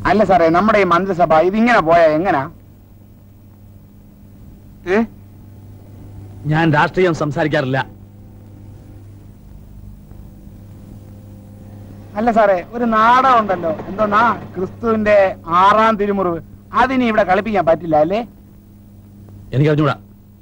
അല്ല സാറേ, നമ്മുടെ ഈ മന്ത്രിസഭ ഇതിങ്ങനെ പോയാ എങ്ങനാ? ഞാൻ രാഷ്ട്രീയം സംസാരിക്കാറില്ല. അല്ല സാറേ, ഒരു നാടകം ഉണ്ടല്ലോ, എന്തോന്നാ, ക്രിസ്തുവിന്റെ 6-ാം തിരുമുറിവ്. അതിനി ഇവിടെ കളിപ്പിക്കാൻ പറ്റില്ല അല്ലേ? എനിക്ക് അറിഞ്ഞൂടാ.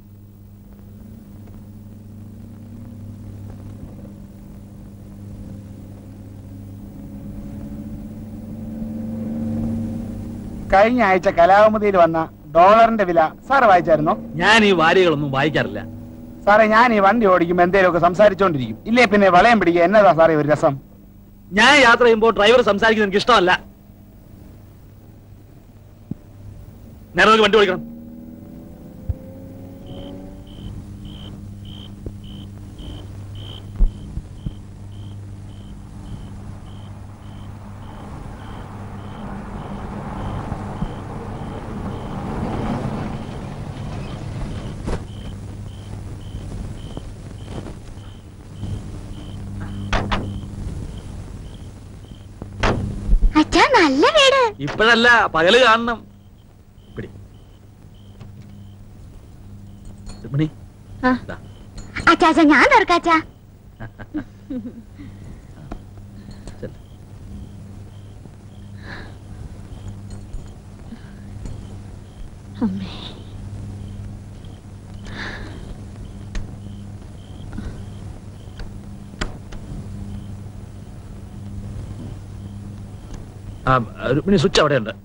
കഴിഞ്ഞ ആഴ്ച കലാകൗമുദിയിൽ വന്ന ഡോളറിന്റെ വില സാറ് വായിച്ചായിരുന്നോ? ഞാൻ ഈ വാരികളൊന്നും വായിക്കാറില്ല സാറേ. ഞാൻ ഈ വണ്ടി ഓടിക്കുമ്പോ എന്തേലുമൊക്കെ സംസാരിച്ചോണ്ടിരിക്കും. ഇല്ലേ പിന്നെ വളയം പിടിക്കുക. എന്നതാ സാറേ ഒരു രസം? ഞാൻ യാത്ര ചെയ്യുമ്പോൾ ഡ്രൈവർ സംസാരിക്കുന്നത് എനിക്ക് ഇഷ്ടമല്ല. നേരെ വണ്ടി ഓടിക്കണം. നല്ല വീട്. ഇപ്പോഴല്ല, പകല് കാണണം. അച്ചാച്ച ഞാൻ തുറക്കാച്ചാ. അമ്മേ, രുക്മിണി സ്വിച്ച് അവിടെ ഉണ്ട്.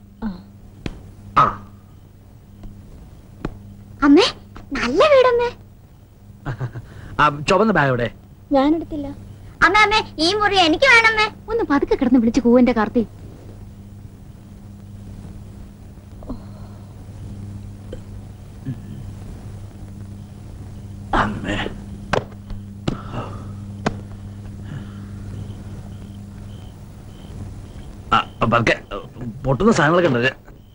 അമ്മേ നല്ല വീടമ്മേ. ചുവന്ന ബാഗ് എവിടെ? ഞാനെടുത്തില്ല. അമ്മേ അമ്മേ ഈ മുറി എനിക്ക് വേണമേ. ഒന്ന് പതുക്കെ കിടന്ന് വിളിച്ചു കൂവന്റെ കാർത്തി. അമ്മേ, പൊട്ടുന്ന സാധനങ്ങളൊക്കെ ഉണ്ട്.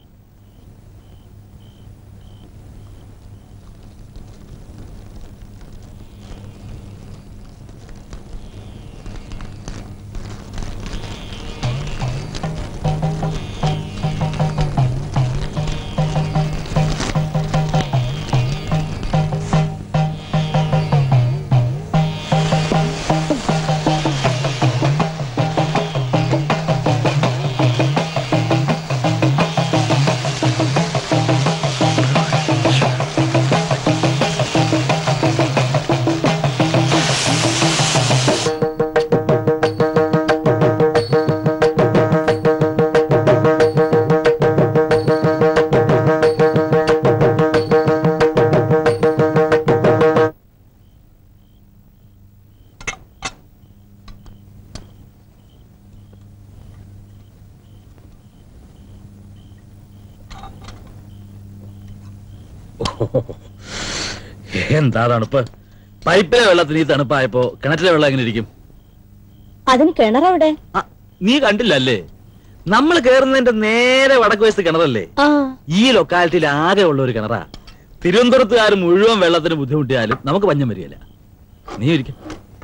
എന്താ തണുപ്പ്? പൈപ്പിലെ വെള്ളത്തിന് ഈ തണുപ്പായപ്പോ കിണറ്റിലെ വെള്ളം എങ്ങനെ ഇരിക്കും? അതിന് കിണറവിടെ? നീ കണ്ടില്ലല്ലേ, നമ്മൾ കേറുന്നതിന്റെ നേരെ വടക്ക് വശത്ത് കിണറല്ലേ. ഈ ലൊക്കാലിറ്റിയിൽ ആകെ ഉള്ള ഒരു കിണറാ. തിരുവനന്തപുരത്തുകാർ മുഴുവൻ വെള്ളത്തിന് ബുദ്ധിമുട്ടിയാലും നമുക്ക് പഞ്ഞം വരികയില്ല. നീ ഒരിക്കും.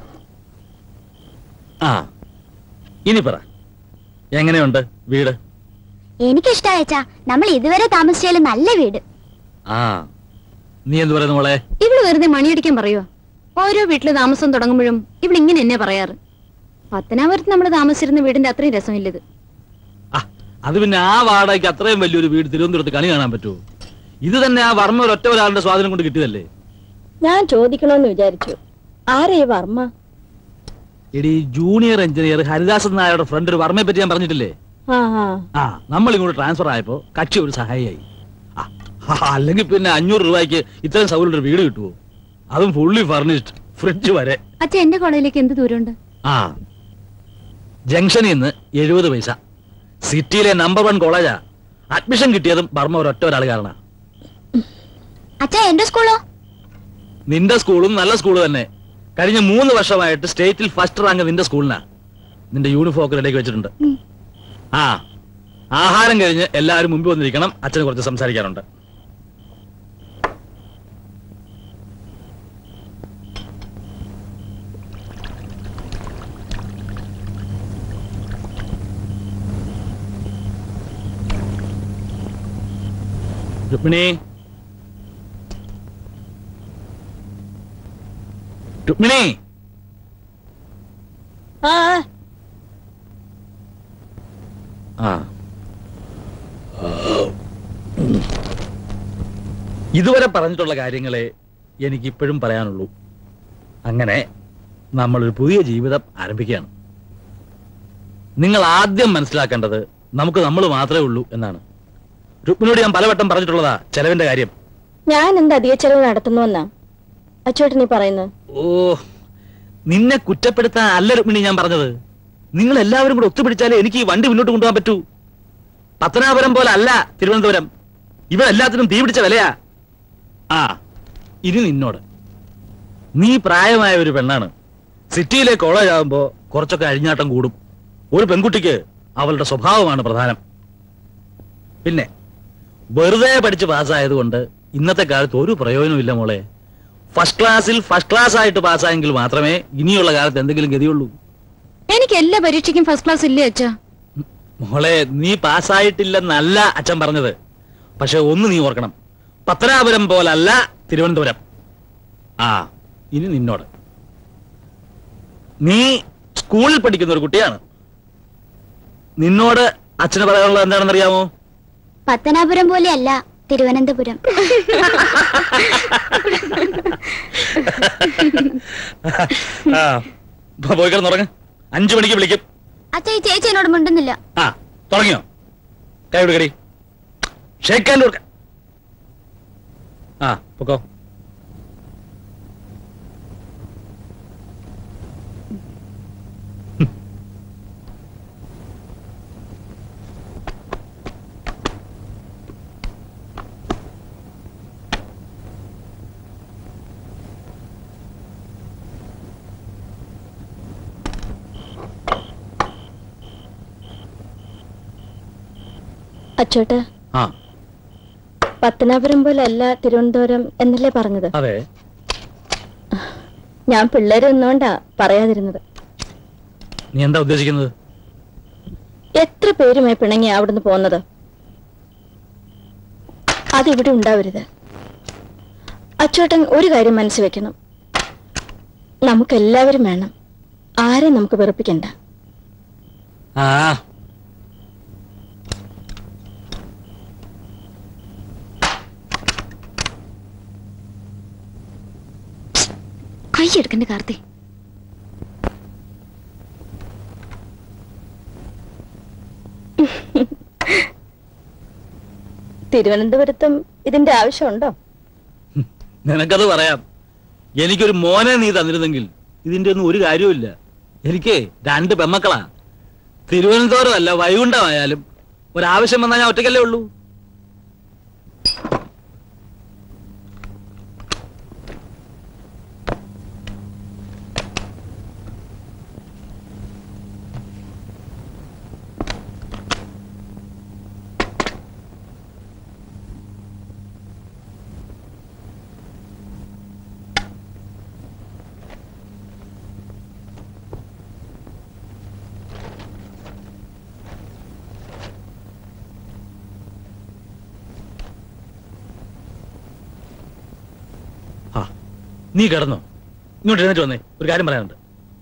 ഇനി പറ, എങ്ങനെയുണ്ട് വീട്? എനിക്കിഷ്ടായച്ചാ. നമ്മൾ ഇതുവരെ താമസിച്ചാലും നല്ല വീട്. നീ എന്ത് പറയുന്നു മോളെ? ഇവിടെ വെറുതെ മണിയടിക്കാൻ പറയുവോ? ഓരോ വീട്ടില് താമസം തുടങ്ങുമ്പോഴും ഇവിടെ ഇങ്ങനെ എന്നെ പറയാറ്. പത്തനാപുരത്ത് നമ്മൾ താമസിച്ചിരുന്ന വീടിന്റെ അത്രയും രസമില്ലത്. അത് പിന്നെ ആ വാടകയ്ക്ക് അത്രയും വലിയൊരു വീട് തിരുവനന്തപുരത്ത് കണി കാണാൻ പറ്റുമോ? ഇത് തന്നെ ആ വർമ്മ ഒരൊറ്റ ഒരാളുടെ സ്വാധീനം കൊണ്ട് കിട്ടിയതല്ലേ. ഞാൻ ചോദിക്കണമെന്ന് വിചാരിച്ചു, ആരേ വർമ്മ? എടി, ജൂനിയർ എഞ്ചിനീയർ ഹരിദാസൻ നായരുടെ ഫ്രണ്ട് ഒരു വർമ്മയെ പറ്റി ഞാൻ പറഞ്ഞിട്ടില്ലേ? നമ്മൾ ഇങ്ങോട്ട് ട്രാൻസ്ഫർ ആയപ്പോ കക്ഷി ഒരു സഹായിയായി. അല്ലെങ്കിൽ പിന്നെ 500 രൂപയ്ക്ക് ഇത്രയും സൗകര്യം ഒരു വീട് കിട്ടുമോ? അതും ഫുള്ളി ഫർണിഷ്ഡ്, ഫ്രിഡ്ജ് വരെ. അച്ഛൻ എന്റെ കോളേജിലേക്ക് എന്ത് ദൂരമുണ്ട്? ജംഗ്ഷനിൽ നിന്ന് 70 പൈസ. സിറ്റിയിലെ നമ്പർ 1 കോളേജാ. അഡ്മിഷൻ കിട്ടിയതും ബർമ്മ ഒരൊറ്റ ഒരാൾ കാരണം. അച്ഛാ എന്റെ സ്കൂളോ? നിന്റെ സ്കൂളും നല്ല സ്കൂള് തന്നെ. കഴിഞ്ഞ 3 വർഷമായിട്ട് സ്റ്റേറ്റിൽ ഫസ്റ്റ് റാങ്ക് നിന്റെ സ്കൂളിനാ. നിന്റെ യൂണിഫോം ഒക്കെ റെഡിയാക്കി വെച്ചിട്ടുണ്ട്. ആഹാരം കഴിഞ്ഞ് എല്ലാവരും മുമ്പിൽ വന്നിരിക്കണം. അച്ഛന് കുറച്ച് സംസാരിക്കാനുണ്ട്. രുക്മിണി, രുക്മിണി. ആ ആ, ഇതുവരെ പറഞ്ഞിട്ടുള്ള കാര്യങ്ങളെ എനിക്കിപ്പോഴും പറയാനുള്ളൂ. അങ്ങനെ നമ്മളൊരു പുതിയ ജീവിതം ആരംഭിക്കുകയാണ്. നിങ്ങൾ ആദ്യം മനസ്സിലാക്കേണ്ടത് നമുക്ക് നമ്മൾ മാത്രമേ ഉള്ളൂ എന്നാണ്. രുക്മിണിയോട് ഞാൻ പലവട്ടം പറഞ്ഞിട്ടുള്ളതാ ചെലവിന്റെ കാര്യം. ഞാൻ എന്താ അധിക ചെലവ് നടത്തുന്നുവെന്നാ അച്ചോട്ട് നീ പറയുന്നത്? ഓ, നിന്നെ കുറ്റപ്പെടുത്താൻ അല്ല രുക്മിണി ഞാൻ പറഞ്ഞത്. നിങ്ങൾ എല്ലാവരും കൂടെ ഒത്തുപിടിച്ചാലേ എനിക്ക് ഈ വണ്ടി മുന്നോട്ട് കൊണ്ടുപോകാൻ പറ്റൂ. പത്തനാപുരം പോലെ അല്ല തിരുവനന്തപുരം. ഇവിടെ എല്ലാത്തിനും തീ പിടിച്ച വിലയാ. ആ, ഇനി നിന്നോട്, നീ പ്രായമായ ഒരു പെണ്ണാണ്. സിറ്റിയിലെ കോളേജ് ആകുമ്പോ കുറച്ചൊക്കെ അഴിഞ്ഞാട്ടം കൂടും. ഒരു പെൺകുട്ടിക്ക് അവളുടെ സ്വഭാവമാണ് പ്രധാനം. പിന്നെ വെറുതെ പഠിച്ച് പാസ്സായതുകൊണ്ട് ഇന്നത്തെ കാലത്ത് ഒരു പ്രയോജനമില്ല മോളെ. ഫസ്റ്റ് ക്ലാസ്സിൽ ഫസ്റ്റ് ക്ലാസ് ആയിട്ട് പാസ്സായെങ്കിൽ മാത്രമേ ഇനിയുള്ള കാലത്ത് എന്തെങ്കിലും ഗതിയുള്ളൂ. എനിക്ക് എല്ലാ പരീക്ഷയ്ക്കും ഫസ്റ്റ് ക്ലാസ് ഇല്ലേ അച്ഛാ? മോളെ, നീ പാസ്സായിട്ടില്ലെന്നല്ല അച്ഛൻ പറഞ്ഞത്. പക്ഷെ ഒന്ന് നീ ഓർക്കണം, പത്തനാപുരം പോലല്ല തിരുവനന്തപുരം. ആ, ഇനി നിന്നോട്, നീ സ്കൂളിൽ പഠിക്കുന്ന ഒരു കുട്ടിയാണ്. നിന്നോട് അച്ഛന് പറയാനുള്ളത് എന്താണെന്നറിയാമോ? പത്തനാപുരം പോലെ അല്ല തിരുവനന്തപുരം. പോയി കിടന്നുറങ്ങ. 5 മണിക്ക് വിളിക്കും. അച്ഛാ, ഈ ചേച്ചി എന്നോട് മിണ്ടുന്നില്ല. ആ, തുടങ്ങിയോ? കൈ കൊടുക്കടി, ഷേക്കാൻ്റെ കൊടുക്ക. ആ, പൊക്കോ. അച്ചോട്ട്, ആ, പത്തനാപുരം പോലെ അല്ല തിരുവനന്തപുരം എന്നല്ലേ പറഞ്ഞത്? അതെ. ഞാൻ പിള്ളേരെ ഒന്നുകൊണ്ടാ പറയാതിരുന്നത്. നീ എന്താ ഉദ്ദേശിക്കുന്നത്? എത്ര പേരുമായി പിണങ്ങി അവിടുന്ന് പോകുന്നത്? അതിവിടെ ഉണ്ടാവരുത്. അച്ചോട്ടൻ ഒരു കാര്യം മനസ്സിൽ വെക്കണം, നമുക്കെല്ലാവരും വേണം. ആരെയും നമുക്ക് വെറുപ്പിക്കണ്ട. ആ, കൈ എടുക്കണ്ട കാർത്തി. തിരുവനന്തപുരത്തും ഇതിന്റെ ആവശ്യമുണ്ടോ? നിനക്കത് പറയാം. എനിക്കൊരു മോനെ നീ തന്നിരുന്നെങ്കിൽ ഇതിന്റെ ഒന്നും ഒരു കാര്യവുമില്ല. എനിക്ക് 2 പെമ്മക്കളാ. തിരുവനന്തപുരം അല്ല വൈകുണ്ഠമായാലും ഒരാവശ്യം വന്നാൽ ഞാൻ ഒറ്റയ്ക്കല്ലേ ഉള്ളൂ. നീ കിടന്നോ? ഇങ്ങോട്ട് എഴുന്നേറ്റ് വന്നേ, ഒരു കാര്യം പറയാനുണ്ട്.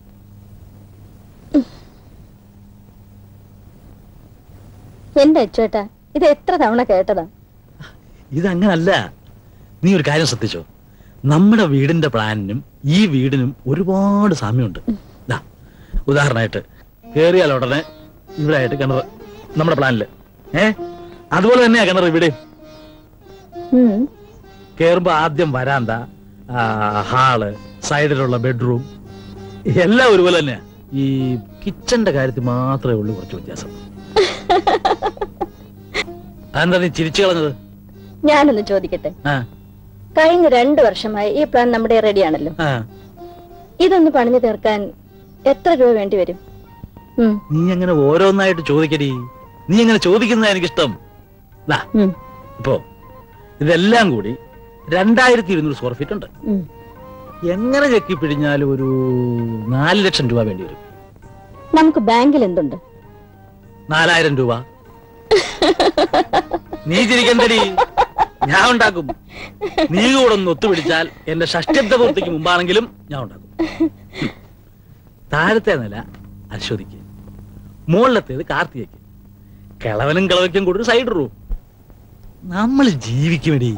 എന്റെ അച്ചോട്ടാ, ഇത് എത്ര തവണ കേട്ടതാ? ഇതങ്ങനല്ല. നീ ഒരു കാര്യം ശ്രദ്ധിച്ചോ, നമ്മുടെ വീടിന്റെ പ്ലാനിനും ഈ വീടിനും ഒരുപാട് സാമ്യമുണ്ട്. ഉദാഹരണമായിട്ട് കേറിയാൽ ഉടനെ ഇവിടെ ആയിട്ട് കിണർ നമ്മുടെ പ്ലാനില്. അതുപോലെ തന്നെയാ കിണർ ഇവിടെ. കേറുമ്പോ ആദ്യം വരാന്ത, ഹാള്, സൈഡിലുള്ള ബെഡ്റൂം എല്ലാം ഒരുപോലെ തന്നെയാ. ഈ കിച്ചന്റെ കാര്യത്തിൽ മാത്രമേ ഉള്ളൂ കുറച്ച് വ്യത്യാസം. അതെന്താ നീ ചിരിച്ചു കളഞ്ഞത്? ഞാനൊന്ന് ചോദിക്കട്ടെ, കഴിഞ്ഞ 2 വർഷമായി ഈ പ്ലാൻ നമ്മുടെ റെഡിയാണല്ലോ. ഇതൊന്ന് പണിഞ്ഞു തീർക്കാൻ എത്ര രൂപ വേണ്ടി വരും? നീ അങ്ങനെ ഓരോന്നായിട്ട് ചോദിക്കടി. നീ അങ്ങനെ ചോദിക്കുന്നതാ എനിക്കിഷ്ടം. ഇപ്പോ ഇതെല്ലാം കൂടി 2200 സ്ക്വയർ ഫീറ്റ് ഉണ്ട്. എങ്ങനെ ചെക്കി പിടിഞ്ഞാലും ഒരു 4 ലക്ഷം രൂപ വേണ്ടി വരും. നമുക്ക് ബാങ്കിൽ എന്തുണ്ട്? 4000 രൂപ. നീ ചിരിക്കണ്ടടി, ഞാൻ ഉണ്ടാക്കും. നീ കൂടെ ഒന്ന് ഒത്തുപിടിച്ചാൽ എന്റെ ഷഷ്ടിത്വ പൂർത്തിക്ക് മുമ്പാണെങ്കിലും ഞാൻ ഉണ്ടാക്കും. താഴത്തെ നില അശ്വതിക്ക്, മുകളിലത്തേത് കാർത്തികയ്ക്ക്, കിളവനും കിളവയ്ക്കും കൂടി ഒരു സൈഡ് റൂം. നമ്മൾ ജീവിക്കുമെടി.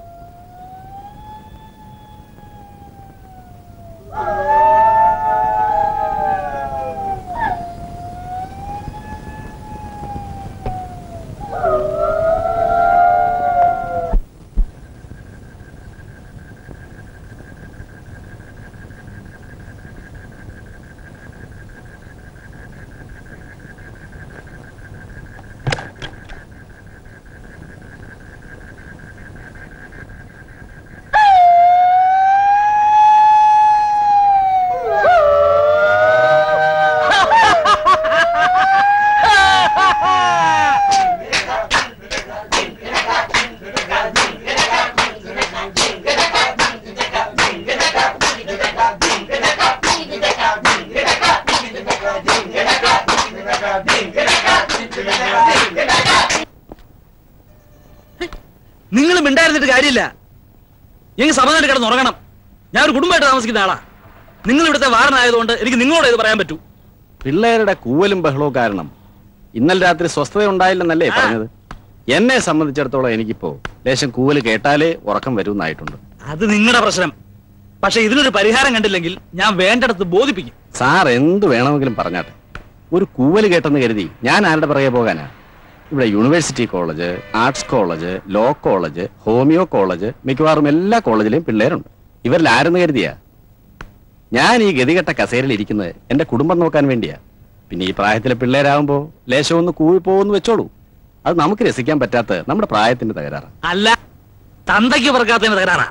നിങ്ങൾ മിണ്ടായിരുന്നിട്ട് കാര്യമില്ല. എനിക്ക് സമാധാനം കിടന്ന് ഉറങ്ങണം. ഞാൻ ഒരു കുടുംബമായിട്ട് താമസിക്കുന്ന ആളാ. നിങ്ങൾ ഇവിടുത്തെ വാരനായതുകൊണ്ട് എനിക്ക് നിങ്ങളോട് ഇത് പറയാൻ പറ്റൂ. പിള്ളേരുടെ കൂവലും ബഹളവും കാരണം ഇന്നലെ രാത്രി സ്വസ്ഥത ഉണ്ടായില്ലെന്നല്ലേ പറഞ്ഞത്? എന്നെ സംബന്ധിച്ചിടത്തോളം എനിക്കിപ്പോ ലേശം കൂവല് കേട്ടാലേ ഉറക്കം വരുമെന്നായിട്ടുണ്ട്. അത് നിങ്ങളുടെ പ്രശ്നം. പക്ഷെ ഇതിനൊരു പരിഹാരം കണ്ടില്ലെങ്കിൽ ഞാൻ വേണ്ടടത്ത് ബോധിപ്പിക്കും. സാർ എന്ത് വേണമെങ്കിലും പറഞ്ഞാട്ടെ. ഒരു കൂവല് കേട്ടെന്ന് കരുതി ഞാൻ ആരുടെ പിറകെ പോകാനാ? ഇവിടെ university college, arts college, law college, homeo college, മിക്കവാറും എല്ലാ കോളേജിലെയും പിള്ളേരുണ്ട്. ഇവരിൽ ആരെന്ന് കരുതിയാ? ഞാൻ ഈ ഗതികെട്ട കസേരയിൽ ഇരിക്കുന്നത് എന്റെ കുടുംബം നോക്കാൻ വേണ്ടിയാ. പിന്നെ ഈ പ്രായത്തിലെ പിള്ളേരാകുമ്പോ ലേശം ഒന്ന് കൂവിപ്പോന്ന് വെച്ചോളൂ. അത് നമുക്ക് രസിക്കാൻ പറ്റാത്ത നമ്മുടെ പ്രായത്തിന്റെ തകരാറാ. അല്ല, തന്തയ്ക്ക് പറക്കാത്തതിന് തകരാറാ.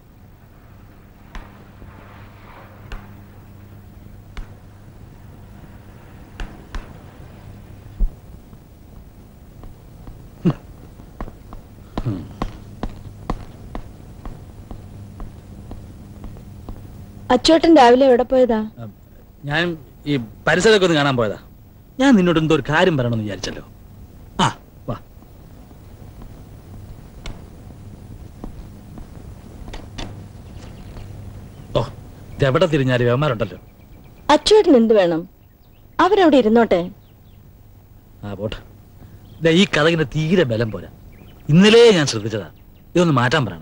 അച്ചോട്ടൻ രാവിലെ എവിടെ പോയതാ? ഞാൻ ഈ പരിസരമൊക്കെ ഒന്ന് കാണാൻ പോയതാ. ഞാൻ നിന്നോട് എന്തോ ഒരു കാര്യം പറയണമെന്ന് വിചാരിച്ചല്ലോ. ആ വാ. ഓ, ഇതെവിടെ തിരിഞ്ഞാലും വ്യവന്മാരുണ്ടല്ലോ. അച്ചോട്ടൻ എന്ത് വേണം? അവരവിടെ ഇരുന്നോട്ടെ. ആ പോട്ടെ. ഈ കഥകിന്റെ തീരെ ബലം പോരാ. ഇന്നലെ ഞാൻ ശ്രദ്ധിച്ചതാ. ഇതൊന്ന് മാറ്റാൻ പറയണം.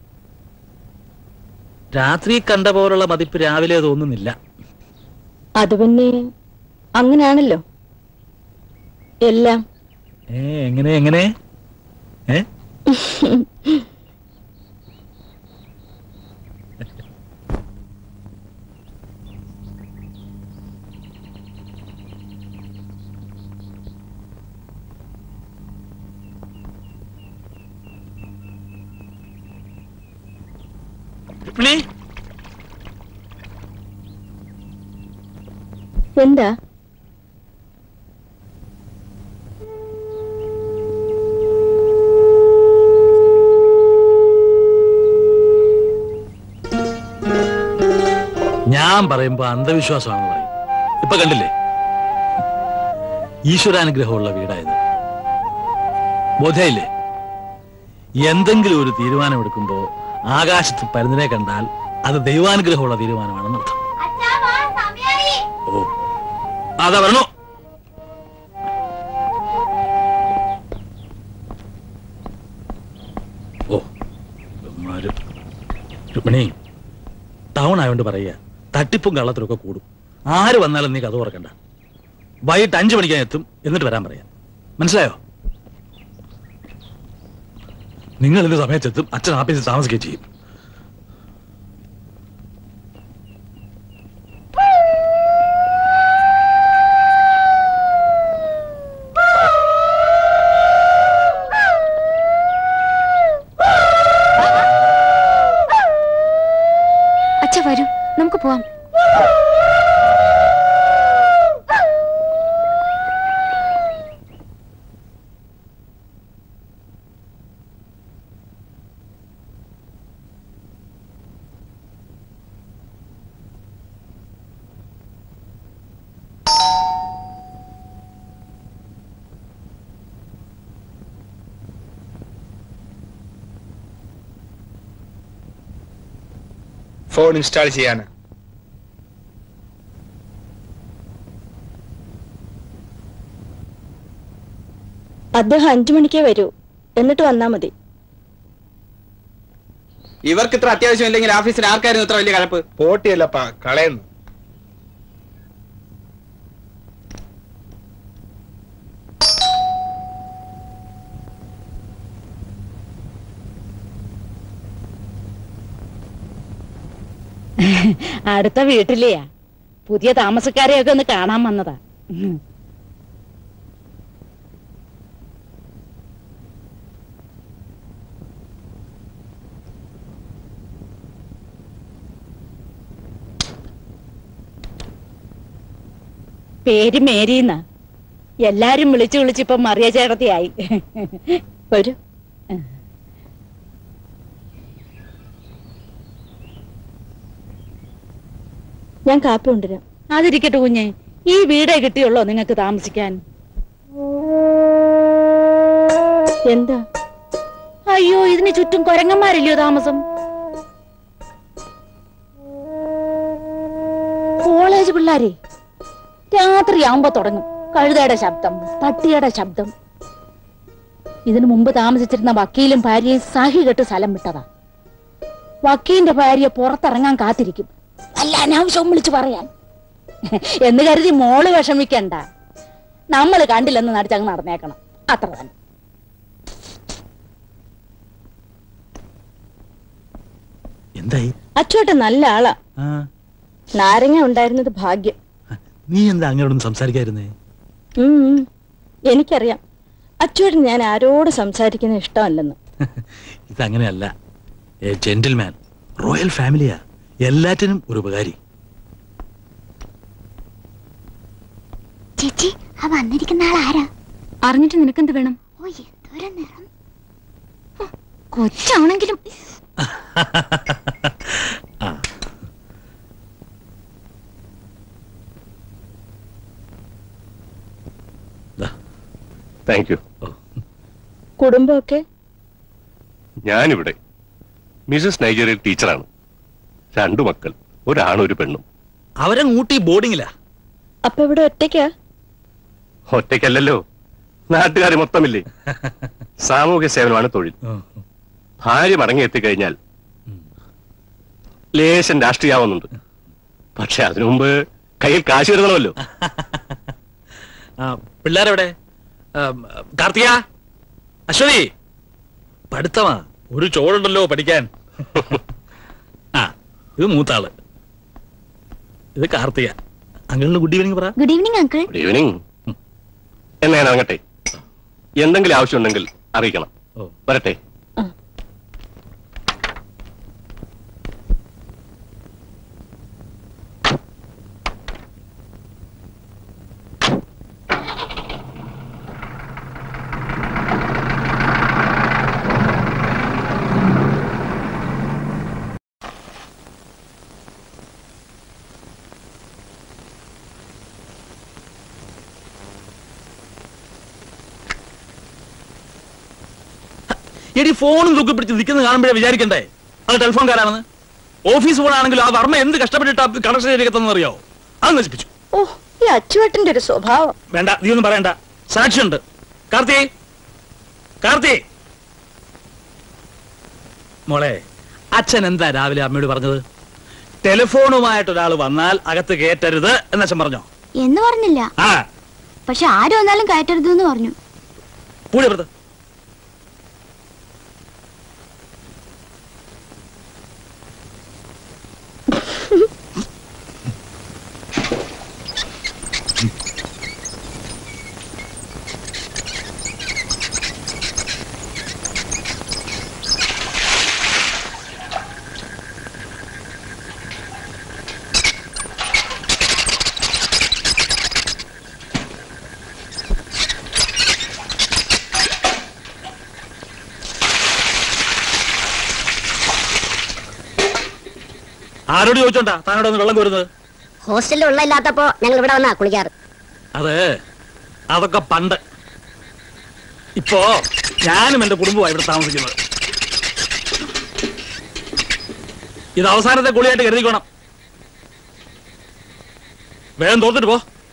രാത്രി കണ്ട പോലുള്ള മതിപ്പ് രാവിലെ തോന്നുന്നില്ല. അത് പിന്നെ അങ്ങനെയാണല്ലോ എല്ലാം. എങ്ങനെ എങ്ങനെ? എന്താ? ഞാൻ പറയുമ്പോ അന്ധവിശ്വാസമാണെന്ന് പറയും. ഇപ്പൊ കണ്ടില്ലേ, ഈശ്വരാനുഗ്രഹമുള്ള വീടായത്. ബോധയില്ലേ? എന്തെങ്കിലും ഒരു തീരുമാനമെടുക്കുമ്പോ ആകാശത്ത് പരുന്നിനെ കണ്ടാൽ അത് ദൈവാനുഗ്രഹമുള്ള തീരുമാനമാണെന്ന് അർത്ഥം. ഓ, അതാ വരണോ? ഓ, രുക്മിണി, ടൗൺ ആയോണ്ട് പറയുക, തട്ടിപ്പും കള്ളത്തിലൊക്കെ കൂടും. ആര് വന്നാലും നീ കഥ തുറക്കണ്ട. വൈകിട്ട് 5 മണിക്കാൻ എത്തും, എന്നിട്ട് വരാൻ പറയാം. മനസ്സിലായോ? നിങ്ങൾ ഇന്ന് സമയത്തെത്തും, അച്ഛൻ ആഫീസിൽ താമസിക്കുകയും ചെയ്യും. അച്ഛ വരൂ, നമുക്ക് പോവാം. ഫോൺ ഇൻസ്റ്റാൾ ചെയ്യാനാ. അദ്ദേഹം 5 മണിക്കേ വരൂ, എന്നിട്ട് വന്നാ മതി. ഇവർക്ക് ഇത്ര അത്യാവശ്യം ഇല്ലെങ്കിൽ ഓഫീസിൽ ആർക്കായിരുന്നു ഇത്ര വലിയ കഴപ്പ്? പോട്ടിയല്ലപ്പാ, കളയുന്നു. അടുത്ത വീട്ടിലെയാ, പുതിയ താമസക്കാരെയൊക്കെ ഒന്ന് കാണാൻ വന്നതാ. പേര് മേരിന്നാ. എല്ലാരും വിളിച്ചു വിളിച്ചിപ്പോ മറിയ ചേട്ടത്തിയായി. വരൂ. ഞാൻ കാപ്പി കൊണ്ടുവരാം. അതിരിക്കട്ടെ കുഞ്ഞെ, ഈ വീടേ കിട്ടിയുള്ളോ നിങ്ങക്ക് താമസിക്കാൻ? എന്താ? അയ്യോ, ഇതിന് ചുറ്റും കൊരങ്ങന്മാരില്ലയോ താമസം? കോളേജ് പിള്ളാരെ രാത്രിയാവുമ്പോ തുടങ്ങും കഴുതയുടെ ശബ്ദം, പട്ടിയുടെ ശബ്ദം. ഇതിനു മുമ്പ് താമസിച്ചിരുന്ന വക്കീലും ഭാര്യയും സഹി കെട്ട് സ്ഥലം വിട്ടതാ. വക്കീലിന്റെ ഭാര്യ പുറത്തിറങ്ങാൻ കാത്തിരിക്കും, അല്ല അനാവശ്യവും വിളിച്ചു പറയാൻ. എന്ന് കരുതി മോള് വിഷമിക്കണ്ട, നമ്മൾ കണ്ടില്ലെന്ന് നടിച്ചങ്ങ് നടന്നേക്കണം, അത്ര തന്നെ. എന്തായി? അച്ചോട്ടെ നല്ല ആളാ. നാരങ്ങ ഉണ്ടായിരുന്നത് ഭാഗ്യം. നീ എന്താ അങ്ങോട്ടൊന്നും സംസാരിക്കായിരുന്നേ? എനിക്കറിയാം, അച്ചോട്ടൻ ഞാൻ ആരോട് സംസാരിക്കുന്ന ഇഷ്ടമല്ലെന്ന്. ഇതങ്ങനെയല്ല, എ ജെന്റിൽമാൻ, റോയൽ ഫാമിലിയാ, എല്ലാറ്റിനും ഒരു ഉപകാരി. ചേച്ചി, ആ വന്നിരിക്കുന്ന ആൾ ആരാ? അറിഞ്ഞിട്ട് നിനക്കെന്ത് വേണം? ഓ, എന്തോരം നേരം കൊച്ചാണെങ്കിലും. Thank you. കുടുംബമൊക്കെ? ഞാനിവിടെ മിസസ് നൈജീരിയൻ ടീച്ചറാണ്. 2 മക്കൾ, ഒരാണും ഒരു പെണ്ണും. അവരെ ഊട്ടി ബോർഡിങ്ങിലാ. അപ്പൊ ഇവിടെ ഒറ്റയ്ക്കാ? ഒറ്റയ്ക്കല്ലല്ലോ, നാട്ടുകാർ മൊത്തമില്ലേ. സാമൂഹ്യ സേവനമാണ് തൊഴിൽ. ഭാര്യ മടങ്ങി എത്തിക്കഴിഞ്ഞാൽ ലേശം രാഷ്ട്രീയാവുന്നുണ്ട്. പക്ഷെ അതിനു മുമ്പ് കയ്യിൽ കാശ് കരുതണമല്ലോ. പിള്ളേരെവിടെ? കാർത്തിക, അശ്വതി, പഠിത്തമാ, ഒരു ചോടുണ്ടല്ലോ പഠിക്കാൻ. ആ, ഇത് മൂത്താള്, ഇത് കാർത്തിക. അങ്കിളിന് ഗുഡ് ഈവനിങ് പറ. Good evening uncle. Good evening. എന്നാ ഞാൻ ഇറങ്ങട്ടെ, എന്തെങ്കിലും ആവശ്യമുണ്ടെങ്കിൽ അറിയിക്കണം. വരട്ടെ. എടി, ഫോണും തൂക്കി പിടിച്ച് നിൽക്കുന്നത് കാണുമ്പോഴേ വിചാരിക്കണ്ടേ അത് ടെലിഫോൺകാരാണെന്ന്. ഓഫീസ് ഫോണാണെങ്കിൽ ആ വർമ്മ എന്ത് കഷ്ടപ്പെട്ടിട്ട് കണക്ഷൻ എടുക്കത്തെന്ന് അറിയോ? അത് നശിപ്പിച്ചു. ഓ, ഈ അച്ചുവേട്ടന്റെ ഒരു സ്വഭാവം. വേണ്ട, നീ ഒന്നും പറയണ്ട, സാക്ഷിയുണ്ട്. കാർത്തി, കാർത്തി മോളെ, അച്ഛൻ എന്താ രാവിലെ അമ്മയോട് പറഞ്ഞത്? ടെലിഫോണുമായിട്ട് ഒരാൾ വന്നാൽ അകത്ത് കയറ്റരുത് എന്ന് അച്ഛൻ പറഞ്ഞോ? എന്ന് പറഞ്ഞില്ല, ആ, പക്ഷെ ആര് വന്നാലും കയറ്റരുത് എന്ന് പറഞ്ഞു. പൂഴിപ്പുറത്ത് ആരോട് ചോദിച്ചോണ്ടാ താനോട് ഒന്ന് വെള്ളം കോരുന്നത്? ഹോസ്റ്റലിൽ ഉള്ള ഇല്ലാത്തപ്പോ ഞങ്ങൾ ഇവിടെ വന്നാ കുളിക്കാറ്. അതൊക്കെ പണ്ട്. ഇപ്പോ ഞാനും എന്റെ കുടുംബമാണ് ഇവിടെ താമസിക്കുന്നത്. ഇത് അവസാനത്തെ കുളിയായിട്ട് കരുതിക്കോണം. വേഗം തോർത്തിട്ട് പോ.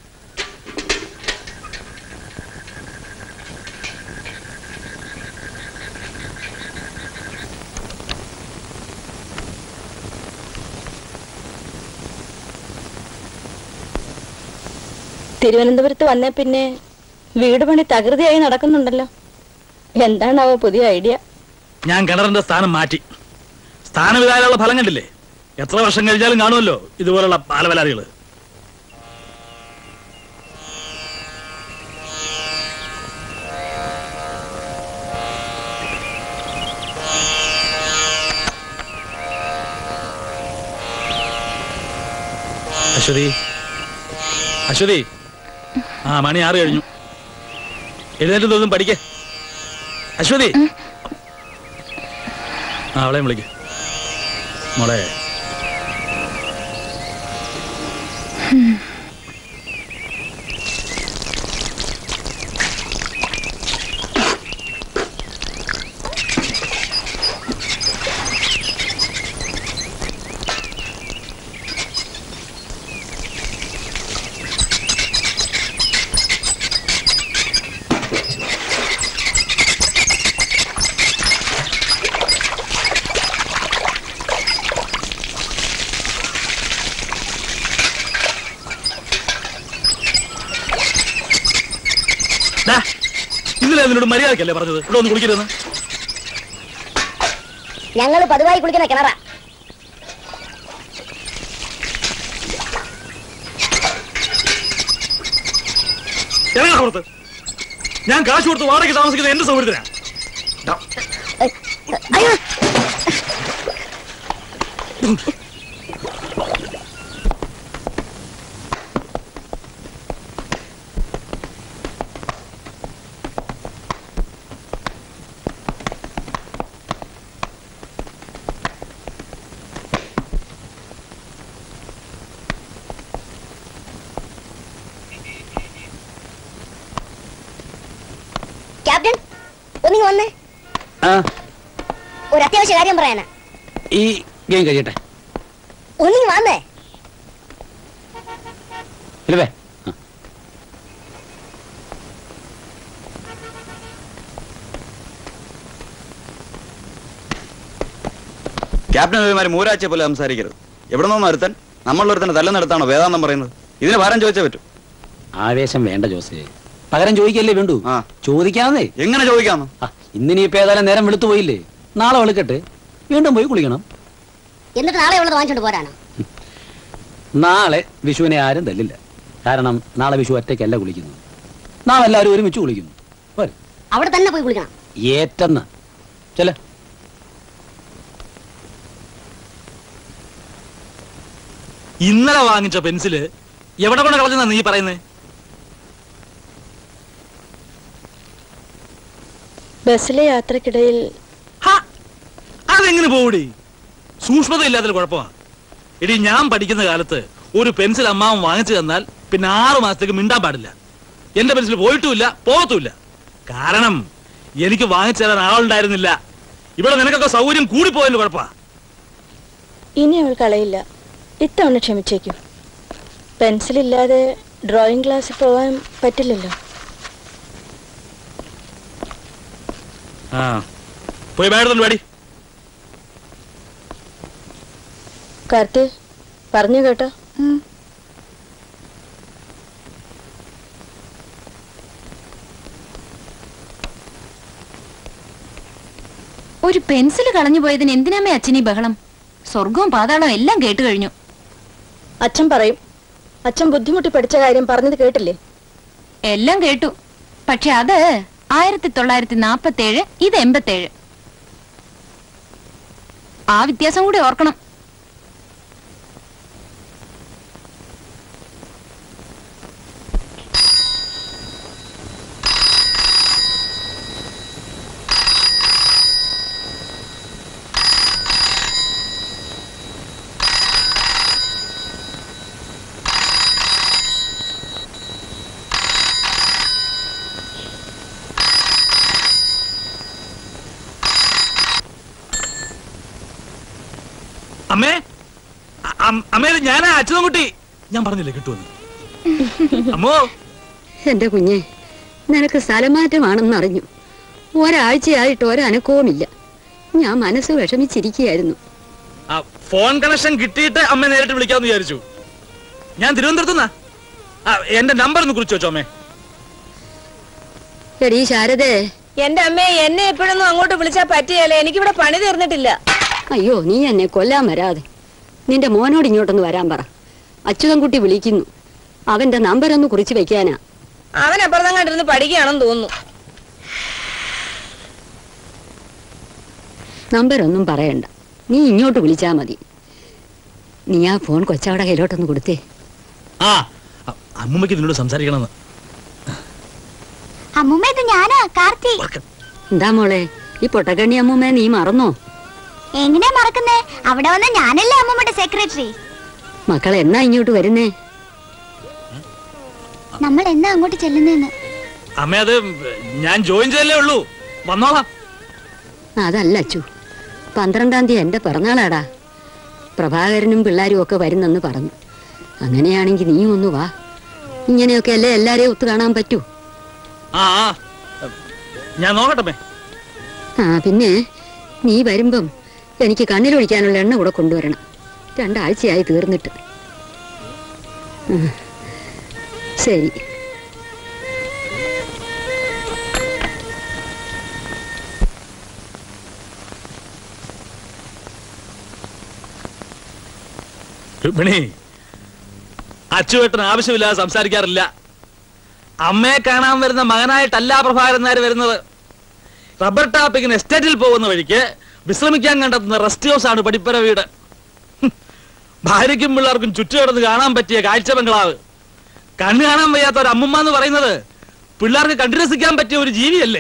തിരുവനന്തപുരത്ത് വന്നേ പിന്നെ വീട് പണി തകൃതിയായി നടക്കുന്നുണ്ടല്ലോ. എന്താണാവോ പുതിയ ഐഡിയ? ഞാൻ കിണറിന്റെ സ്ഥാനം മാറ്റി. സ്ഥാനം ഇതായുള്ള ഫലം കണ്ടില്ലേ? എത്ര വർഷം കഴിഞ്ഞാലും കാണുമല്ലോ ഇതുപോലുള്ള പാലവലാരികള്. അശ്വതി, അശ്വതി, ആ മണി 6 കഴിഞ്ഞു. എഴുന്നേറ്റ് തോന്നും പഠിക്കേ. അശ്വതി, ആ അവളെയും വിളിക്ക മോളെ. ഇന്നലെ അതിനോട് മര്യാദക്കല്ലേ പറഞ്ഞത് ഇവിടെ ഒന്ന് കുളിക്കരുതെന്ന്? ഞങ്ങൾ പതിവായി കുളിക്കുന്ന കിണറാ. പുറത്ത് ഞാൻ കാശ് കൊടുത്ത് വാടകയ്ക്ക് താമസിക്കുന്ന എന്റെ സൗകര്യത്തിനാ. ക്യാപ്റ്റൻ, ഒന്നിങ്ങ് വന്നേ. ഒരു അത്യാവശ്യ കാര്യം പറയാനാ. ഈ ഗെയിം കഴിയട്ടെ. ഒന്നിങ്ങ് വന്നേ. ഇല്ലേ ക്യാപ്റ്റൻ ഒരുമാതിരി മൂരാഴ്ച പോലെ സംസാരിക്കരുത്. എവിടെ നിന്നോ ഒരുത്തൻ നമ്മളൊരുത്തന്നെ തല്ലെന്നെടുത്താണോ വേദാന്തം പറയുന്നത്? ഇതിന് ഭാരം ചോദിച്ചേ പറ്റൂ. ആവേശം വേണ്ട ജോസേ, പകരം ചോദിക്കല്ലേ വേണ്ടു. ചോദിക്കാന്നേ. എങ്ങനെ ചോദിക്കാന്ന്? ഇന്നിനിപ്പോ ഏതായാലും നേരം വെളുത്തു പോയില്ലേ, നാളെ വെളുക്കട്ടെ, വീണ്ടും പോയി കുളിക്കണം. എന്നിട്ട് നാളെ ഉള്ളത് വാങ്ങിച്ചോണ്ട് പോരാനോ? നാളെ വിഷുവിനെ ആരും തല്ലില്ല. കാരണം നാളെ വിഷു ഒറ്റയ്ക്കല്ല കുളിക്കുന്നത്, നാളെ എല്ലാവരും ഒരുമിച്ച് കുളിക്കുന്നു. അവിടെ തന്നെ പോയി കുളിക്കണം. ഏറ്റെന്ന് ചെല. ഇന്നലെ വാങ്ങിച്ച പെൻസില് എവിടെ കൊണ്ട് കളഞ്ഞെന്നാ നീ പറയുന്നേ? ബസ്സിലെ യാത്രക്കിടയിൽ. അതെങ്ങനെ പോകൂടി? സൂക്ഷ്മത ഇല്ലാത്തൊരു കുഴപ്പമാണ്. ഇടി, ഞാൻ പഠിക്കുന്ന കാലത്ത് ഒരു പെൻസിൽ അമ്മാവൻ വാങ്ങിച്ചു തന്നാൽ പിന്നെ 6 മാസത്തേക്ക് മിണ്ടാൻ പാടില്ല. എന്റെ പെൻസിൽ പോയിട്ടുമില്ല, പോകത്തുമില്ല. കാരണം എനിക്ക് വാങ്ങിച്ചു തരാൻ ആളുണ്ടായിരുന്നില്ല. ഇവിടെ നിനക്കൊക്കെ സൗകര്യം കൂടിപ്പോയതിന്റെ കുഴപ്പമാണ്. ഇനി അവൾ കളയില്ല. ഇത്തവണ ക്ഷമിച്ചേക്കൂ. പെൻസിലില്ലാതെ ഡ്രോയിങ് ക്ലാസ്സിൽ പോവാൻ പറ്റില്ലല്ലോ. പോയി ബാഗ് പാടി. കാർത്തി പറഞ്ഞു കേട്ടോ. ഒരു പെൻസിൽ കളഞ്ഞു പോയതിന് എന്തിനാമേ അച്ഛനീ ബഹളം? സ്വർഗവും പാതാളവും എല്ലാം കേട്ടു കഴിഞ്ഞു. അച്ഛൻ പറയും. അച്ഛൻ ബുദ്ധിമുട്ടി പഠിച്ച കാര്യം പറഞ്ഞത് കേട്ടില്ലേ? എല്ലാം കേട്ടു. പക്ഷെ അത് 1947, ഇത് 87. ആ വ്യത്യാസം കൂടി ഓർക്കണം. അമ്മേ അമ്മേ ഞാനാ അച്ഛൻകുട്ടി. ഞാൻ പറഞ്ഞില്ലേ കിട്ടുമെന്ന്. അമ്മോ എന്റെ കുഞ്ഞെ, നിനക്ക് സ്ഥലമാറ്റമാണെന്ന് അറിഞ്ഞു. ഒരാഴ്ചയായിട്ട് ഒരനക്കവുമില്ല. ഞാൻ മനസ്സ് വിഷമിച്ചിരിക്കുകയായിരുന്നു. ഫോൺ കണക്ഷൻ കിട്ടിയിട്ട് അമ്മ നേരിട്ട് വിളിക്കാമെന്ന് വിചാരിച്ചു. ഞാൻ തിരുവനന്തപുരത്തുനിന്നാ. എന്റെ നമ്പർ ഒന്ന് കുറിച്ച് വെച്ചോ അമ്മേ. എടീ ശാരദേ, എന്റെ അമ്മേ, എന്നെ എപ്പോഴൊന്നും അങ്ങോട്ട് വിളിച്ചാ പറ്റിയല്ലേ? എനിക്കിവിടെ പണി തീർന്നിട്ടില്ല. അയ്യോ, നീ എന്നെ കൊല്ലാൻ വരാതെ നിന്റെ മോനോട് ഇങ്ങോട്ടൊന്ന് വരാൻ പറ. അച്യുതൻകുട്ടി വിളിക്കുന്നു. അവന്റെ നമ്പർ ഒന്ന് കുറിച്ച് വെക്കാനാ. അവൻ അപ്പുറത്തം കണ്ടിരുന്ന് പഠിക്കുകയാണെന്ന് തോന്നുന്നു. നമ്പരൊന്നും പറയണ്ട, നീ ഇങ്ങോട്ട് വിളിച്ചാ മതി. നീ ആ ഫോൺ കൊച്ചവടെ കയ്യിലോട്ടൊന്ന് കൊടുത്തേ. ആ അമ്മൂമ്മക്ക് ഇതിനോട് സംസാരിക്കണമെന്ന്. അമ്മൂമ്മ, ഇത് ഞാനാ, കാർത്തി. എന്താ മോളെ, ഈ പൊട്ടക്കണ്ണി അമ്മൂമ്മ നീ മറന്നോ? എങ്ങനെയാ മറക്കുന്നേ? അവിടെ വന്ന ഞാനല്ലേ അമ്മൂമ്മയുടെ സെക്രട്ടറി. മക്കൾ എന്നാ ഇങ്ങോട്ട് വരുന്നേ? നമ്മൾ എന്നാ അങ്ങോട്ട് ചെല്ലുന്നേന്ന്? അമ്മ, അത് ഞാൻ ജോയിൻ ചെയ്യല്ലേ ഉള്ളൂ, വന്നോളാം. അതല്ല അച്ചു, 12-ാം തീയതി എന്റെ പിറന്നാളാടാ. പ്രഭാകരനും പിള്ളേരും ഒക്കെ വരുന്നെന്ന് പറഞ്ഞു. അങ്ങനെയാണെങ്കിൽ നീ ഒന്ന് വാ. ഇങ്ങനെയൊക്കെ അല്ലേ എല്ലാരെയും ഒത്തു കാണാൻ പറ്റൂ. ഞാൻ നോക്കട്ടെ. പിന്നെ നീ വരുമ്പം എനിക്ക് കണ്ണിലൊഴിക്കാനുള്ള എണ്ണ കൂടെ കൊണ്ടുവരണം. 2 ആഴ്ചയായി തീർന്നിട്ട്. ശരി. രുക്മിണി, അച്ചുവേട്ടന് ആവശ്യമില്ലാതെ സംസാരിക്കാറില്ല. അമ്മയെ കാണാൻ വരുന്ന മകനായിട്ടല്ല പ്രഭാകരൻ നായർ വരുന്നത്. റബ്ബർ ടാപ്പിങ്ങിന് എസ്റ്റേറ്റിൽ പോകുന്ന വഴിക്ക് വിശ്രമിക്കാൻ കണ്ടെത്തുന്ന റെസ്റ്റ് ഹൗസ് ആണ് പടിപ്പര വീട്. ഭാര്യയ്ക്കും പിള്ളേർക്കും ചുറ്റുകിടന്ന് കാണാൻ പറ്റിയ കാഴ്ച ബംഗ്ലാവ്. കണ്ണ് കാണാൻ വയ്യാത്ത ഒരു അമ്മമ്മ എന്ന് പറയുന്നത് പിള്ളേർക്ക് കണ്ടുരസിക്കാൻ പറ്റിയ ഒരു ജീവിയല്ലേ?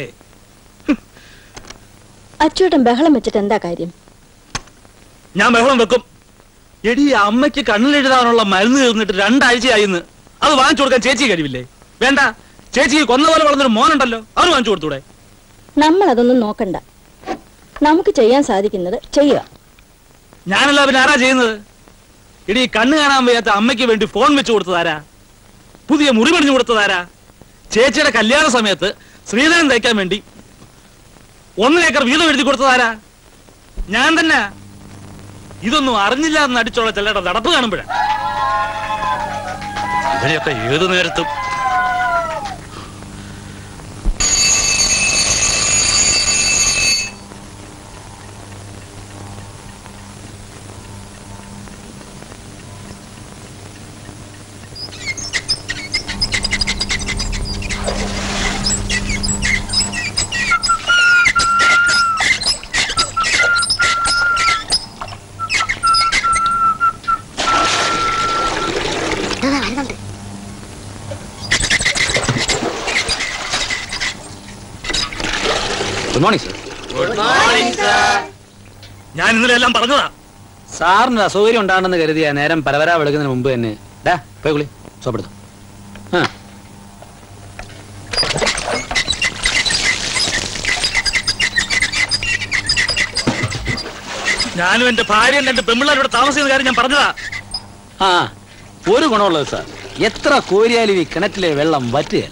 അച്ചൂട്ടൻ ബഹളം വെച്ചിട്ട് എന്താ കാര്യം? ഞാൻ ബഹളം വെക്കും. എടി, അമ്മയ്ക്ക് കണ്ണിലെഴുതാനുള്ള മരുന്ന് തീർന്നിട്ട് 2 ആഴ്ചയായിന്ന്. അത് വാങ്ങിച്ചു കൊടുക്കാൻ ചേച്ചി കഴിവില്ലേ? വേണ്ട, ചേച്ചിക്ക് കൊന്ന പോലെ വളർന്നൊരു മോനുണ്ടല്ലോ, അത് വാങ്ങിച്ചു കൊടുത്തൂടെ? നമ്മൾ അതൊന്നും നോക്കണ്ട. നമുക്ക് ചെയ്യാൻ സാധിക്കുന്നത് ചെയ്യുക. ഞാനല്ല, പിന്നെ ആരാ ചെയ്യുന്നത്? എടി, കണ്ണ് കാണാൻ വയ്യാത്ത അമ്മയ്ക്ക് വേണ്ടി ഫോൺ വെച്ച് കൊടുത്തതാരാ? പുതിയ മുറി പണിഞ്ഞു കൊടുത്തതാരാ? ചേച്ചിയുടെ കല്യാണ സമയത്ത് ശ്രീധരൻ തയ്ക്കാൻ വേണ്ടി 1 ഏക്കർ വീതം എഴുതി കൊടുത്തതാരാ? ഞാൻ തന്നെ. ഇതൊന്നും അറിഞ്ഞില്ല എന്ന് അടിച്ചുള്ള ചിലരുടെ നടപ്പ് കാണുമ്പോഴാണ് ഇവരെയൊക്കെ ഏതു നേരത്തും. Good morning sir. Good morning sir. ഞാൻ ഇന്നലെ എല്ലാം പറഞ്ഞതാ. സാറിന് അസൗകര്യം ഉണ്ടാകണമെന്ന് കരുതിയാ നേരം പരവരാ വിളിക്കുന്നതിന് മുമ്പ് തന്നെ പോയി കുളി സോപ്പെടുത്തു. ഞാനും എന്റെ ഭാര്യയും 2 പെമ്പിള്ളേരോട് താമസിക്കുന്ന കാര്യം ഞാൻ പറഞ്ഞതാ. ഒരു ഗുണമുള്ളത് സാർ, എത്ര കോരിയാലും ഈ കിണറ്റിലെ വെള്ളം വറ്റുകയില്ല.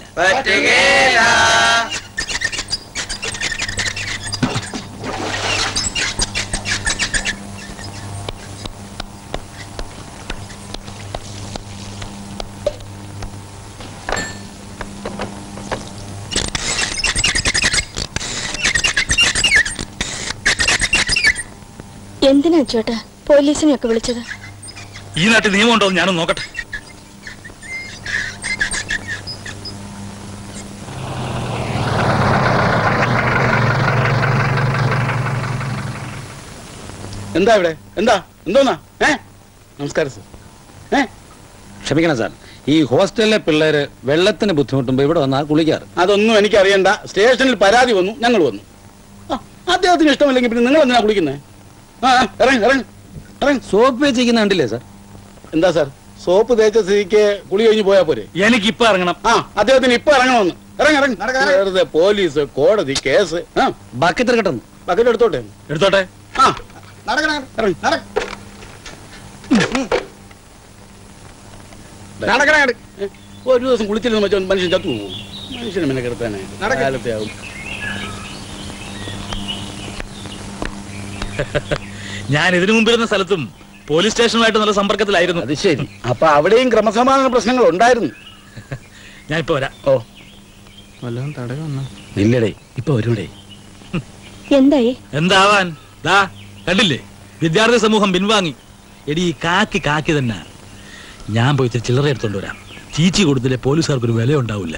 എന്തിനാ ചേട്ടാ പോലീസിനെയൊക്കെ വിളിച്ചത്? ഈ നാട്ടിൽ നിയമം ഉണ്ടോ ഞാനും നോക്കട്ടെ. എന്താ ഇവിടെ? എന്തോന്നാ? നമസ്കാരം സർ. ക്ഷമിക്കണം സാർ, ഈ ഹോസ്റ്റലിലെ പിള്ളേര് വെള്ളത്തിന് ബുദ്ധിമുട്ടുമ്പോ ഇവിടെ വന്നാൽ കുളിക്കാറ്. അതൊന്നും എനിക്ക് അറിയണ്ട. സ്റ്റേഷനിൽ പരാതി വന്നു, ഞങ്ങൾ വന്നു. അദ്ദേഹത്തിന് ഇഷ്ടമല്ലെങ്കിൽ പിന്നെ നിങ്ങൾ എന്തിനാ കുളിക്കുന്നത്? സോപ്പ് വെച്ചിരിക്കുന്ന കണ്ടില്ലേ സാർ? എന്താ സാർ, സോപ്പ് തേച്ച സ്ഥിതിക്ക് കുളി കഴിഞ്ഞ് പോയാ പോരെ? എനിക്ക് ഇപ്പൊ ഇറങ്ങണം. അദ്ദേഹത്തിന് ഇപ്പൊ ഇറങ്ങണമെന്ന്. വെറുതെ പോലീസ്, കോടതി, കേസ്. ബക്കറ്റ് എടുക്കട്ടെ. ബക്കറ്റ് എടുത്തോട്ടെ. നടക്കട്ടെ. ഒരു ദിവസം കുളിച്ചില്ലെന്ന് വെച്ചാൽ മനുഷ്യൻ ചത്തു പോകും. മനുഷ്യനെ പിന്നെ കിടത്താനേ കാലത്തെ ആവും. ഞാൻ ഇതിനു മുമ്പിരുന്ന സ്ഥലത്തും പോലീസ് സ്റ്റേഷനുമായിട്ട് നല്ല സമ്പർക്കത്തിലായിരുന്നു. അത് ശരി. അപ്പൊ അവിടെയും ക്രമസമാധാന പ്രശ്നങ്ങൾ ഉണ്ടായിരുന്നു. ഞാൻ ഇപ്പൊ വരാം. ഓ വല്ലതും തടയൊന്നും ഇല്ലടേ, ഇപ്പൊ വരൂടേ. എന്തായി? എന്താവാൻ? ദാ കണ്ടില്ലേ, വിദ്യാർത്ഥി സമൂഹം പിൻവാങ്ങി. എടി കാക്കി കാക്കി തന്നെ. ഞാൻ പോയി ചില്ലറ എടുത്തോണ്ട് വരാം. ചീച്ചി കൊടുത്തില്ലേ പോലീസുകാർക്ക് ഒരു വില ഉണ്ടാവില്ല.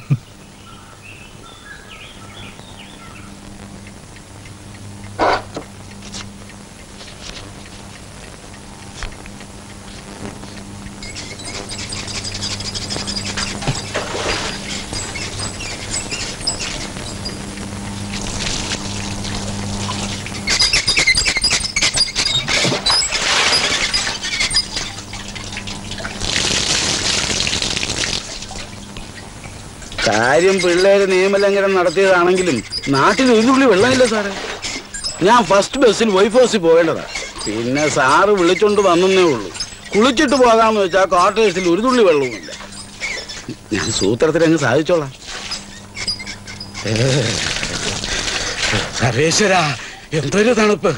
കാര്യം പിള്ളേര് നിയമലംഘനം നടത്തിയതാണെങ്കിലും നാട്ടിൽ ഒരു തുള്ളി വെള്ളമില്ല സാറേ. ഞാൻ ഫസ്റ്റ് ബസ്സിൽ വൈഫ് ഹൗസിൽ പോകേണ്ടതാ. പിന്നെ സാറ് വിളിച്ചോണ്ട് വന്നേ ഉള്ളൂ. കുളിച്ചിട്ട് പോകാമെന്ന് വെച്ചാൽ ക്വാർട്ടേഴ്സിൽ ഒരു തുള്ളി വെള്ളവുമില്ല. ഞാൻ സൂത്രത്തിൽ അങ്ങ് സാധിച്ചോളാം. സർവേശ്വര, എന്തൊരു തണുപ്പ്.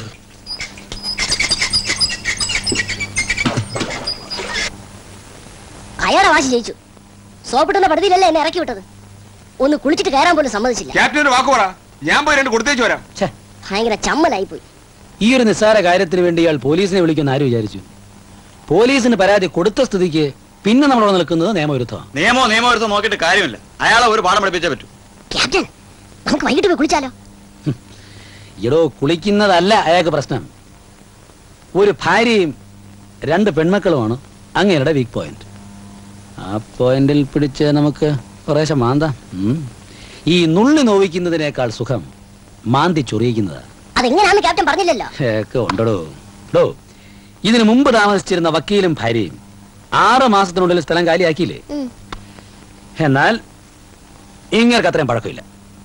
അയാളെ വാശി ജയിച്ചു. സോപ്പിട്ടുള്ള പടുതിയിലല്ലേ എന്നെ ഇറക്കി വിട്ടത്. ഒന്ന് കുളിച്ചിട്ട് കയറാൻ പോലും സമ്മതിച്ചില്ല. ക്യാപ്റ്റന് വാക്ക് പറ, ഞാൻ പോയി 2 കൊടുത്തേച്ചു വരാം. ഭയങ്കര ചമ്മലായി പോയി. ഈ ഒരു നിസ്സാര കാര്യത്തിന് വേണ്ടി ഇയാൾ പോലീസിനെ വിളിക്കുന്ന ആര് വിചാരിച്ചു? പോലീസിന് പരാതി കൊടുത്ത സ്ഥിതിക്ക് പിന്നെ നമ്മളവിടെ നിൽക്കുന്നത് നിയമവിരുദ്ധമാണ്. നിയമവിരുദ്ധം നോക്കിയിട്ട് കാര്യമില്ല. അയാളെ ഒരു പാഠം പഠിപ്പിച്ചേ പറ്റൂ. ക്യാപ്റ്റൻ, നമുക്ക് വൈകിട്ട് പോയി കുളിച്ചാലോ? ഇടോ, കുളിക്കുന്നതല്ല അയാൾക്ക് പ്രശ്നം. ഒരു ഭാര്യയും 2 പെൺമക്കളുമാണ് അങ്ങേരുടെ വീക്ക് പോയിന്റ്. ആ പോയിന്റിൽ പിടിച്ച് നമുക്ക് കുറേശ്ശെ മാന്താം. ഈ നുള്ളി നോവിക്കുന്നതിനേക്കാൾ സുഖം മാന്തി ചൊറിയിക്കുന്നതാ. അതെങ്ങനെയാണെന്ന് ക്യാപ്റ്റൻ പറഞ്ഞില്ലല്ലോ. ഉണ്ടോ. ഇതിനു മുമ്പ് താമസിച്ചിരുന്ന വക്കീലും ഭാര്യയും 6 മാസത്തിനുള്ളിൽ സ്ഥലം കാലിയാക്കിയില്ലേ? എന്നാൽ ഇങ്ങനെ അത്രയും പഴക്കമില്ല.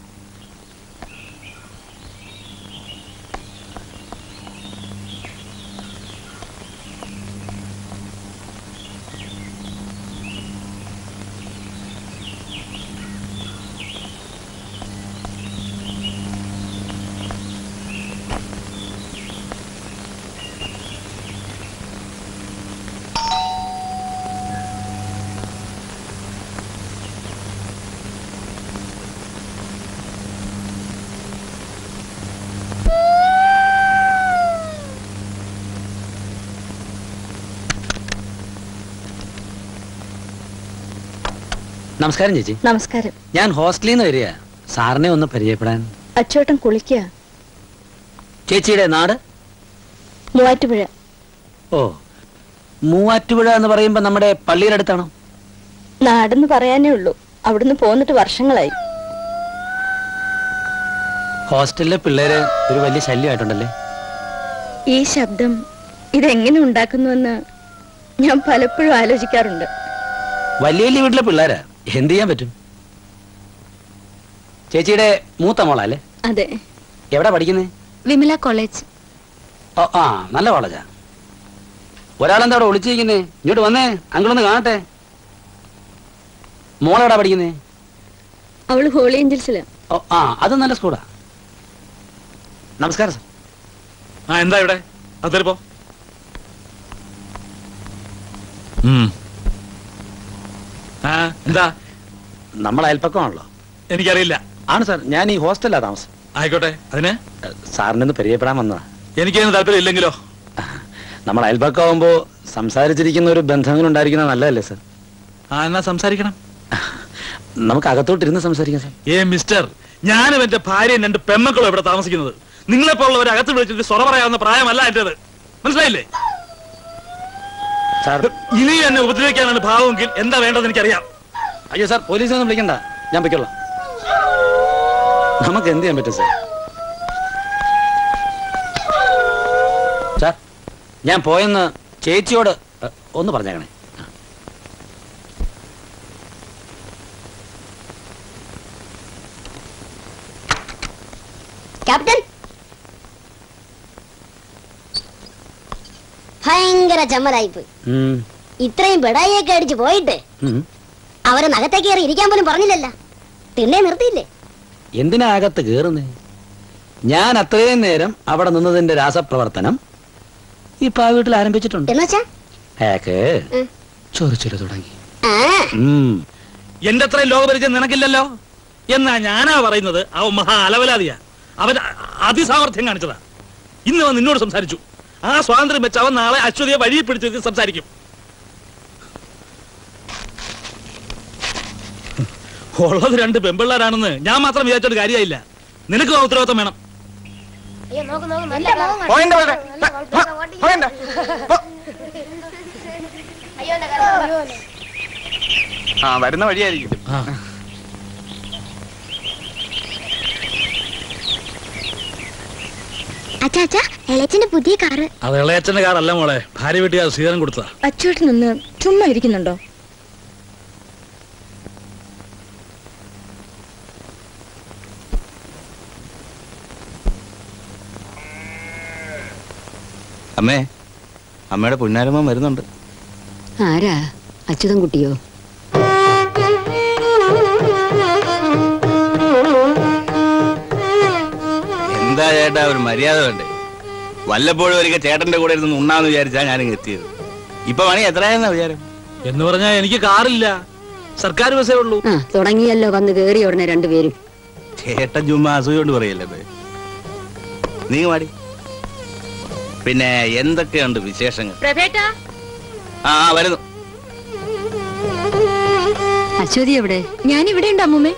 നമസ്കാരം ചേച്ചി. നമസ്കാരം. ഞാൻ ഹോസ്റ്റലിൽ നിന്ന് വരിക. സാറിനെ ഒന്ന് പരിചയപ്പെടാൻ. അച്ചോട്ടൻ കുളിക്കുക. ചേച്ചിയുടെ നാട്? മൂവാറ്റുപുഴ. ഓ, മൂവാറ്റുപുഴ എന്ന് പറയുമ്പോ നമ്മുടെ പള്ളിയുടെ അടുത്താണോ? നാടെന്ന് പറയാനേ ഉള്ളൂ. അവിടുന്ന് പോന്നിട്ട് വർഷങ്ങളായി. ഹോസ്റ്റലിലെ പിള്ളേര് ഒരു വലിയ ശല്യമായിട്ടുണ്ടല്ലേ? ഈ ശബ്ദം ഇതെങ്ങനെ ഉണ്ടാക്കുന്നുവെന്ന് ഞാൻ പലപ്പോഴും ആലോചിക്കാറുണ്ട്. വലിയ വീട്ടിലെ പിള്ളേരാ, എന്ത് ചെയ്യാൻ പറ്റും? ചേച്ചിയുടെ മൂത്ത മോളല്ലേ? അതെ. എവിടെ പഠിക്കുന്നേ? വിമല കോളേജ്. ആ, നല്ല കോളേജാ. ഒരാളെന്താ അവിടെ ഒളിച്ചിരിക്കുന്നേ? ഇങ്ങോട്ട് വന്നേ, അങ്കിളൊന്ന് കാണട്ടെ. മോളെവിടാ പഠിക്കുന്നേ? അവള് ഹോളി ഏഞ്ചൽസില്. ആ, അത് നല്ല സ്കൂളാ. നമസ്കാരം സാർ. എന്താ ഇവിടെ? അതേപ്പോ എന്താ? നമ്മൾ അയൽപ്പക്കമാണല്ലോ. എനിക്കറിയില്ല. ആണ് സാർ, ഞാൻ ഈ ഹോസ്റ്റലിലാ താമസം. ആയിക്കോട്ടെ. അതിന് സാറിനൊന്ന് പരിചയപ്പെടാൻ വന്നതാ. എനിക്കതിന് താല്പര്യം ഇല്ലെങ്കിലോ? നമ്മൾ അയൽപ്പക്കമാകുമ്പോ സംസാരിച്ചിരിക്കുന്ന ഒരു ബന്ധങ്ങൾ ഉണ്ടായിരിക്കുന്നത് നല്ലതല്ലേ സാർ? എന്നാ സംസാരിക്കണം. നമുക്ക് അകത്തോട്ടിരുന്ന് സംസാരിക്കാം സാർ. മിസ്റ്റർ, ഞാനും എന്റെ ഭാര്യയും 2 പെമ്മക്കളും ഇവിടെ താമസിക്കുന്നത്. നിങ്ങളെപ്പോലുള്ളവരെ അകത്ത് വിളിച്ചിട്ട് സ്വറ പറയാവുന്ന പ്രായമല്ല എന്റേത്. മനസ്സിലായില്ലേ? ഇനി എന്നെ ഉപദ്രവിക്കാനാണ് ഭാവമെങ്കിൽ എന്താ വേണ്ടത് എനിക്കറിയാം. അയ്യോ സാർ, പോലീസിനൊന്നും വിളിക്കണ്ട, ഞാൻ പൊയ്ക്കൊള്ളാം. നമുക്ക് എന്ത് ചെയ്യാൻ പറ്റും സാർ? സാർ, ഞാൻ പോയെന്ന് ചേച്ചിയോട് ഒന്ന് പറഞ്ഞേക്കണേ. ക്യാപ്റ്റൻ, ഭയങ്കര ചമ്മലായി പോയി. ഇത്രയും പെടായിയൊക്കെ അടിച്ചു പോയിട്ട് അവരെ നഗത്തേക്ക് കയറി ഇരിക്കാൻ പോലും പറഞ്ഞില്ലല്ലോ. തിണ്ണെ നിർത്തിയില്ലേ? എന്തിനാ അകത്ത് കേറുന്നേ? ഞാൻ അത്രയും നേരം അവിടെ നിന്നതിന്റെ രാസപ്രവർത്തനം ഇപ്പൊ ആ വീട്ടിൽ ആരംഭിച്ചിട്ടുണ്ട്. അയാൾക്ക് ചൊറിച്ചില് തുടങ്ങി. എന്റെ അത്രയും ലോകപരിചയം നിനക്കില്ലല്ലോ. എന്നാ ഞാനാ പറയുന്നത്, അവൻ മഹാ അലവലാതിയാ. അവൻ അതിസാമർഥ്യം കാണിച്ചതാ. ഇന്ന് അവൻ നിന്നോട് സംസാരിച്ചു. ആ സ്വാതന്ത്ര്യം വെച്ച് അവൻ നാളെ അശ്വതിയെ വഴിയിൽ പിടിച്ച് സംസാരിക്കും. ഉള്ളത് 2 പെമ്പിള്ളാരാണെന്ന് ഞാൻ മാത്രം വിചാരിച്ചൊരു കാര്യമായില്ല. നിനക്ക് ഉത്തരവാദിത്വം വേണം. വരുന്ന വഴിയായിരിക്കും. ഇളയച്ചന്റെ പുതിയ കാറ്. അത് ഇളയച്ചന്റെ കാറല്ല മോളെ, ഭാര്യ വീട്ടുകാർ സ്വീകരണം കൊടുത്തതാ. അച്ചോട്ട് നിന്ന് ചുമ്മാ ഇരിക്കുന്നുണ്ടോ? അമ്മേ, അമ്മയുടെ പുന്നാരമ്മ വരുന്നുണ്ട്. ആരാ? അച്യുതൻ കുട്ടിയോ? എന്താ ചേട്ടാ ഒരു മര്യാദ വേണ്ടേ? വല്ലപ്പോഴും ഒരിക്കൽ ചേട്ടന്റെ കൂടെ ഇരുന്ന് ഉണ്ണാന്ന് വിചാരിച്ചാ ഞാനിങ്ങ് എത്തിയത്. ഇപ്പൊ മണി എത്രയാണെന്നാ വിചാരം? എന്ന് പറഞ്ഞാ എനിക്ക് കാറില്ല, സർക്കാർ ബസ്സേ ഉള്ളൂ. തുടങ്ങിയല്ലോ വന്ന് കേറി ഉടനെ രണ്ടുപേരും. ചേട്ടൻ ചുമ്മാ അസൂയ കൊണ്ട് പറയല്ലേ. നീ മാടി. പിന്നെ എന്തൊക്കെയുണ്ട് വിശേഷങ്ങൾ? ആ വരുന്നു. അശ്വതി എവിടെ? ഞാൻ ഇവിടെ ഉണ്ട് അമ്മൂമ്മേ.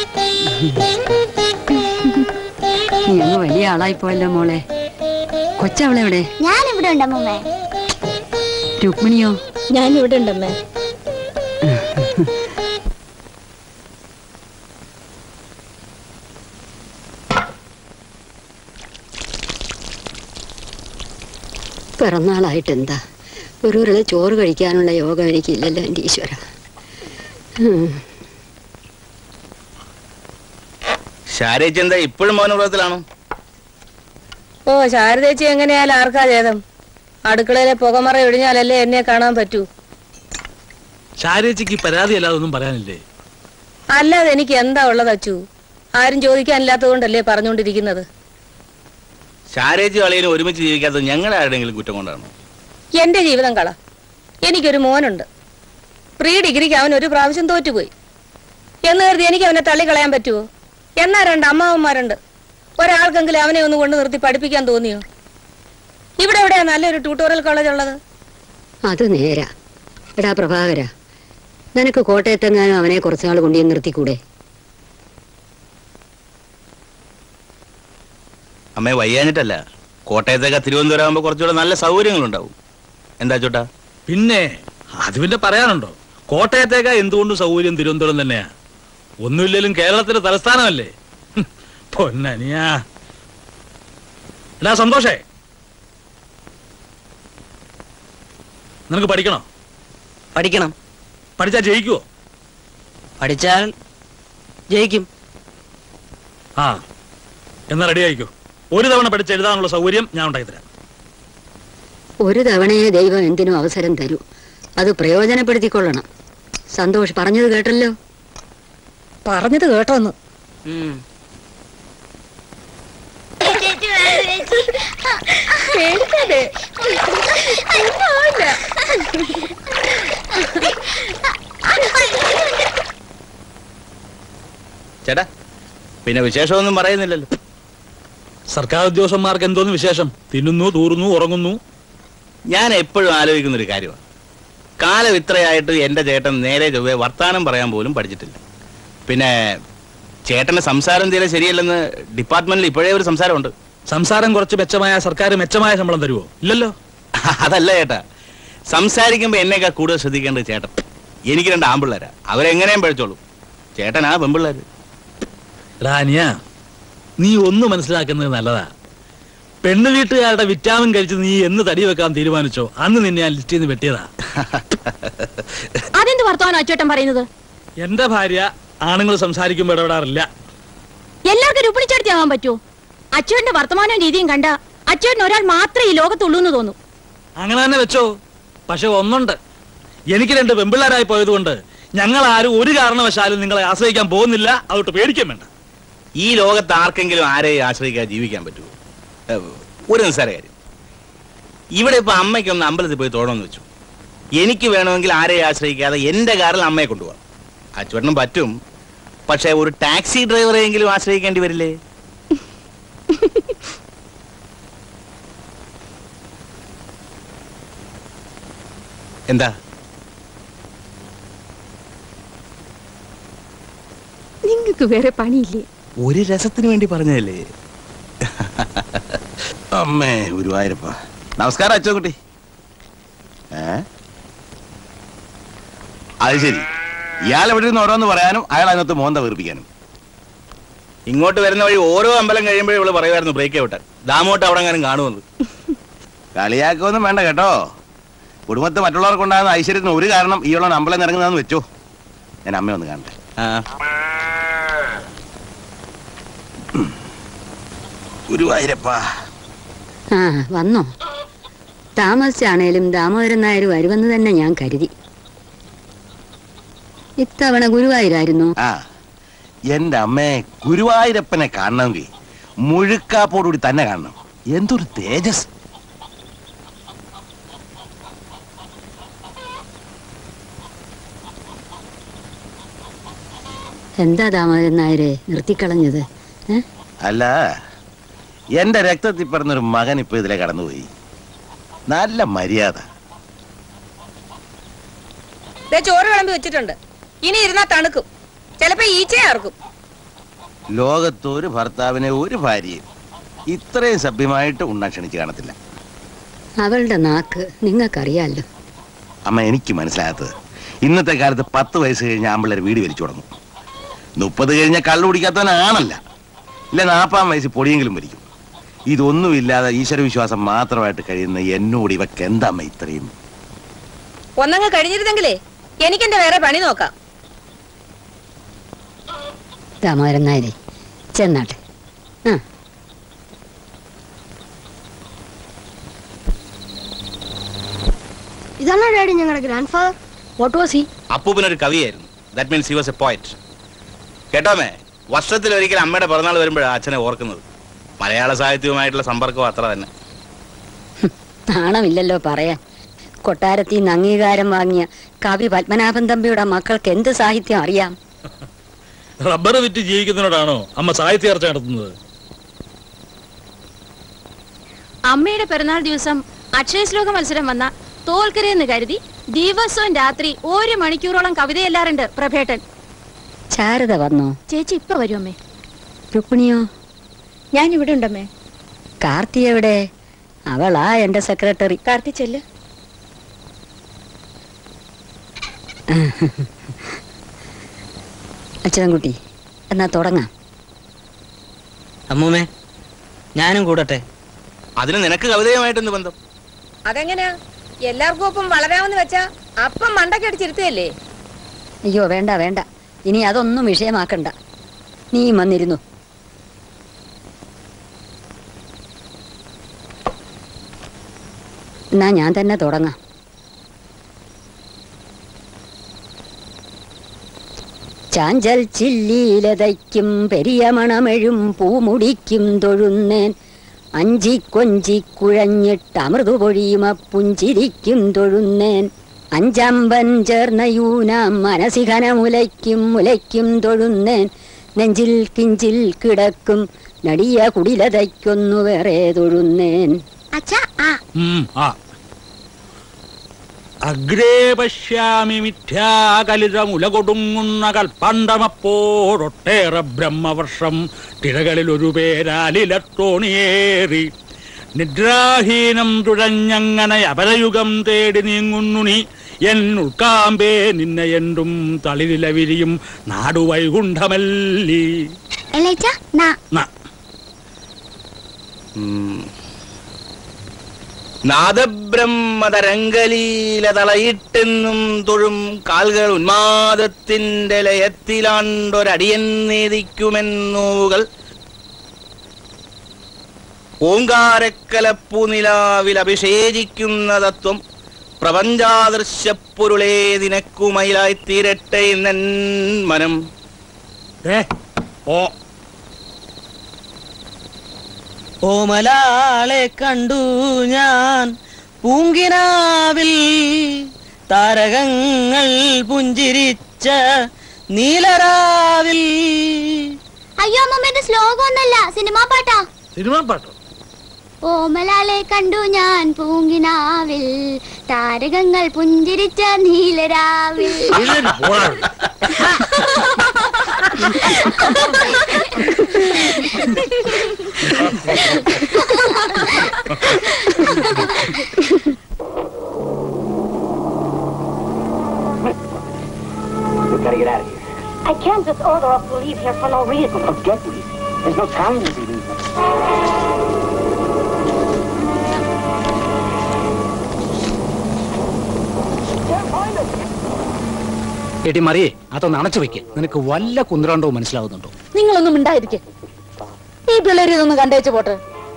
നീ അങ്ങ് വലിയ ആളായി പോയല്ലോ മോളെ. കൊച്ചവളെവിടെ? ഞാൻ ഇവിടെ ഉണ്ട് അമ്മൂമ്മേ. രുക്മിണിയോ? ഞാൻ ഇവിടെ ഉണ്ടമ്മേ. പിറന്നാളായിട്ട് എന്താ, ഒരു ചോറ് കഴിക്കാനുള്ള യോഗം എനിക്കില്ലല്ലോ എൻ്റെ ഈശ്വര. ശാരേച്ചി എന്താ ഇപ്പോഴും മൗനവ്രതത്തിലാണോ? ഓ, ശാരദേച്ചി എങ്ങനെയാലും ആർക്കാ ചേതം? അടുക്കളയിലെ പുകമറ ഒഴിഞ്ഞാലല്ലേ എന്നെ കാണാൻ പറ്റൂ. ശാരേച്ചിക്ക് പരാതി അല്ലാതെ ഒന്നും പറയാനില്ലേ? അല്ലാതെ എനിക്ക് എന്താ ഉള്ളത് അച്ചു? ആരും ചോദിക്കാനില്ലാത്തത് കൊണ്ടല്ലേ പറഞ്ഞുകൊണ്ടിരിക്കുന്നത്. ശാരേച്ചി കളിയിലും ഒരുമിച്ച് ജീവിക്കാത്തത് ഞങ്ങളെ ആരുടെങ്കിലും കുറ്റം കൊണ്ടാണോ? എന്റെ ജീവിതം കള. എനിക്കൊരു മോനുണ്ട്. പ്രീ ഡിഗ്രിക്ക് അവൻ ഒരു പ്രാവശ്യം തോറ്റുപോയി എന്ന് കരുതി എനിക്ക് അവനെ തള്ളിക്കളയാൻ പറ്റുമോ? എന്നാ 2 അമ്മാവന്മാരുണ്ട്. ഒരാൾക്കെങ്കിലും അവനെ ഒന്ന് കൊണ്ട് നിർത്തി പഠിപ്പിക്കാൻ തോന്നിയോ? ഇവിടെ എവിടെയാ നല്ലൊരു ട്യൂട്ടോറിയൽ കോളേജ് ഉള്ളത്? അത് നേരാ. എടാ പ്രഭാകര, നിനക്ക് കോട്ടയത്തെങ്ങാനും അവനെ കുറച്ചാൾ കൊണ്ടു നിർത്തിക്കൂടെ? അമ്മയെ വയ്യാഞ്ഞിട്ടല്ല, കോട്ടയത്തേക്ക് തിരുവനന്തപുരം ആകുമ്പോ കുറച്ചുകൂടെ നല്ല സൗകര്യങ്ങളുണ്ടാവും. എന്താ ചോട്ടാ? പിന്നെ അത് പിന്നെ പറയാനുണ്ടോ? കോട്ടയത്തേക്കാ എന്തുകൊണ്ടും സൗകര്യം തിരുവനന്തപുരം തന്നെയാ. ഒന്നുമില്ലേലും കേരളത്തിന്റെ തലസ്ഥാനമല്ലേ. പൊന്നനിയാ. എടാ സന്തോഷേ, നിനക്ക് പഠിക്കണോ? പഠിക്കണം. പഠിച്ചാൽ ജയിക്കുവോ? പഠിച്ചാൽ ജയിക്കും. ആ, എന്നാ റെഡി ആയിക്കോ. ഒരു തവണ പഠിച്ച് എഴുതാനുള്ള സൗകര്യം ഞാൻ ഉണ്ടാക്കിത്തരാം. ഒരു തവണയെ ദൈവം എന്തിനും അവസരം തരൂ. അത് പ്രയോജനപ്പെടുത്തിക്കൊള്ളണം. സന്തോഷ് പറഞ്ഞത് കേട്ടല്ലോ. പറഞ്ഞത് കേട്ടോന്ന്. ചേട്ടാ, പിന്നെ വിശേഷമൊന്നും പറയുന്നില്ലല്ലോ. സർക്കാർ ഉദ്യോഗസ്ഥന്മാർക്ക് എന്തോന്ന് വിശേഷം? തിന്നുന്നു, തൂറുന്നു, ഉറങ്ങുന്നു. ഞാൻ എപ്പോഴും ആലോചിക്കുന്നൊരു കാര്യമാണ്. കാലം ഇത്രയായിട്ട് എന്റെ ചേട്ടൻ നേരെ ചൊവ്വേ വർത്താനം പറയാൻ പോലും പഠിച്ചിട്ടില്ല. പിന്നെ ചേട്ടന്റെ സംസാരം തീരെ ശരിയല്ലെന്ന് ഡിപ്പാർട്ട്മെന്റിൽ ഇപ്പോഴേ ഒരു സംസാരമുണ്ട്. സംസാരം കുറച്ച് മെച്ചമായ സർക്കാർ മെച്ചമായ ശമ്പളം തരുമോ? ഇല്ലല്ലോ. അതല്ല ചേട്ടാ, സംസാരിക്കുമ്പോ എന്നേക്കാൾ കൂടുതൽ ശ്രദ്ധിക്കേണ്ടത് ചേട്ടൻ. എനിക്ക് 2 ആമ്പിള്ളേരാ, അവരെങ്ങനെയും പഴിച്ചോളൂ. ചേട്ടനാ പെമ്പിള്ളേര്. റാനിയ, നീ ഒന്ന് മനസ്സിലാക്കുന്നത് നല്ലതാ. പെണ്ണു വീട്ടുകാരുടെ വിറ്റാമിൻ കഴിച്ച് നീ എന്ന് തടി വെക്കാൻ തീരുമാനിച്ചോ അന്ന് നിന്നെ ഞാൻ ലിസ്റ്റിൽ നിന്ന് വെട്ടിയതാ. അതെന്ത് വർത്തമാനം അച്ചോട്ടൻ പറയുന്നത്? എന്റെ ഭാര്യ ആണുങ്ങൾ സംസാരിക്കുമ്പോ ഇടപെടാറില്ല. എല്ലാവർക്കും രുപ്പിടിച്ചെടുത്തിയാവാൻ പറ്റുമോ? അച്ചോട്ടന്റെ വർത്തമാനവും രീതിയും കണ്ട അച്ചോട്ടൻ ഒരാൾ മാത്രമേ ഈ ലോകത്തുള്ളൂ എന്ന് തോന്നും. അങ്ങനെ തന്നെ വെച്ചോ. പക്ഷെ ഒന്നുണ്ട്, എനിക്ക് 2 പെമ്പിള്ളാരായി പോയതുകൊണ്ട് ഞങ്ങൾ ആരും ഒരു കാരണവശാലും നിങ്ങളെ ആശ്രയിക്കാൻ പോകുന്നില്ല. അതുകൊണ്ട് പേടിക്കാൻ വേണ്ട. ഈ ലോകത്ത് ആർക്കെങ്കിലും ആരെയും ആശ്രയിക്കാതെ ജീവിക്കാൻ പറ്റുമോ? ഒരു നിസ്സാര കാര്യം, ഇവിടെ ഇപ്പൊ അമ്മയ്ക്കൊന്ന് അമ്പലത്തിൽ പോയി തൊഴണമെന്ന് വെച്ചു. എനിക്ക് വേണമെങ്കിൽ ആരെയും ആശ്രയിക്കാതെ എന്റെ കാറിൽ അമ്മയെ കൊണ്ടുപോകാം. അച്ചുവേട്ടനും പറ്റും. പക്ഷെ ഒരു ടാക്സി ഡ്രൈവറെയെങ്കിലും ആശ്രയിക്കേണ്ടി വരില്ലേ? എന്താ നിങ്ങൾക്ക് വേറെ പണിയില്ലേ? ഒരു രസത്തിന് വേണ്ടി പറഞ്ഞതല്ലേ. അമ്മേ ഗുരുവായൂരപ്പ. നമസ്കാരം അച്ചോക്കുട്ടി. അത് ശരി, ഇയാൾ എവിടെ നിന്ന് ഓരോന്ന് പറയാനും അയാൾ അതിനകത്ത് മോന്ത വീർപ്പിക്കാനും. ഇങ്ങോട്ട് വരുന്ന വഴി ഓരോ അമ്പലം കഴിയുമ്പോഴേ ഇവള് പറയുമായിരുന്നു ബ്രേക്ക് ഔട്ടാൻ. ദാമോട്ട് അവിടെ എങ്ങാനും കാണുമെന്ന്. കളിയാക്കൊന്നും വേണ്ട കേട്ടോ. കുടുംബത്ത് മറ്റുള്ളവർക്കുണ്ടാകുന്ന ഐശ്വര്യത്തിന് ഒരു കാരണം ഈ ഉള്ള അമ്പലം ഇറങ്ങുന്നതെന്ന് വെച്ചോ. ഞാൻ അമ്മ ഒന്ന് കാണട്ടെ. ഗുരുവായൂരപ്പ. വന്നോ? താമസിച്ചാണേലും ദാമോദരൻ നായർ വരുമെന്ന് തന്നെ ഞാൻ കരുതി. ഇത്തവണ ഗുരുവായൂരായിരുന്നു. എന്റെ അമ്മയെ ഗുരുവായൂരപ്പനെ കാണണമെങ്കിൽ മുഴുക്കാപ്പോടുകൂടി തന്നെ കാണണം. എന്തൊരു തേജസ്! എന്താ ദാമോദരൻ നായരെ നിർത്തിക്കളഞ്ഞത്? അല്ല, എന്റെ രക്തത്തിൽ പറഞ്ഞൊരു മകൻ ഇപ്പൊ ഇതിലെ കടന്നുപോയി. നല്ല മര്യാദ. ചോറ് വിളമ്പി വെച്ചിട്ടുണ്ട്. ഇനി ഇരുന്നാ തണുക്കും, ചിലപ്പോ ഈച്ചയാർക്കും. ലോകത്തൊരു ഭർത്താവിനെ ഒരു ഭാര്യയും ഇത്രയും സഭ്യമായിട്ട് ഉണ്ണാൻ ക്ഷണിച്ച് കാണത്തില്ല. അവളുടെ നാക്ക് നിങ്ങൾക്കറിയാലോ. അമ്മ, എനിക്ക് മനസ്സിലാകാത്തത് ഇന്നത്തെ കാലത്ത് 10 വയസ്സ് കഴിഞ്ഞ ആമ്പിള്ളേർ വീട് വലിച്ചു തുടങ്ങും. 30 കഴിഞ്ഞ കള്ളു കുടിക്കാത്തവനാണല്ല, ഇല്ല 40 വയസ്സിൽ പൊടിയെങ്കിലും വലിക്കും. ഇതൊന്നുമില്ലാതെ ഈശ്വരവിശ്വാസം മാത്രമായിട്ട് കഴിയുന്ന എന്നോട് ഇവക്ക് എന്താ ഇത്രയും? ഒന്നങ്ങ് കഴിഞ്ഞിരുന്നെങ്കിലേ എനിക്കെന്റെ വേറെ പണി നോക്കാം. ദാമോദരൻ നായരെ ചെന്നാട്ടെ. ഇതാണോ ഡാഡി ഞങ്ങളുടെ grand father? What was he? അപ്പൂപ്പനൊരു കവിയായിരുന്നു. That means he was a poet. കേട്ടോമേ, വർഷത്തിലൊരിക്കൽ അമ്മയുടെ പിറന്നാൾ വരുമ്പോഴാണ് അച്ഛനെ ഓർക്കുന്നത്. മലയാള സാഹിത്യവുമായിട്ടുള്ള സമ്പർക്കം അത്ര തന്നെ. നാണമില്ലല്ലോ പറയാൻ. കൊട്ടാരത്തിൽ നിന്ന് അംഗീകാരം വാങ്ങിയ കവി പത്മനാഭൻ തമ്പിയുടെ മക്കൾക്ക് എന്ത് സാഹിത്യം അറിയാം? റബ്ബർ വിറ്റ് ജീവിക്കുന്നതിനോടാണോ അമ്മ സാഹിത്യ ചർച്ച നടത്തുന്നത്? അമ്മയുടെ പിറന്നാൾ ദിവസം അക്ഷയശ്ലോക മത്സരം വന്ന തോൽക്കരെന്ന് കരുതി ദിവസവും രാത്രി 1 മണിക്കൂറോളം കവിതയെല്ലാറുണ്ട് പ്രഭേട്ടൻ. ശാരദ വന്നോ? ചേച്ചി ഇപ്പൊ വരും അമ്മേ. രുക്മിണിയോ? ഞാൻ ഇവിടെ ഉണ്ടമ്മേ. കാർത്തി എവിടെ? അവളാ എന്റെ സെക്രട്ടറി. കാർത്തി ചെല്ല്. അച്ഛൻകുട്ടി, എന്നാ തുടങ്ങാം. അമ്മൂമ്മേ, ഞാനും കൂടട്ടെ. അതിന് നിനക്ക് കവിതയുമായിട്ടൊന്ന് ബന്ധം? അതെങ്ങനെയാ? എല്ലാവർക്കും ഒപ്പം വളരാമെന്ന് വെച്ചാ അപ്പം മണ്ടക്കടിച്ചിരുത്തല്ലേ? അയ്യോ വേണ്ട വേണ്ട, ഇനി അതൊന്നും വിഷയമാക്കണ്ട. നീ വന്നിരുന്നു. എന്നാ ഞാൻ തന്നെ തുടങ്ങാം. ചാഞ്ചൽ ചില്ലീലതയ്ക്കും പെരിയ മണമെഴും പൂമുടിക്കും തൊഴുന്നേൻ, അഞ്ചിക്കൊഞ്ചി കുഴഞ്ഞിട്ട് അമൃതു പൊഴിയുമ പുഞ്ചിരിക്കും തൊഴുന്നേൻ, അഞ്ചമ്പൻ ചേർന്ന യൂനാം മനസികനമുലയ്ക്കും മുലയ്ക്കും തൊഴുന്നേൻ, നെഞ്ചിൽ കിഞ്ചിൽ കിടക്കും നടിയ കുടിലതയ്ക്കൊന്നു വേറെ തൊഴുന്നേൻ. അഗ്രേ പശ്യാമി മിഥ്യാകലിതമുലകൊടുങ്ങുന്ന കൽപ്പണ്ടമപ്പോഴൊട്ടേറെ ബ്രഹ്മവർഷം തിരകളിൽ ഒരു പേരാലിലത്തോണിയേറി നിദ്രാഹീനം തുഴഞ്ഞങ്ങനെ അപരയുഗം തേടി നീങ്ങുന്നു നീ എൻ ഉൾക്കാമ്പേ നിന്നെ എന്തും തളിരില വിരിയും നാടുവൈകുണ്ഠമല്ലി. നാദബ്രഹ്മതരംഗലീലതളയിട്ടെന്നും തൊഴും കാൽകൾ ഉന്മാദത്തിന്റെ ലയത്തിലാണ്ടൊരടിയൻ നേദിക്കുമെന്നൂകൾ ഓങ്കാരക്കലപ്പു നിലാവിൽ അഭിഷേചിക്കുന്ന തത്വം പ്രപഞ്ചാദൃശ്യപ്പൊരുളേ നിനക്കുമയിലായി തീരട്ടെ എന്നൻ മനം. ഓമലാളെ കണ്ടു ഞാൻ പൂങ്കിനാവിൽ, താരകങ്ങൾ പുഞ്ചിരിച്ച നീലരാവിൽ. അയ്യോ അമ്മ, ഇത് ശ്ലോകം ഒന്നല്ല, സിനിമാ പാട്ടാ. സിനിമാ പാട്ടോ? ഓമലാലെ കണ്ടു ഞാൻ പൂങ്കിനാവിൽ, താരകങ്ങൾ പുഞ്ചിരിച്ച നീലരാവിൽ. We've got to get out of here. I can't just order us to leave here for no reason. Forget me. There's no time to be leaving. എടി മറിയേ, അതൊന്ന് അണച്ചു വെക്ക്. നിനക്ക് വല്ല കുന്ത്രണ്ടോ മനസ്സിലാവുന്നുണ്ടോ? നിങ്ങളൊന്നും ഉണ്ടായിരിക്കെ. ഈ പിള്ളേരെ ഇതൊന്ന് കണ്ടേച്ചു പോട്ടെ.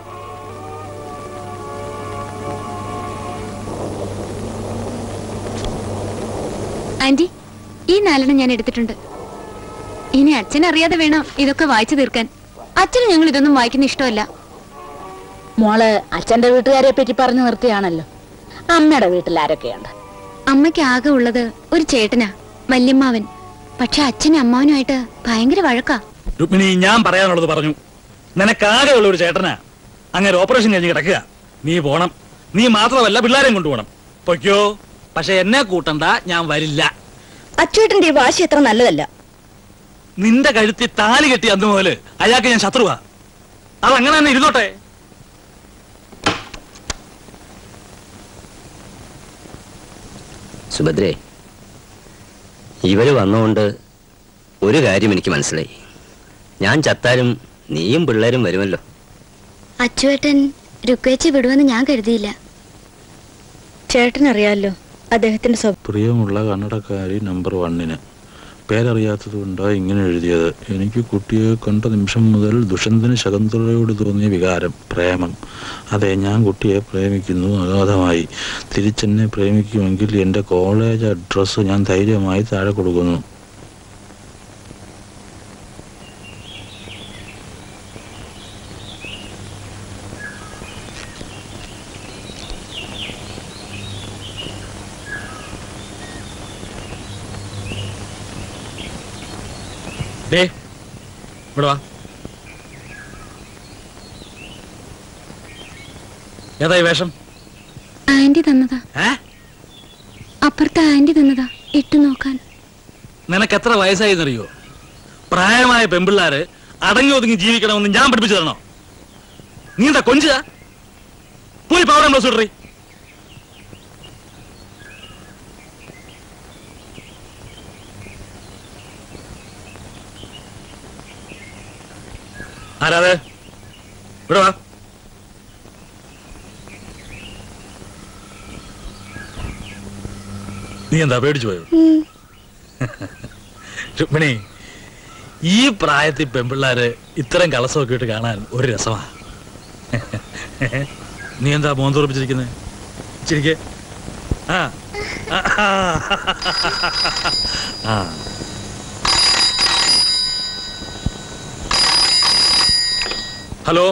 ആന്റി, ഈ 4 ഞാൻ എടുത്തിട്ടുണ്ട്. ഇനി അച്ഛൻ അറിയാതെ വേണം ഇതൊക്കെ വായിച്ചു തീർക്കാൻ. അച്ഛന് ഞങ്ങൾ ഇതൊന്നും വായിക്കുന്ന ഇഷ്ടമല്ല. മോള് അച്ഛന്റെ വീട്ടുകാരെ പറ്റി പറഞ്ഞു നിർത്തിയാണല്ലോ. അമ്മയുടെ വീട്ടിൽ ആരൊക്കെയുണ്ട്? അമ്മയ്ക്ക് ആകെ ഉള്ളത് ഒരു ചേട്ടനാ, വല്യമ്മാവൻ. പക്ഷെ അച്ഛനും അമ്മാവനുമായിട്ട് ഭയങ്കര വഴക്കാ. രുക്മിണി, ഞാൻ പറയാനുള്ളത് പറഞ്ഞു. നിനക്കാകെ ഉള്ള ഒരു ചേട്ടനാ. അങ്ങനെ ഓപ്പറേഷൻ കഴിഞ്ഞ് കിടക്കുക. നീ പോണം. നീ മാത്രമല്ല, പിള്ളേരെയും കൊണ്ടുപോകണം. പൊയ്ക്കോ. പക്ഷെ എന്നെ കൂട്ടണ്ട, ഞാൻ വരില്ല. അച്ചുവേട്ടന്റെ ഈ വാശി അത്ര നല്ലതല്ല. നിന്റെ കഴുത്തി താലി കെട്ടി അന്ന് മുതല് അയാൾക്ക് ഞാൻ ശത്രുവാ. അതങ്ങനെ തന്നെ ഇരുന്നോട്ടെ. സുഭദ്രേ, ഇവര് വന്നുകൊണ്ട് ഒരു കാര്യം എനിക്ക് മനസ്സിലായി. ഞാൻ ചത്താലും നീയും പിള്ളേരും വരുമല്ലോ. അച്ചുവേട്ടൻ രുക്വേച്ചി വിടുമെന്ന് ഞാൻ കരുതിയില്ല. ചേട്ടനറിയാലോ അദ്ദേഹത്തിന്റെ പ്രിയമുള്ള കന്നഡക്കാരി നമ്പർ 1 പേരറിയാത്തതുകൊണ്ടാ ഇങ്ങനെ എഴുതിയത്. എനിക്ക് കുട്ടിയെ കണ്ട നിമിഷം മുതൽ ദുഷ്യന്തന് ശകുന്തളയോട് തോന്നിയ വികാരം, പ്രേമം. അതെ, ഞാൻ കുട്ടിയെ പ്രേമിക്കുന്നു, അഗാധമായി. തിരിച്ചെന്നെ പ്രേമിക്കുമെങ്കിൽ എൻ്റെ കോളേജ് അഡ്രസ്സ് ഞാൻ ധൈര്യമായി താഴെ കൊടുക്കുന്നു. ഇവിടെ വാ. ഏതാ ഈ വേഷം? ആന്റി തന്നതാ. അപ്പുറത്തെ ആന്റി തന്നതാ, ഇട്ടു നോക്കാൻ. നിനക്ക് എത്ര വയസ്സായിന്നറിയോ? പ്രായമായ പെമ്പിള്ളാര് അടങ്ങി ഒതുങ്ങി ജീവിക്കണമെന്ന് ഞാൻ പഠിപ്പിച്ചു തരണോ? നീ എന്താ കൊഞ്ചാ? പോയി പവർ ബ്ലൗസ് ഇടറി. ആരാതെ? ഇവിടെ വാ. നീ എന്താ പേടിച്ചു പോയോ? രുക്മിണി, ഈ പ്രായത്തിൽ പെമ്പിള്ളാര് ഇത്തരം കളസമൊക്കെ ഇട്ട് കാണാൻ ഒരു രസമാ. നീ എന്താ മോൻ തുറപ്പിച്ചിരിക്കുന്നത്? ചിരിക്കേ. ഹലോ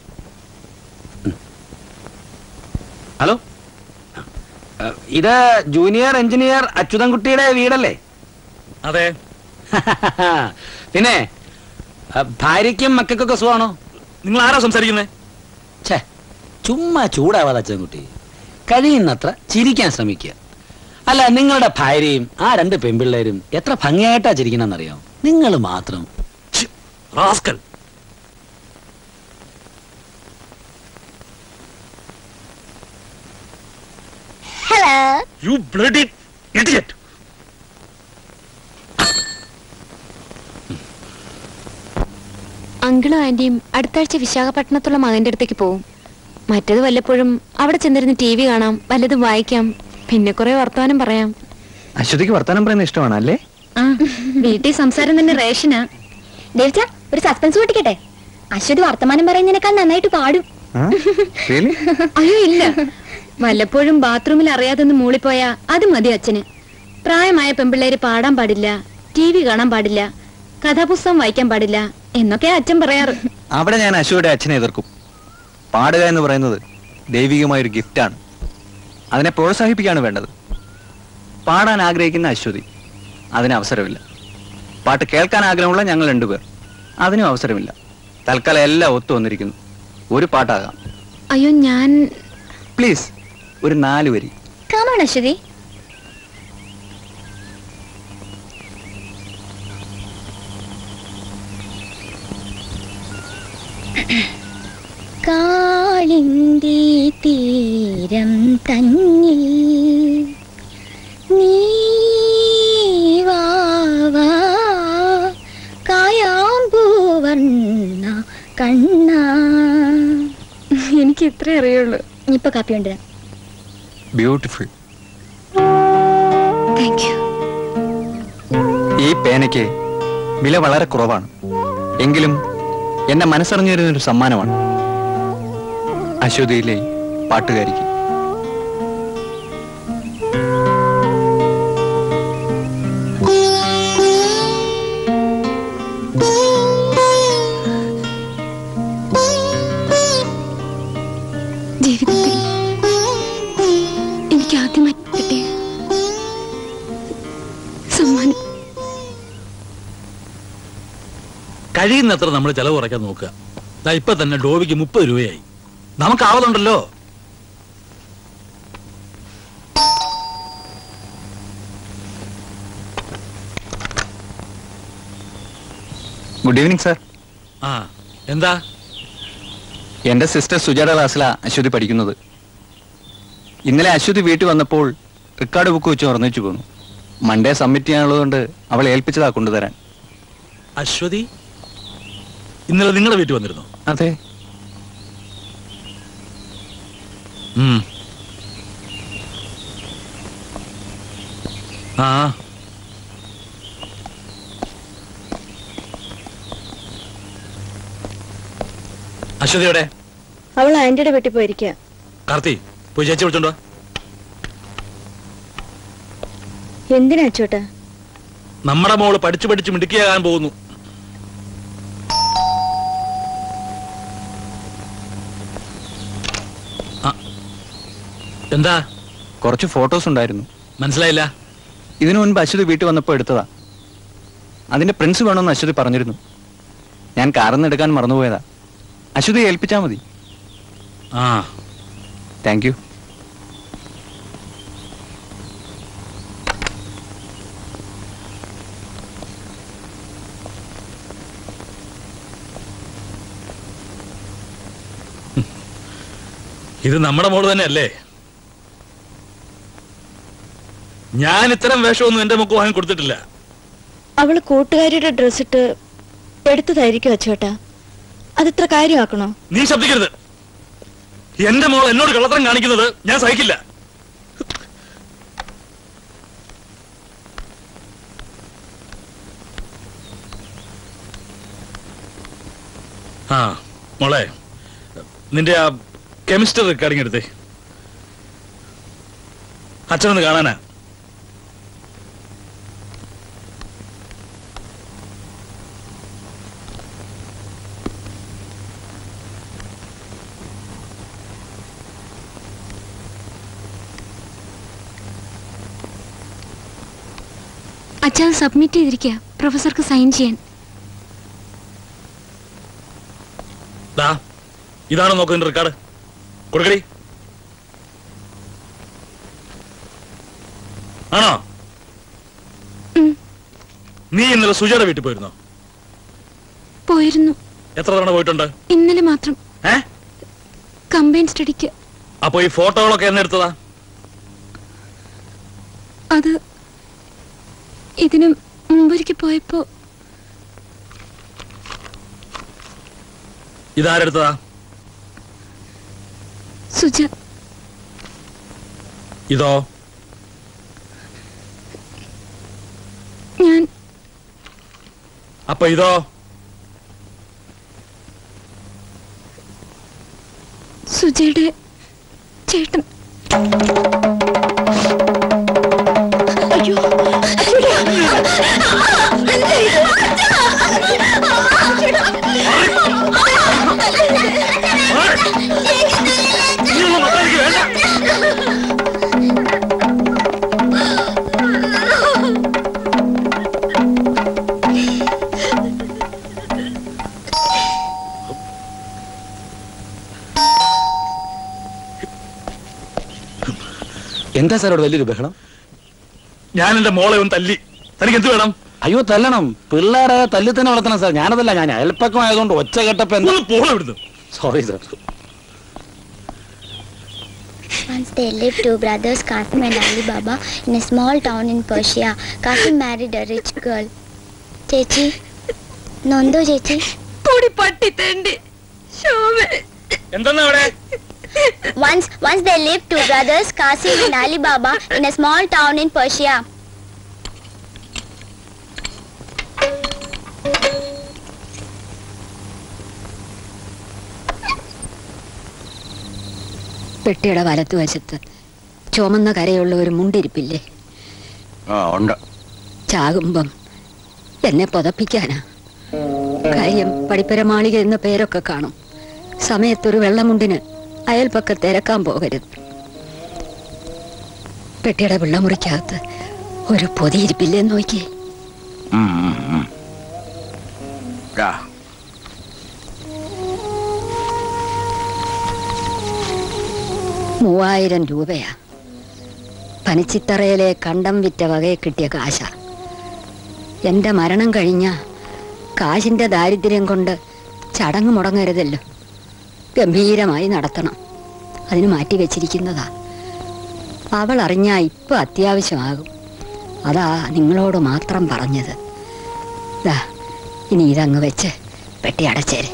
ഹലോ, ഇത് ജൂനിയർ എഞ്ചിനീയർ അച്യുതൻകുട്ടിയുടെ വീടല്ലേ? അതെ. പിന്നെ ഭാര്യയ്ക്കും മക്കൾക്കൊക്കെ സുഖമാണോ? നിങ്ങൾ ആരാ സംസാരിക്കുന്നേ? ഛേ, ചുമ്മാ ചൂടാവാതെ അച്ഛൻകുട്ടി. കഴിയുന്നത്ര ചിരിക്കാൻ ശ്രമിക്കുക. അല്ല, നിങ്ങളുടെ ഭാര്യയും ആ 2 പെൺപിള്ളേരും എത്ര ഭംഗിയായിട്ടാ ചിരിക്കണമെന്നറിയാം. നിങ്ങൾ മാത്രം. Rascal. Hello. You bloody idiot. അങ്കിളും ആന്റിയും അടുത്ത ആഴ്ച വിശാഖപട്ടണത്തുള്ള മകന്റെ അടുത്തേക്ക് പോവും. മറ്റേത് വല്ലപ്പോഴും അവിടെ ചെന്നിരുന്ന് TV കാണാം, വല്ലതും വായിക്കാം, പിന്നെ കുറെ വർത്തമാനം പറയാം. അശ്വതിക്ക് വർത്തമാനം പറയുന്നത് ഇഷ്ടമാണ് അല്ലേ? വീട്ടിൽ സംസാരം തന്നെ റേഷനാ. ദേവച്ച, ഒരു സസ്പെൻസ് പൊട്ടിക്കട്ടെ. അശ്വതി വർത്തമാനം പറയുന്നതിനേക്കാൾ നന്നായിട്ട് പാടും. അയ്യോ ഇല്ല, വല്ലപ്പോഴും ബാത്റൂമിൽ അറിയാതെന്ന് മൂളിപ്പോയാ അത് മതി അച്ഛന്. പ്രായമായ പെമ്പിള്ളേര് പാടാൻ പാടില്ല, TV കാണാൻ പാടില്ല, കഥാപുസ്തകം വായിക്കാൻ പാടില്ല എന്നൊക്കെ അച്ഛൻ പറയാറ്. അവിടെ ഞാൻ അശ്വയുടെ അച്ഛനെ എതിർക്കും. പാടുക എന്ന് പറയുന്നത് ദൈവികമായൊരു ഗിഫ്റ്റാണ്. അതിനെ പ്രോത്സാഹിപ്പിക്കുകയാണ് വേണ്ടത്. പാടാൻ ആഗ്രഹിക്കുന്ന അശ്വതി, അതിന് അവസരമില്ല. പാട്ട് കേൾക്കാൻ ആഗ്രഹമുള്ള ഞങ്ങൾ രണ്ടുപേർ, അതിനും അവസരമില്ല. തൽക്കാലം എല്ലാം ഒത്തു വന്നിരിക്കുന്നു. ഒരു പാട്ടാകാം. അയ്യോ ഞാൻ പ്ലീസ് ഒരു 4 വരി. കാമാണ് അശ്വതി. കാളിന്തി തീരം തന്നിൽ നീവാവാ കായാമ്പൂവർണ്ണ കണ്ണ. എനിക്ക് ഇത്രേ അറിയുള്ളൂ. ഇപ്പൊ കാപ്പി കൊണ്ടുവരാം. ബ്യൂട്ടിഫുൾ. Thank you. ഈ പേനയ്ക്ക് വില വളരെ കുറവാണ്. എങ്കിലും എന്നെ മനസ്സറിഞ്ഞു വരുന്നൊരു സമ്മാനമാണ്. അശ്വതിയിലെ പാട്ടുകാരിക്ക്. ജീവിതത്തിൽ എനിക്ക് ആദ്യമായി കിട്ടിയ സമ്മാനം. കഴിയുന്നത്ര നമ്മൾ ചെലവ് കുറയ്ക്കാൻ നോക്കുക. ഇപ്പൊ തന്നെ ഡോബിക്ക് 30 രൂപയായി. നമുക്കാവുന്നുണ്ടല്ലോ. Good evening sir. ആ എന്താ? എന്റെ സിസ്റ്റർ സുജയുടെ ക്ലാസ്സിലാ അശ്വതി പഠിക്കുന്നത്. ഇന്നലെ അശ്വതി വീട്ടിൽ വന്നപ്പോൾ റെക്കോർഡ് ബുക്ക് വെച്ച് ഉറന്നിച്ചു പോന്നു. മൺഡേ സബ്മിറ്റ് ചെയ്യാനുള്ളതുകൊണ്ട് അവളെ ഏൽപ്പിച്ചതാ കൊണ്ടുതരാൻ. അശ്വതി ഇന്നലെ നിങ്ങളുടെ വീട്ടിൽ വന്നിരുന്നു? അതെ. ആ അശ്വതിയോടെ? അവൾ ആന്റിയുടെ വീട്ടിൽ പോയിരിക്കുക. കാർത്തി പോയി ചേച്ചി വിളിച്ചോണ്ടോ. എന്തിനാ അച്ചോട്ടാ? നമ്മുടെ മോള് പഠിച്ചു പഠിച്ച് മിടുക്കിയാകാൻ പോകുന്നു. എന്താ? കുറച്ച് ഫോട്ടോസ് ഉണ്ടായിരുന്നു. മനസ്സിലായില്ല. ഇതിനു മുൻപ് അശ്വതി വീട്ടിൽ വന്നപ്പോൾ എടുത്തതാ. അതിന്റെ പ്രിൻസ് വേണമെന്ന് അശ്വതി പറഞ്ഞിരുന്നു. ഞാൻ കാറിന്ന് എടുക്കാൻ മറന്നുപോയതാ. അശ്വതി ഏൽപ്പിച്ചാ മതി. ആ താങ്ക് യു. ഇത് നമ്മുടെ മോള് തന്നെയല്ലേ? ഞാൻ ഇത്തരം വേഷമൊന്നും എന്റെ മുക്ക് വാങ്ങി കൊടുത്തിട്ടില്ല. അവള് കൂട്ടുകാരിയുടെ ഡ്രസ് ഇട്ട് എടുത്തതായിരിക്കും അച്ചോട്ടാ. അതിത്ര കാര്യമാക്കണോ? നീ ശബ്ദിക്കരുത്. എന്റെ മോൾ എന്നോട് കള്ളത്തരം കാണിക്കുന്നത് ഞാൻ സഹിക്കില്ല. ആ മോളെ, നിന്റെ ആ കെമിസ്ട്രി റെക്കോർഡിംഗ് എടുത്തേ. അച്ഛനൊന്ന് കാണാനാ. അച്ഛൻ സബ്മിറ്റ് ചെയ്തിരിക്കുക പ്രൊഫസർക്ക് സൈൻ ചെയ്യാൻ. ഇതാണോ നോക്കുന്നതിന്റെ റെക്കോർഡ്? കൊടുക്കടി. ആണോ? നീ ഇന്നലെ സുജയുടെ വീട്ടിൽ പോയിരുന്നോ? പോയിരുന്നു. എത്ര തവണ പോയിട്ടുണ്ട്? ഇന്നലെ മാത്രം. കമ്പൈൻ സ്റ്റഡിക്ക്. അപ്പൊ ഈ ഫോട്ടോകളൊക്കെ എന്ന് എടുത്തതാ? അത് ഇതിനും മുമ്പൊരിക്കൽ പോയപ്പോ. ഇതാരെടുത്തതാ? സുജ. ഇതോ? ഞാൻ. അപ്പൊ ഇതോ? സുജയുടെ ചേട്ടൻ. എന്താ സാർ അവിടെ വലിയൊരു ബഹളം? ഞാൻ എന്റെ മോളെ ഒന്ന് തല്ലി. തനിക്ക് എന്ത് വേണം? അയ്യോ തല്ലണം, പിള്ളേരെ തല്ലി തന്നെ വളർത്തണം സാർ. ഞാനതല്ല, ഞാൻ അയൽപ്പക്കമായതുകൊണ്ട് ഒച്ച കേട്ടപ്പോ എന്താ. Sorry sir. Once there lived two brothers, Qasim and Ali Baba, in a small town in Persia. Qasim married a rich girl. ചേച്ചി നൊന്തോ ചേച്ചി? പൊടി പട്ടി തെണ്ടി ശോഭേ. എന്താണ് അവിടെ? Once there lived two brothers, Qasim and Ali Baba, in a small town in Persia. പെട്ടിയുടെ വലത്തുവശത്ത് ചുമന്ന കരയുള്ള ഒരു മുണ്ടിരിപ്പില്ലേ? ചാകുമ്പം എന്നെ പുതപ്പിക്കാനാ. കാര്യം പടിപ്പരമാളിക എന്ന പേരൊക്കെ കാണും. സമയത്തൊരു വെള്ളമുണ്ടിന് അയൽപ്പക്കം തിരക്കാൻ പോകരുത്. പെട്ടിയുടെ വെള്ളമുറിക്കകത്ത് ഒരു പൊതിയിരിപ്പില്ലേ നോക്കി. 3000 രൂപയാ. പനിച്ചിത്തറയിലെ കണ്ടം വിറ്റ വകയെ കിട്ടിയ കാശ. എന്റെ മരണം കഴിഞ്ഞ കാശിന്റെ ദാരിദ്ര്യം കൊണ്ട് ചടങ്ങ് മുടങ്ങരുതല്ലോ. ഗംഭീരമായി നടത്തണം. അതിന് മാറ്റി വെച്ചിരിക്കുന്നതാ. അവൾ അറിഞ്ഞാ ഇപ്പൊ അത്യാവശ്യമാകും. അതാ നിങ്ങളോട് മാത്രം പറഞ്ഞത്. ഇനി ഇതങ്ങ് വെച്ച് പെട്ടി അടച്ചേരെ.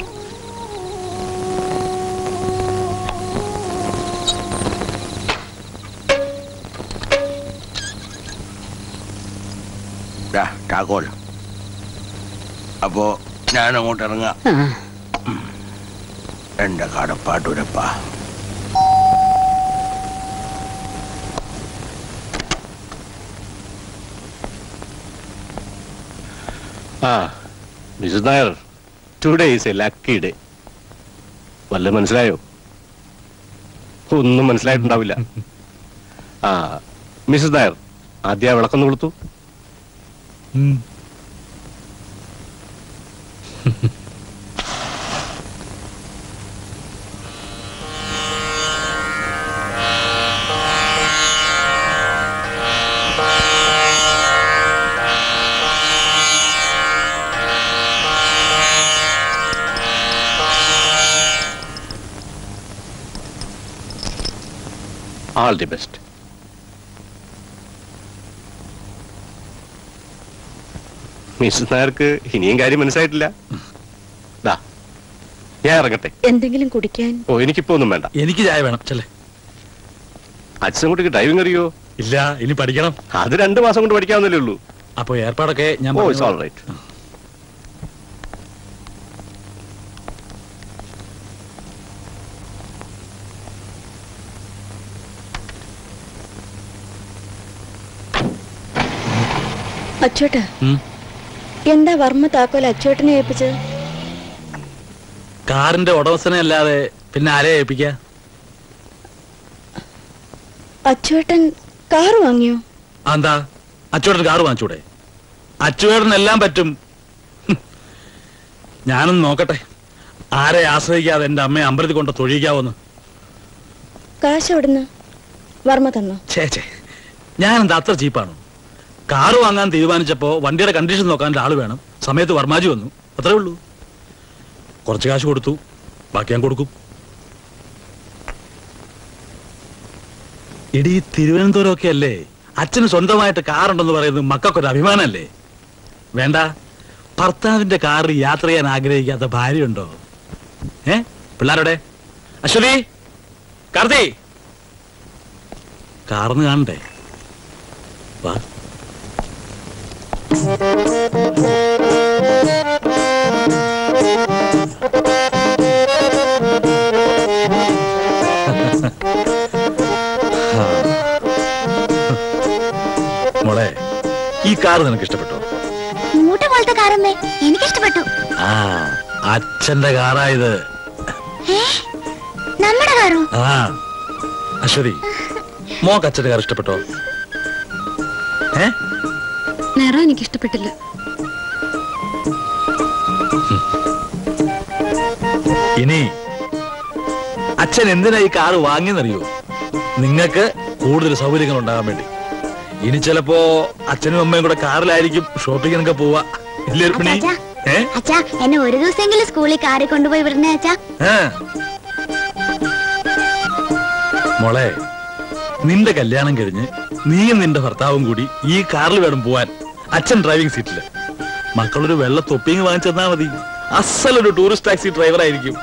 താക്കോൽ. അപ്പോ ഞാൻ അങ്ങോട്ട് ഇറങ്ങാം. എന്റെ കടപ്പാട്ടൂരപ്പാ. Mrs Nair, today is a lucky day. വല്ല മനസ്സിലായോ? ഒന്നും മനസ്സിലായിട്ടുണ്ടാവില്ല. മിസസ് നായർ, ആദ്യം വിളക്കൊന്ന് കൊടുത്തു. All the best. മിസ്സസ് നായർക്ക് ഇനിയും കാര്യം മനസ്സിലായിട്ടില്ല. ഞാൻ ഇറങ്ങട്ടെ. എന്തെങ്കിലും കുടിക്കാൻ? ഓ, എനിക്കിപ്പോ ഒന്നും വേണ്ട. എനിക്ക് ചായ വേണം. ചെല്ലേ. അച്ഛൻകുട്ടിക്ക് ഡ്രൈവിംഗ് അറിയോ? ഇല്ല, ഇനി പഠിക്കണം. അത് 2 മാസം കൊണ്ട് പഠിക്കാവുന്നല്ലേ ഉള്ളൂ. അപ്പൊ ഏർപ്പാടൊക്കെ ഞാൻ. Oh, it's all right. അച്ചോട്ടാ, എന്താ വർമ്മ താക്കോൽ അച്ചോട്ടനെ ഏൽപ്പിച്ചത്? കാറിന്റെ ഉടമസ്ഥനെ അല്ലാതെ പിന്നെ ആരെ ഏൽപ്പിക്ക? അച്ചോട്ടൻ കാറ് വാങ്ങിയോ? എന്താ, അച്ചോട്ടൻ കാറ് വാങ്ങിച്ചൂടെ? അച്ചുവേട്ടൻ എല്ലാം പറ്റും. ഞാനൊന്ന് നോക്കട്ടെ, ആരെ ആശ്രയിക്കാതെ എന്റെ അമ്മയെ അമ്പലത്തിൽ കൊണ്ട് തൊഴിയിക്കാവോന്ന്. കാശ് എവിടുന്ന്? വർമ്മ തന്നോ? ചേ, ഞാനെന്താ അത്ര ചീപ്പാണോ? കാറ് വാങ്ങാൻ തീരുമാനിച്ചപ്പോ വണ്ടിയുടെ കണ്ടീഷൻ നോക്കാൻ ആള് വേണം. സമയത്ത് വർമാജി വന്നു, അത്രേ ഉള്ളൂ. കുറച്ച് കാശ് കൊടുത്തു, ബാക്കി ഞാൻ കൊടുക്കും. ഇടീ തിരുവനന്തപുരം ഒക്കെ അല്ലേ, അച്ഛന് സ്വന്തമായിട്ട് കാറുണ്ടെന്ന് പറയുന്നത് മക്കൾക്കൊരു അഭിമാനല്ലേ? വേണ്ട, ഭർത്താവിന്റെ കാറിൽ യാത്ര ചെയ്യാൻ ആഗ്രഹിക്കാത്ത ഭാര്യയുണ്ടോ? പിള്ളേരുടെ അശ്വതി, കാർത്തി, കാർന്ന് കാണണ്ടേ? വാ. ഈ കാർ നിനക്ക് ഇഷ്ടപ്പെട്ടോ? മൂട്ട പോലത്തെ കാറമ്മേ, എനിക്കിഷ്ടപ്പെട്ടു. ആ, അച്ഛന്റെ കാറായത്. നമ്മുടെ കാറോ? ആ, അശ്വതി, മോക്ക് അച്ഛന്റെ കാർ ഇഷ്ടപ്പെട്ടോ? നിറം എനിക്ക് ഇഷ്ടപ്പെട്ടില്ല. ഇനി അച്ഛൻ എന്തിനാ ഈ കാറ് വാങ്ങിയെന്നറിയോ? നിങ്ങൾക്ക് കൂടുതൽ സൗകര്യങ്ങൾ ഉണ്ടാകാൻ വേണ്ടി. ഇനി ചിലപ്പോ അച്ഛനും അമ്മയും കൂടെ കാറിലായിരിക്കും ഷോപ്പിങ്ങിനൊക്കെ പോവാ. ഇല്ലേ രുക്മിണി? അച്ഛാ, എന്നെ ഒരു ദിവസമെങ്കിലും സ്കൂളിൽ കാറിൽ കൊണ്ടുപോയി വിടണേ അച്ഛാ. മോളെ, നിന്റെ കല്യാണം കഴിഞ്ഞ് നീയും നിന്റെ ഭർത്താവും കൂടി ഈ കാറിൽ വേണം പോവാൻ. അച്ഛൻ ഡ്രൈവിംഗ് സീറ്റില്. മക്കളൊരു വെള്ള തൊപ്പിങ് വാങ്ങിച്ചെന്നാ മതി. അസലൊരു ടൂറിസ്റ്റ് ടാക്സി ഡ്രൈവർ ആയിരിക്കും.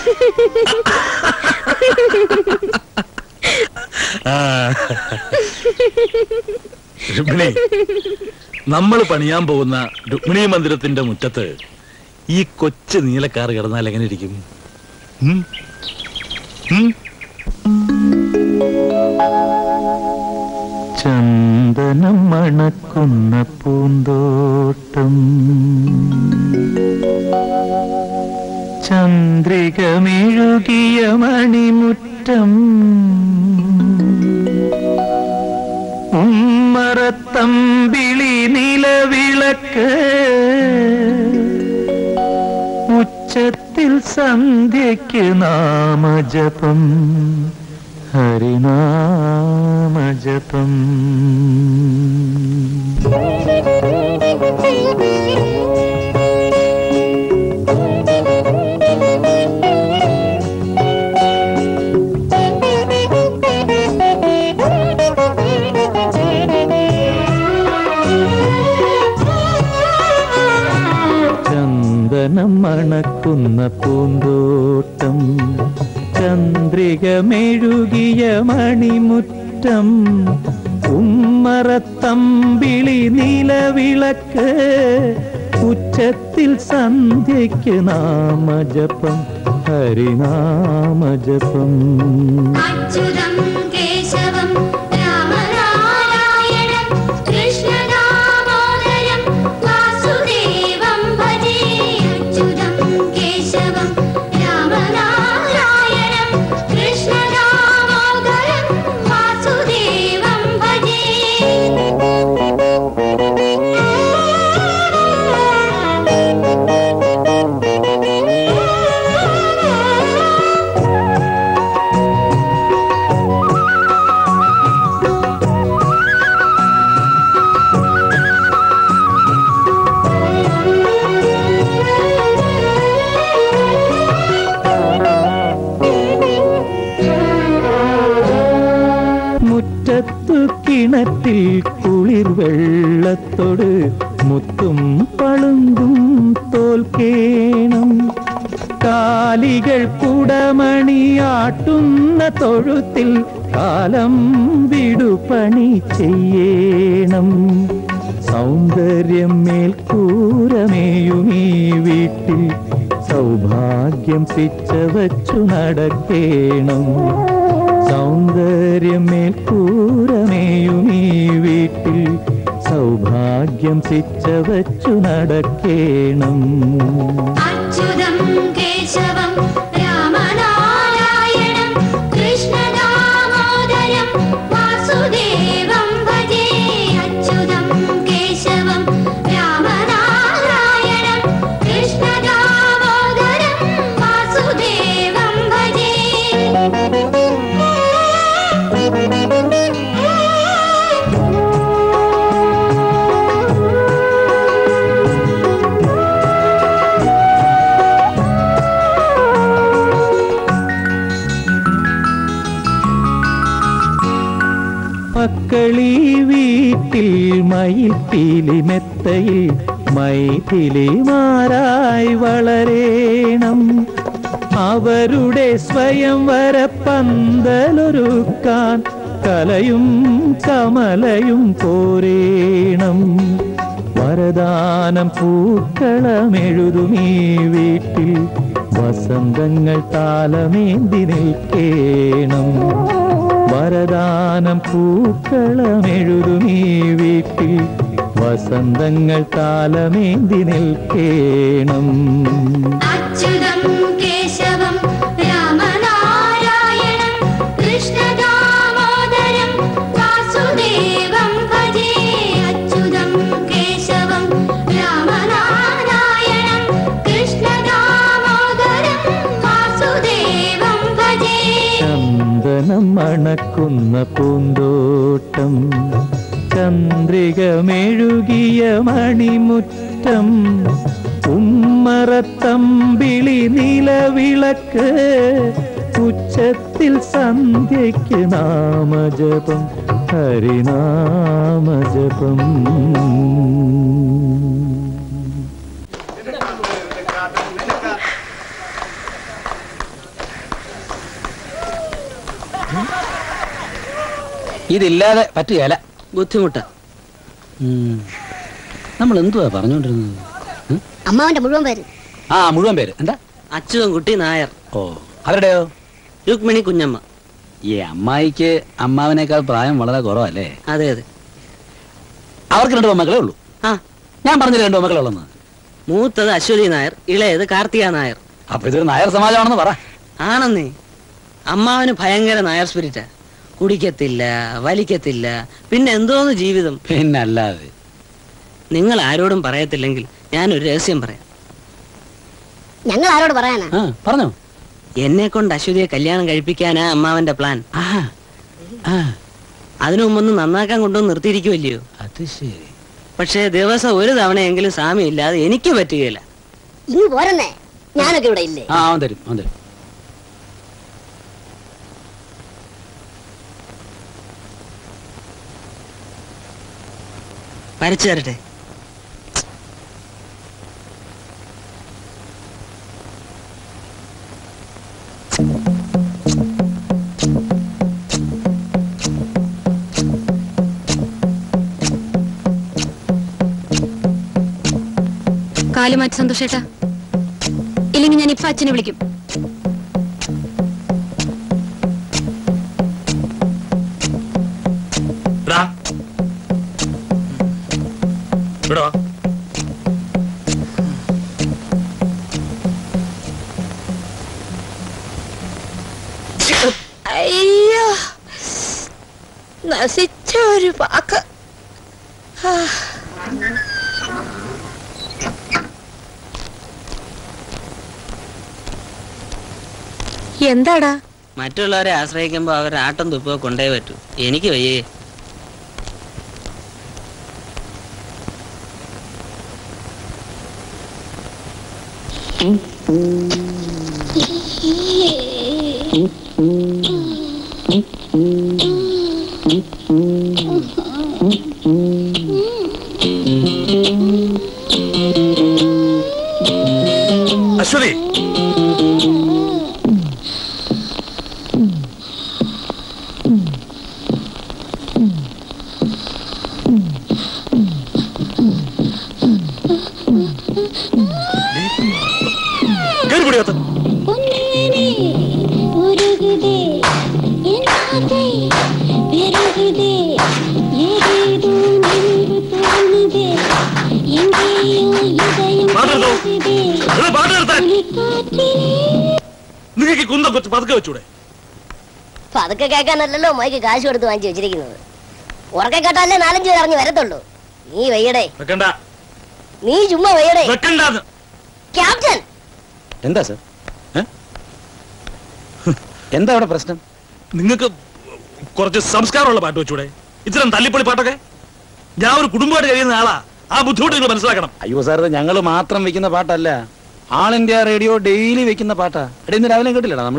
രുക്മിണി, നമ്മൾ പണിയാൻ പോകുന്ന രുക്മിണി മന്ദിരത്തിന്റെ മുറ്റത്ത് ഈ കൊച്ചു നീലക്കാർ കിടന്നാൽ എങ്ങനെ ഇരിക്കും? ചന്ദനം മണക്കുന്ന പൂന്തോട്ടം, ചന്ദ്രികമെഴുകിയ മണിമുറ്റം, ഉമ്മറത്തമ്പിളി നിലവിളക്ക്, ഉച്ചത്തിൽ സന്ധ്യയ്ക്ക് നാമജപം, ഹരിനാമജപം. ചന്ദനം മണക്കുന്ന പൂന്തോട്ടം, ചന്ദ്രികമെഴുകിയ മണിമുറ്റം, ഉമ്മറത്തമ്പിളി നിലവിളക്ക്, ഉച്ചത്തിൽ സന്ധ്യയ്ക്ക് നാമജപം, ഹരിനാമജപം. അച്യുതം കേശവം രാമനാരായണം കൃഷ്ണദാമോദരം വാസുദേവം ഭജേ. അച്യുതം കേശവം രാമനാരായണം കൃഷ്ണദാമോദരം വാസുദേവം ഭജേ. മുറ്റത്തു കിണറ്റിൽ കുളിർ വെള്ളത്തോട് മുത്തും പളുങ്കും തോൽക്കേണം, കാലികൾ കുടമണിയാട്ടുന്ന തൊഴുത്തിൽ കാലം വിടുപണി ചെയ്യണം. സൗന്ദര്യം മേൽക്കൂരമേയുമീ വീട്ടിൽ സൗഭാഗ്യം പിച്ച വച്ചു നടക്കേണം. സൗന്ദര്യം മേൽക്കൂരമേയുമീ വീട്ടിൽ സൗഭാഗ്യം പിച്ച വച്ചു നടക്കേണം. അച്യുതം കേശവം രാമനാരായണം കൃഷ്ണദാമോദരം വാസുദേവം ഭജേ. അച്യുതം കേശവം രാമനാരായണം കൃഷ്ണദാമോദരം വാസുദേവം ഭജേ. മക്കളീ വീട്ടിൽ മയിൽപ്പീലി മെത്തയിൽ മൈഥിലിമാരായി വളരേണം. അവരുടെ സ്വയംവര പന്തലൊരുക്കാൻ കലയും കമലയും പോരേണം. വരദാനം പൂക്കളമെഴുതുമീ വീട്ടിൽ വസന്തങ്ങൾ താലമേന്തി നിൽക്കേണം. വരദാനം പൂക്കളമെഴുതുമീ വീട്ടിൽ വസന്തങ്ങൾ താലമേന്തി നിൽക്കേണം. അച്യുതം കേശവം രാമനാരായണം കൃഷ്ണദാമോദരം വാസുദേവം ഭജേ. അച്യുതം കേശവം രാമനാരായണം കൃഷ്ണദാമോദരം വാസുദേവം ഭജേ. ചന്ദനം മണക്കുന്ന പൂന്തോട്ടം, ചന്ദ്രികമെഴുകിയ മണിമുറ്റം, ഉമ്മറത്തമ്പിളി നിലവിളക്ക്, ഉച്ചത്തിൽ സന്ധ്യയ്ക്ക് നാമജപം, ഹരിനാമജപം. ഇതില്ലാതെ പറ്റുകയല്ല, ബുദ്ധിമുട്ടാ. നമ്മൾ എന്തുവാ പറഞ്ഞോണ്ടിരുന്നത്? അമ്മാവന്റെ മുഴുവൻ പേര്? ആ, മുഴുവൻ പേര് എന്താ? അച്യുതൻകുട്ടി നായർ. ഓ, അവരുടെയോ? രുക്മിണി കുഞ്ഞമ്മ. ഈ അമ്മായിക്ക് അമ്മാവനേക്കാൾ പ്രായം വളരെ കുറവല്ലേ? അതെ അതെ. അവർക്ക് 2 മക്കളേ ഉള്ളൂ. ആ, ഞാൻ പറഞ്ഞില്ല 2 മക്കളുള്ളെന്ന്. മൂത്തത് അശ്വതി നായർ, ഇളയത് കാർത്തിക നായർ. അപ്പൊ ഇതൊരു നായർ സമാജമാണെന്ന് പറ. ആണെന്നേ. അമ്മാവന് ഭയങ്കര നായർ സ്പിരിറ്റാ. കുടിക്കത്തില്ല, വലിക്കത്തില്ല, പിന്നെ എന്തോന്ന് ജീവിതം. പിന്നല്ലാതെ. നിങ്ങൾ ആരോടും പറയത്തില്ലെങ്കിൽ ഞാനൊരു രഹസ്യം പറയാം. ഞങ്ങൾ ആരോട് പറയാനാ? പറഞ്ഞോ. എന്നെ കൊണ്ട് അശ്വതിയെ കല്യാണം കഴിപ്പിക്കാനാ അമ്മാവന്റെ പ്ലാൻ. അതിനു മുമ്പൊന്ന് നന്നാക്കാൻ കൊണ്ടുവന്ന് നിർത്തിയിരിക്കുമല്ലയോ? അത് ശരി. പക്ഷേ ദിവസം ഒരു തവണയെങ്കിലും സ്വാമി ഇല്ലാതെ എനിക്ക് പറ്റുകയില്ല. ഇങ്ങ് പോരന്നേ, ഞാനൊക്കെ ഇവിടെ ഇല്ലേ? അവൻ തരും, അവൻ തരും. വരച്ചു തരട്ടെ? കാലുമാറ്റി സന്തോഷേട്ടാ, ഇല്ലെങ്കിൽ ഞാൻ ഇപ്പൊ അച്ഛനെ വിളിക്കും. അയ്യോ, നശിച്ച ഒരു വാക്ക്. എന്താടാ? മറ്റുള്ളവരെ ആശ്രയിക്കുമ്പോ അവർ ആട്ടം തുപ്പോ കൊണ്ടേ പറ്റൂ. എനിക്ക് വയ്യേ. അശ്വതി, നിങ്ങൾക്ക് കുന്തം കൊച്ച് പതുക്കെ വെച്ചൂടെ? പതുക്കെ കേൾക്കാനല്ലല്ലോ മൈക്ക് കാശ് കൊടുത്ത് വാങ്ങിച്ചു വെച്ചിരിക്കുന്നത്. ഉറക്കെ കേട്ടാലേ 4-5 പേർ ഇറങ്ങി വരത്തുള്ളൂ. നീ വയ്യടേ. നീ ചുമ്മാ വയ്യടേ. ക്യാപ്റ്റൻ. എന്താ സർ? എന്താ അവിടെ പ്രശ്നം? നിങ്ങൾക്ക് കുറച്ച് സംസ്കാരമുള്ള പാട്ട് വെച്ചൂടെ? ഇത്തരം തല്ലിപ്പൊളി പാട്ടൊക്കെ. ഞാൻ ഒരു കുടുംബമായിട്ട് കഴിയുന്ന ആളാ. ആ ബുദ്ധിമുട്ട് നിങ്ങൾ മനസ്സിലാക്കണം. അയ്യോ സാർ, ഞങ്ങൾ മാത്രം വെക്കുന്ന പാട്ടല്ല, ആൾ ഇന്ത്യ റേഡിയോ ഡെയിലി വെക്കുന്ന പാട്ടാ. എടേ, ഇന്ന് രാവിലെ കേട്ടില്ലടാ നമ്മള്?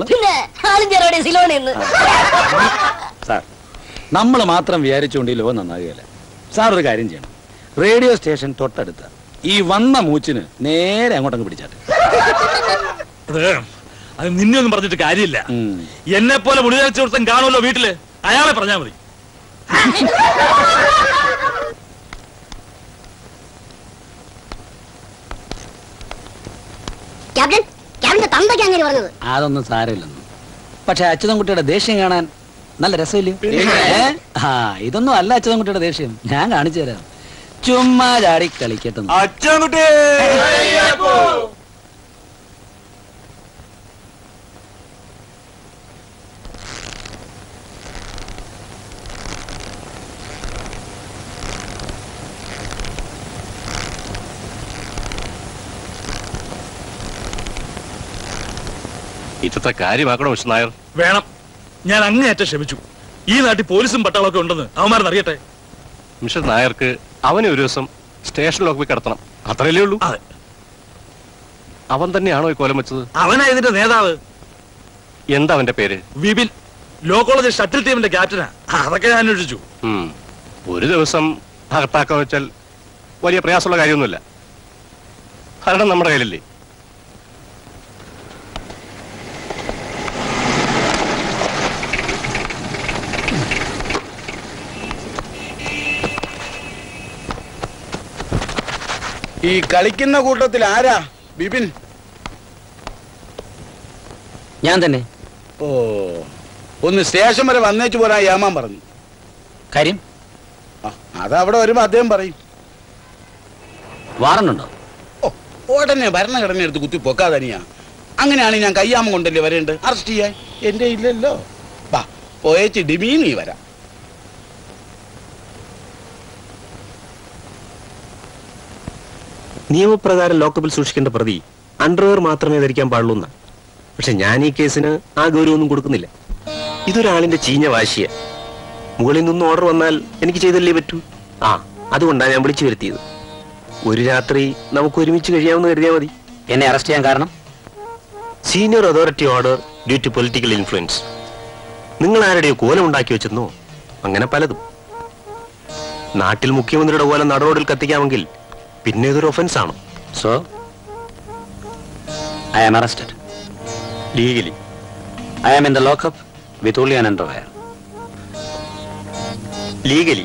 സാർ, നമ്മൾ മാത്രം വിചാരിച്ചുകൊണ്ട് ഈ ലോകം നന്നാകുകയല്ല. സാർ ഒരു കാര്യം ചെയ്യണം, റേഡിയോ സ്റ്റേഷൻ തൊട്ടടുത്ത ഈ വന്ന മൂച്ചിന് നേരെ അങ്ങോട്ടങ്ങ് പിടിച്ചാട്ടെ. അത് നിന്നെ ഒന്നും പറഞ്ഞിട്ട് കാര്യമില്ല. എന്നെ പോലെ മുടിയാഴ്ച കൊടുത്തും കാണുമല്ലോ വീട്ടില്, അയാളെ പറഞ്ഞാ മതി. അതൊന്നും സാരമില്ലെന്നു. പക്ഷെ അച്യുതൻകുട്ടിയുടെ ദേഷ്യം കാണാൻ നല്ല രസമില്ലയോ? ഇതൊന്നും അല്ല അച്യുതൻകുട്ടിയുടെ ദേഷ്യം, ഞാൻ കാണിച്ചു തരാം. ചുമ്മാ ചാടി കളിക്കട്ടെ. അച്ഛൻകുട്ടി ഇന്നത്തെ കാര്യമാക്കണോ മിസ്റ്റർ നായർ? വേണം. ഞാൻ അങ്ങേയറ്റം ക്ഷമിച്ചു. ഈ നാട്ടിൽ പോലീസും പട്ടാളമൊക്കെ ഉണ്ടെന്ന് അവന്മാരെന്നറിയട്ടെ. മിസ്റ്റർ നായർക്ക് അവനെ ഒരു ദിവസം സ്റ്റേഷനിലൊക്കെ പോയി കിടത്തണം, അത്രയല്ലേ ഉള്ളൂ. അവൻ തന്നെയാണോ ഈ കോലം വെച്ചത്? അവനാ ഇതിന്റെ നേതാവ്. എന്താ അവന്റെ പേര്? വിപിൻ. ലോ കോളേജ് ഷട്ടിൽ ടീമിന്റെ ക്യാപ്റ്റനാ. അതൊക്കെ ഞാൻ അന്വേഷിച്ചു. ഒരു ദിവസം അകത്താക്കാൻ വെച്ചാൽ വലിയ പ്രയാസമുള്ള കാര്യമൊന്നുമില്ല. ഭരണം നമ്മുടെ കയ്യിലല്ലേ. ഈ കളിക്കുന്ന കൂട്ടത്തിൽ ആരാ ബിപിൻ? ഞാൻ തന്നെ. ഓ, ഒന്ന് സ്റ്റേഷൻ വരെ വന്നേച്ചു പോരാ യാമാൻ പറഞ്ഞു. കാര്യം അതവിടെ വരുമ്പോ അദ്ദേഹം പറയും. വാറണ്ടുണ്ടോ? ഓ, ഉടനെ ഭരണഘടന എടുത്ത് കുത്തി പൊക്കാതനിയാ. അങ്ങനെയാണെങ്കിൽ ഞാൻ കയ്യാമം കൊണ്ടല്ലേ വരേണ്ടത് അറസ്റ്റ് ചെയ്യാൻ. എന്റെ ഇല്ലല്ലോ. വാ പോയേച്ച് ഡിമീനി വരാം. നിയമപ്രകാരം ലോക്കപ്പിൽ സൂക്ഷിക്കേണ്ട പ്രതി അണ്ടർവെയർ മാത്രമേ ധരിക്കാൻ പാടുള്ളൂ. പക്ഷെ ഞാൻ ഈ കേസിന് ആ ഗൗരവമൊന്നും കൊടുക്കുന്നില്ല. ഇതൊരാളിന്റെ ചീഞ്ഞ വാശിയ. മുകളിൽ നിന്ന് ഓർഡർ വന്നാൽ എനിക്ക് ചെയ്തല്ലേ പറ്റൂ. അതുകൊണ്ടാണ് ഞാൻ വിളിച്ചു വരുത്തിയത്. ഒരു രാത്രി നമുക്ക് ഒരുമിച്ച് കഴിയാമെന്ന് കരുതിയാൽ മതി. എന്നെ അറസ്റ്റ് ചെയ്യാൻ കാരണം? Senior authority order due to political influence. നിങ്ങൾ ആരുടെയോ കോലം ഉണ്ടാക്കി വെച്ചെന്നോ അങ്ങനെ പലതും. നാട്ടിൽ മുഖ്യമന്ത്രിയുടെ കോലം നടുറോഡിൽ കത്തിക്കാമെങ്കിൽ പിന്നെ ഇതൊരു ഒഫൻസ് ആണോ? So I am arrested legally. I am in the lockup with only an underwear. Legally.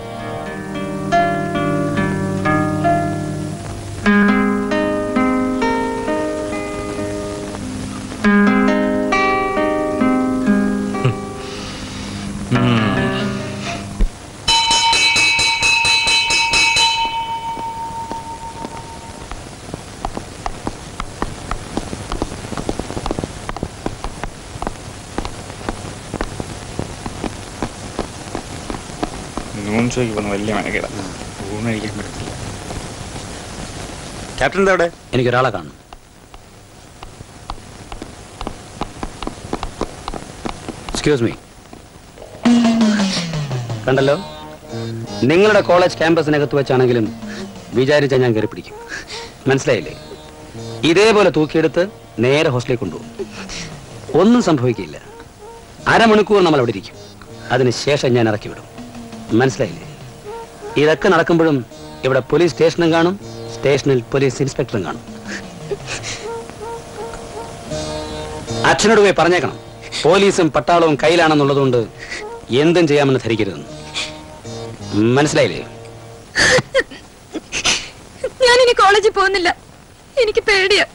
വലിയ മനക്കേട. ഊണ് കഴിക്കാൻ പറ്റില്ല. ക്യാപ്റ്റൻ എന്താ അവിടെ? എനിക്കൊരാളെ കാണും. Excuse me. കണ്ടല്ലോ, നിങ്ങളുടെ കോളേജ് ക്യാമ്പസിനകത്ത് വെച്ചാണെങ്കിലും വിചാരിച്ചാൽ ഞാൻ കയറി പിടിക്കും. മനസ്സിലായില്ലേ? ഇതേപോലെ തൂക്കിയെടുത്ത് നേരെ ഹോസ്റ്റലിൽ കൊണ്ടുപോകും. ഒന്നും സംഭവിക്കില്ല. അരമണിക്കൂർ നമ്മൾ അവിടെ ഇരിക്കും. അതിനുശേഷം ഞാൻ ഇറക്കി വിടും. മനസ്സിലായില്ലേ? ഇതൊക്കെ നടക്കുമ്പോഴും ഇവിടെ പോലീസ് സ്റ്റേഷനും കാണും, സ്റ്റേഷനിൽ പോലീസ് ഇൻസ്പെക്ടറും കാണും. അച്ഛനോട് പോയി പറഞ്ഞേക്കണം, പോലീസും പട്ടാളവും കയ്യിലാണെന്നുള്ളതുകൊണ്ട് എന്തും ചെയ്യാമെന്ന് ധരിക്കരുതെന്ന്. മനസ്സിലായില്ലേ? ഞാനിനി കോളേജിൽ പോകുന്നില്ല. എനിക്ക് പേടിയാ.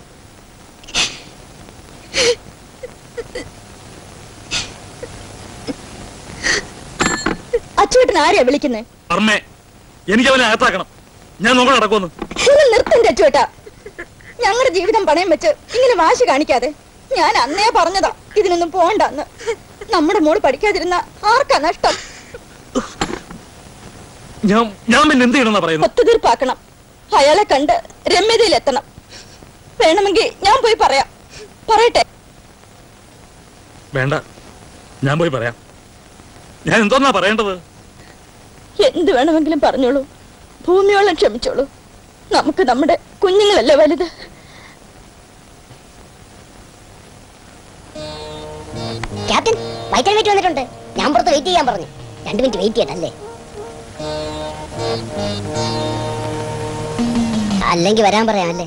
അച്ചുവേട്ടൻ ആരെയാ വിളിക്കുന്നേ? എനിക്ക് അവനെ അകത്താക്കണം. ഞാൻ നോക്കണം നടക്കുമെന്ന്. നിർത്തണ്ട അച്ചുവേട്ടാ. ഞങ്ങളുടെ ജീവിതം പണയം വെച്ച് ഇങ്ങനെ വാശി കാണിക്കാതെ. ഞാൻ അന്നേ പറഞ്ഞതാ ഇതിനൊന്നും പോണ്ടെന്ന്. നമ്മുടെ മോള് പഠിക്കാതിരുന്ന ആർക്കാ നഷ്ടം? ഞാൻ പിന്നെ എന്ത് ചെയ്യണമെന്നാ പറയുന്നത്? ഒത്തുതീർപ്പാക്കണം. അയാളെ കണ്ട് രമ്യതയിലെത്തണം. വേണമെങ്കിൽ ഞാൻ പോയി പറയാം. പറയട്ടെ? വേണ്ട, ഞാൻ പോയി പറയാം. ഞാൻ എന്തോന്നാ പറയേണ്ടത്? എന്ത് വേണമെങ്കിലും പറഞ്ഞോളൂ. ഭൂമിയോളം ക്ഷമിച്ചോളൂ. നമുക്ക് നമ്മുടെ കുഞ്ഞുങ്ങളല്ലേ വലുത്. ക്യാപ്റ്റൻ, വൈറ്റൽ വെയിറ്റ് വന്നിട്ടുണ്ട്. ഞാൻ പുറത്ത് വെയിറ്റ് ചെയ്യാൻ പറഞ്ഞു. 2 മിനിറ്റ് വെയിറ്റ് ചെയ്യണല്ലേ? അല്ലെങ്കിൽ വരാൻ പറയാമല്ലേ?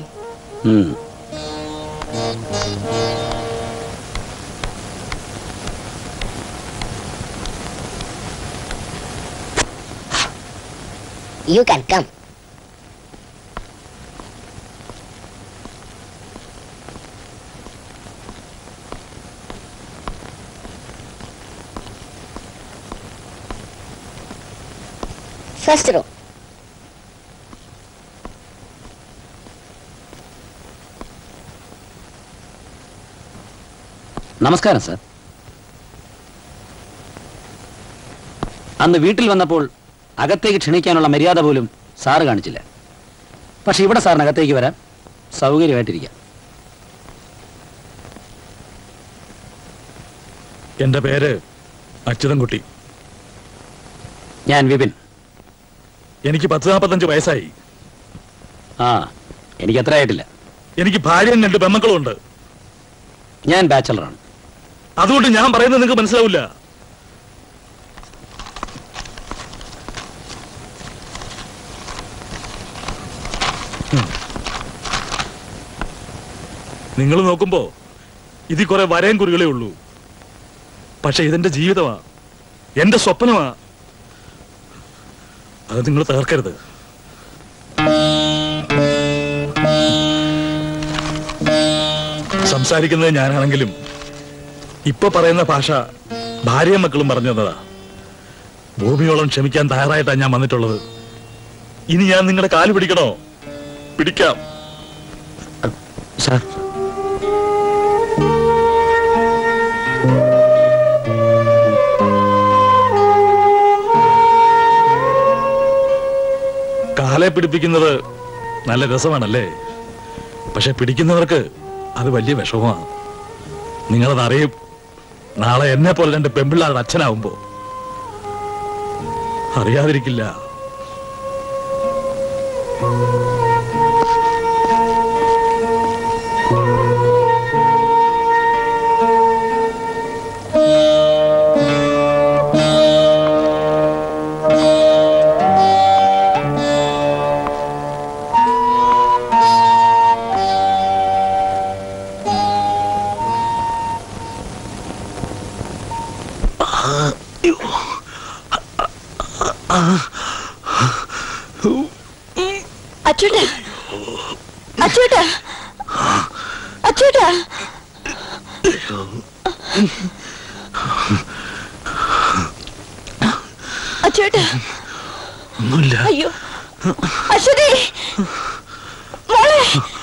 You can come. First row. നമസ്കാരം സാർ. അന്ന് വീട്ടിൽ വന്നപ്പോൾ അകത്തേക്ക് ക്ഷണിക്കാനുള്ള മര്യാദ പോലും സാറ് കാണിച്ചില്ല. പക്ഷെ ഇവിടെ സാറിന് അകത്തേക്ക് വരാൻ സൗകര്യമായിട്ടിരിക്കാം. എന്റെ പേര് അച്യുതൻകുട്ടി. ഞാൻ വിപിൻ. എനിക്ക് 10-45 വയസ്സായി. ആ, എനിക്ക് അത്ര ആയിട്ടില്ല. എനിക്ക് ഭാര്യയും 2 പെമ്മക്കളും ഉണ്ട്. ഞാൻ ബാച്ചലറാണ്. അതുകൊണ്ട് ഞാൻ പറയുന്നത് നിങ്ങൾക്ക് മനസ്സിലാവില്ല. നിങ്ങൾ നോക്കുമ്പോ ഇതിൽ കുറെ വരയും കുറികളേ ഉള്ളൂ. പക്ഷെ ഇതെന്റെ ജീവിതമാ, എന്റെ സ്വപ്നമാ. അത് നിങ്ങൾ തകർക്കരുത്. സംസാരിക്കുന്നത് ഞാനാണെങ്കിലും ഇപ്പൊ പറയുന്ന ഭാഷ ഭാര്യയും മക്കളും പറഞ്ഞു തന്നതാ. ഭൂമിയോളം ക്ഷമിക്കാൻ തയ്യാറായിട്ടാണ് ഞാൻ വന്നിട്ടുള്ളത്. ഇനി ഞാൻ നിങ്ങളുടെ കാല് പിടിക്കണോ? പിടിക്കാം സാർ. കാലെ പിടിപ്പിക്കുന്നത് നല്ല രസമാണല്ലേ? പക്ഷെ പിടിക്കുന്നവർക്ക് അത് വലിയ വിഷമമാണ്. നിങ്ങളത് അറിയും നാളെ എന്നെ പോലെ 2 പെമ്പിള്ളാരുടെ അച്ഛനാവുമ്പോ. അറിയാതിരിക്കില്ല. അച്ചൂട്ടാ, അച്ചൂട്ടാ, അച്ചൂട്ടാ. അച്ചൂട്ടാ. ഒന്നുമില്ല. അയ്യോ അശ്വതി മോളെ.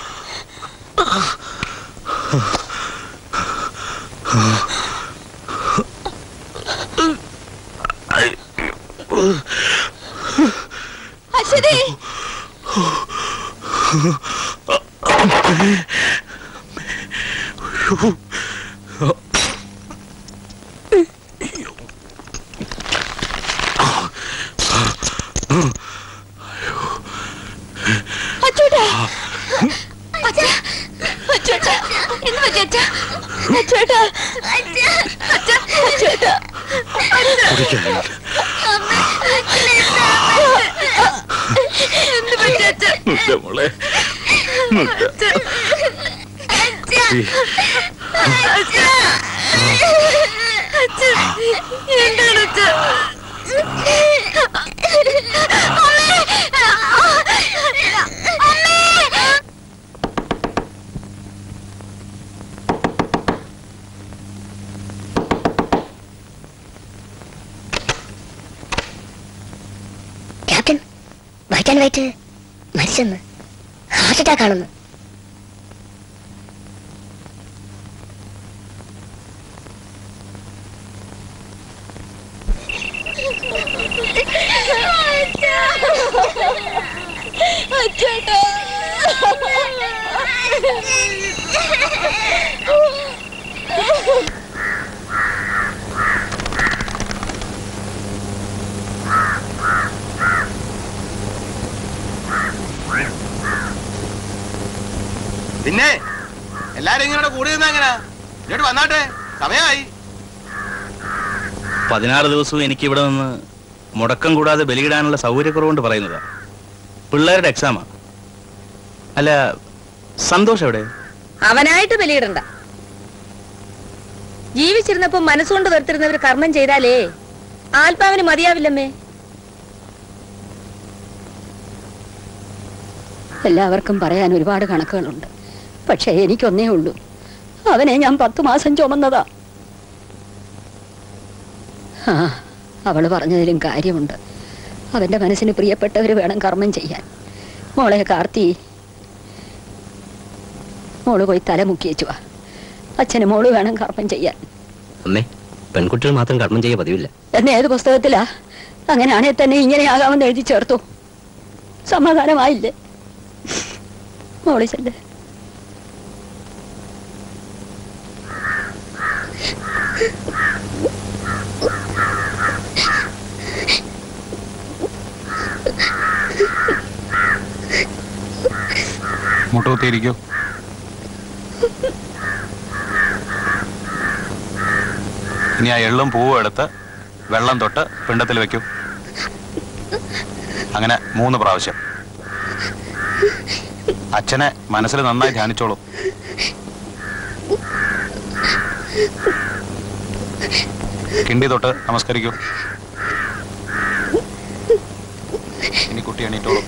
അശ്വതി. അച്ചൂട്ടാ, അച്ചൂട്ടാ, എന്ത് പറ്റി അച്ഛാ? അച്ചൂട്ടാ, അച്ചൂട്ടാ, എന്ത് പറ്റി അച്ഛാ? മോളെ എന്താണ് അച്ഛാ? ക്യാപ്റ്റൻ, വൈറ്റ് ആൻഡ് വൈറ്റ് മരിച്ചെന്ന്, ഹാർട്ട് അറ്റാക്ക് ആണെന്ന്. പിന്നെ എല്ലാരും ഇങ്ങനെ കൂടി നിന്നാ എങ്ങനാ? ഇങ്ങോട്ട് വന്നാട്ടെ, സമയമായി. 16 ദിവസവും എനിക്ക് ഇവിടെ നിന്ന് മുടക്കം കൂടാതെ ബലിയിടാനുള്ള സൗകര്യക്കുറവുകൊണ്ട് പറയുന്നതാ. പിള്ളേരുടെ എക്സാമാ. അല്ല, സന്തോഷം എവിടെ? അവനായിട്ട് ബലിയിടണ്ട. ജീവിച്ചിരുന്നപ്പോ മനസ്സുകൊണ്ട് വെറുത്തിരുന്നവർ കർമ്മം ചെയ്താലേ ആത്മാവിന് മതിയാവില്ലമ്മേ. എല്ലാവർക്കും പറയാൻ ഒരുപാട് കണക്കുകളുണ്ട്. പക്ഷെ എനിക്കൊന്നേ ഉള്ളൂ, അവനെ ഞാൻ 10 മാസം ചുമന്നതാ. ആ, അവള് പറഞ്ഞതിലും കാര്യമുണ്ട്. അവന്റെ മനസ്സിന് പ്രിയപ്പെട്ടവർ വേണം കർമ്മം ചെയ്യാൻ. മോളെ കാർത്തി, മോള് പോയി തല മുക്കിയേച്ചു വാ. അച്ഛന് മോള് വേണം കർമ്മം ചെയ്യാൻ. അമ്മേ, പെൺകുട്ടികൾ മാത്രം കർമ്മം ചെയ്യാൻ പതിവില്ല. എന്നെ ഏത് പുസ്തകത്തിലാ? അങ്ങനെയാണെ തന്നെ ഇങ്ങനെയാകാമെന്ന് എഴുതി ചേർത്തു. സമാധാനമായില്ലേ? മോളി ചെല്ലേ. മുട്ടൂത്തിയിരിക്കൂ. ഇനി ആ എള്ളും പൂവും എടുത്ത് വെള്ളം തൊട്ട് പിണ്ടത്തിൽ വെക്കൂ. അങ്ങനെ 3 പ്രാവശ്യം. അച്ഛനെ മനസ്സിൽ നന്നായി ധ്യാനിച്ചോളൂ. കിണ്ടി തൊട്ട് നമസ്കരിക്കൂ. ഇനി കുട്ടി എണീറ്റോളൂ.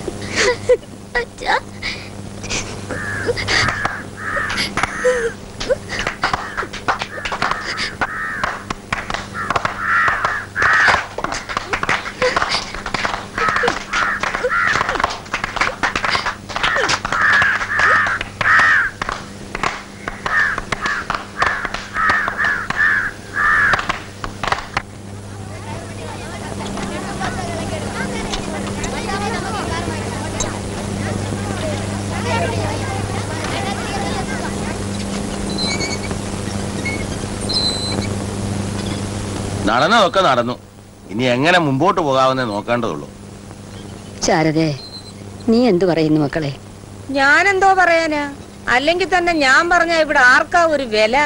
നടന്നതൊക്കെ നടന്നു. ഇനി എങ്ങനെ മുമ്പോട്ട് പോകാമെന്നേ നോക്കേണ്ടതുള്ളൂ. ശാരദേ, നീ എന്തു പറയുന്നു മക്കളെ? ഞാനെന്തോ പറയാനാ? അല്ലെങ്കിൽ തന്നെ ഞാൻ പറഞ്ഞ ഇവിടെ ആർക്കാ ഒരു വില?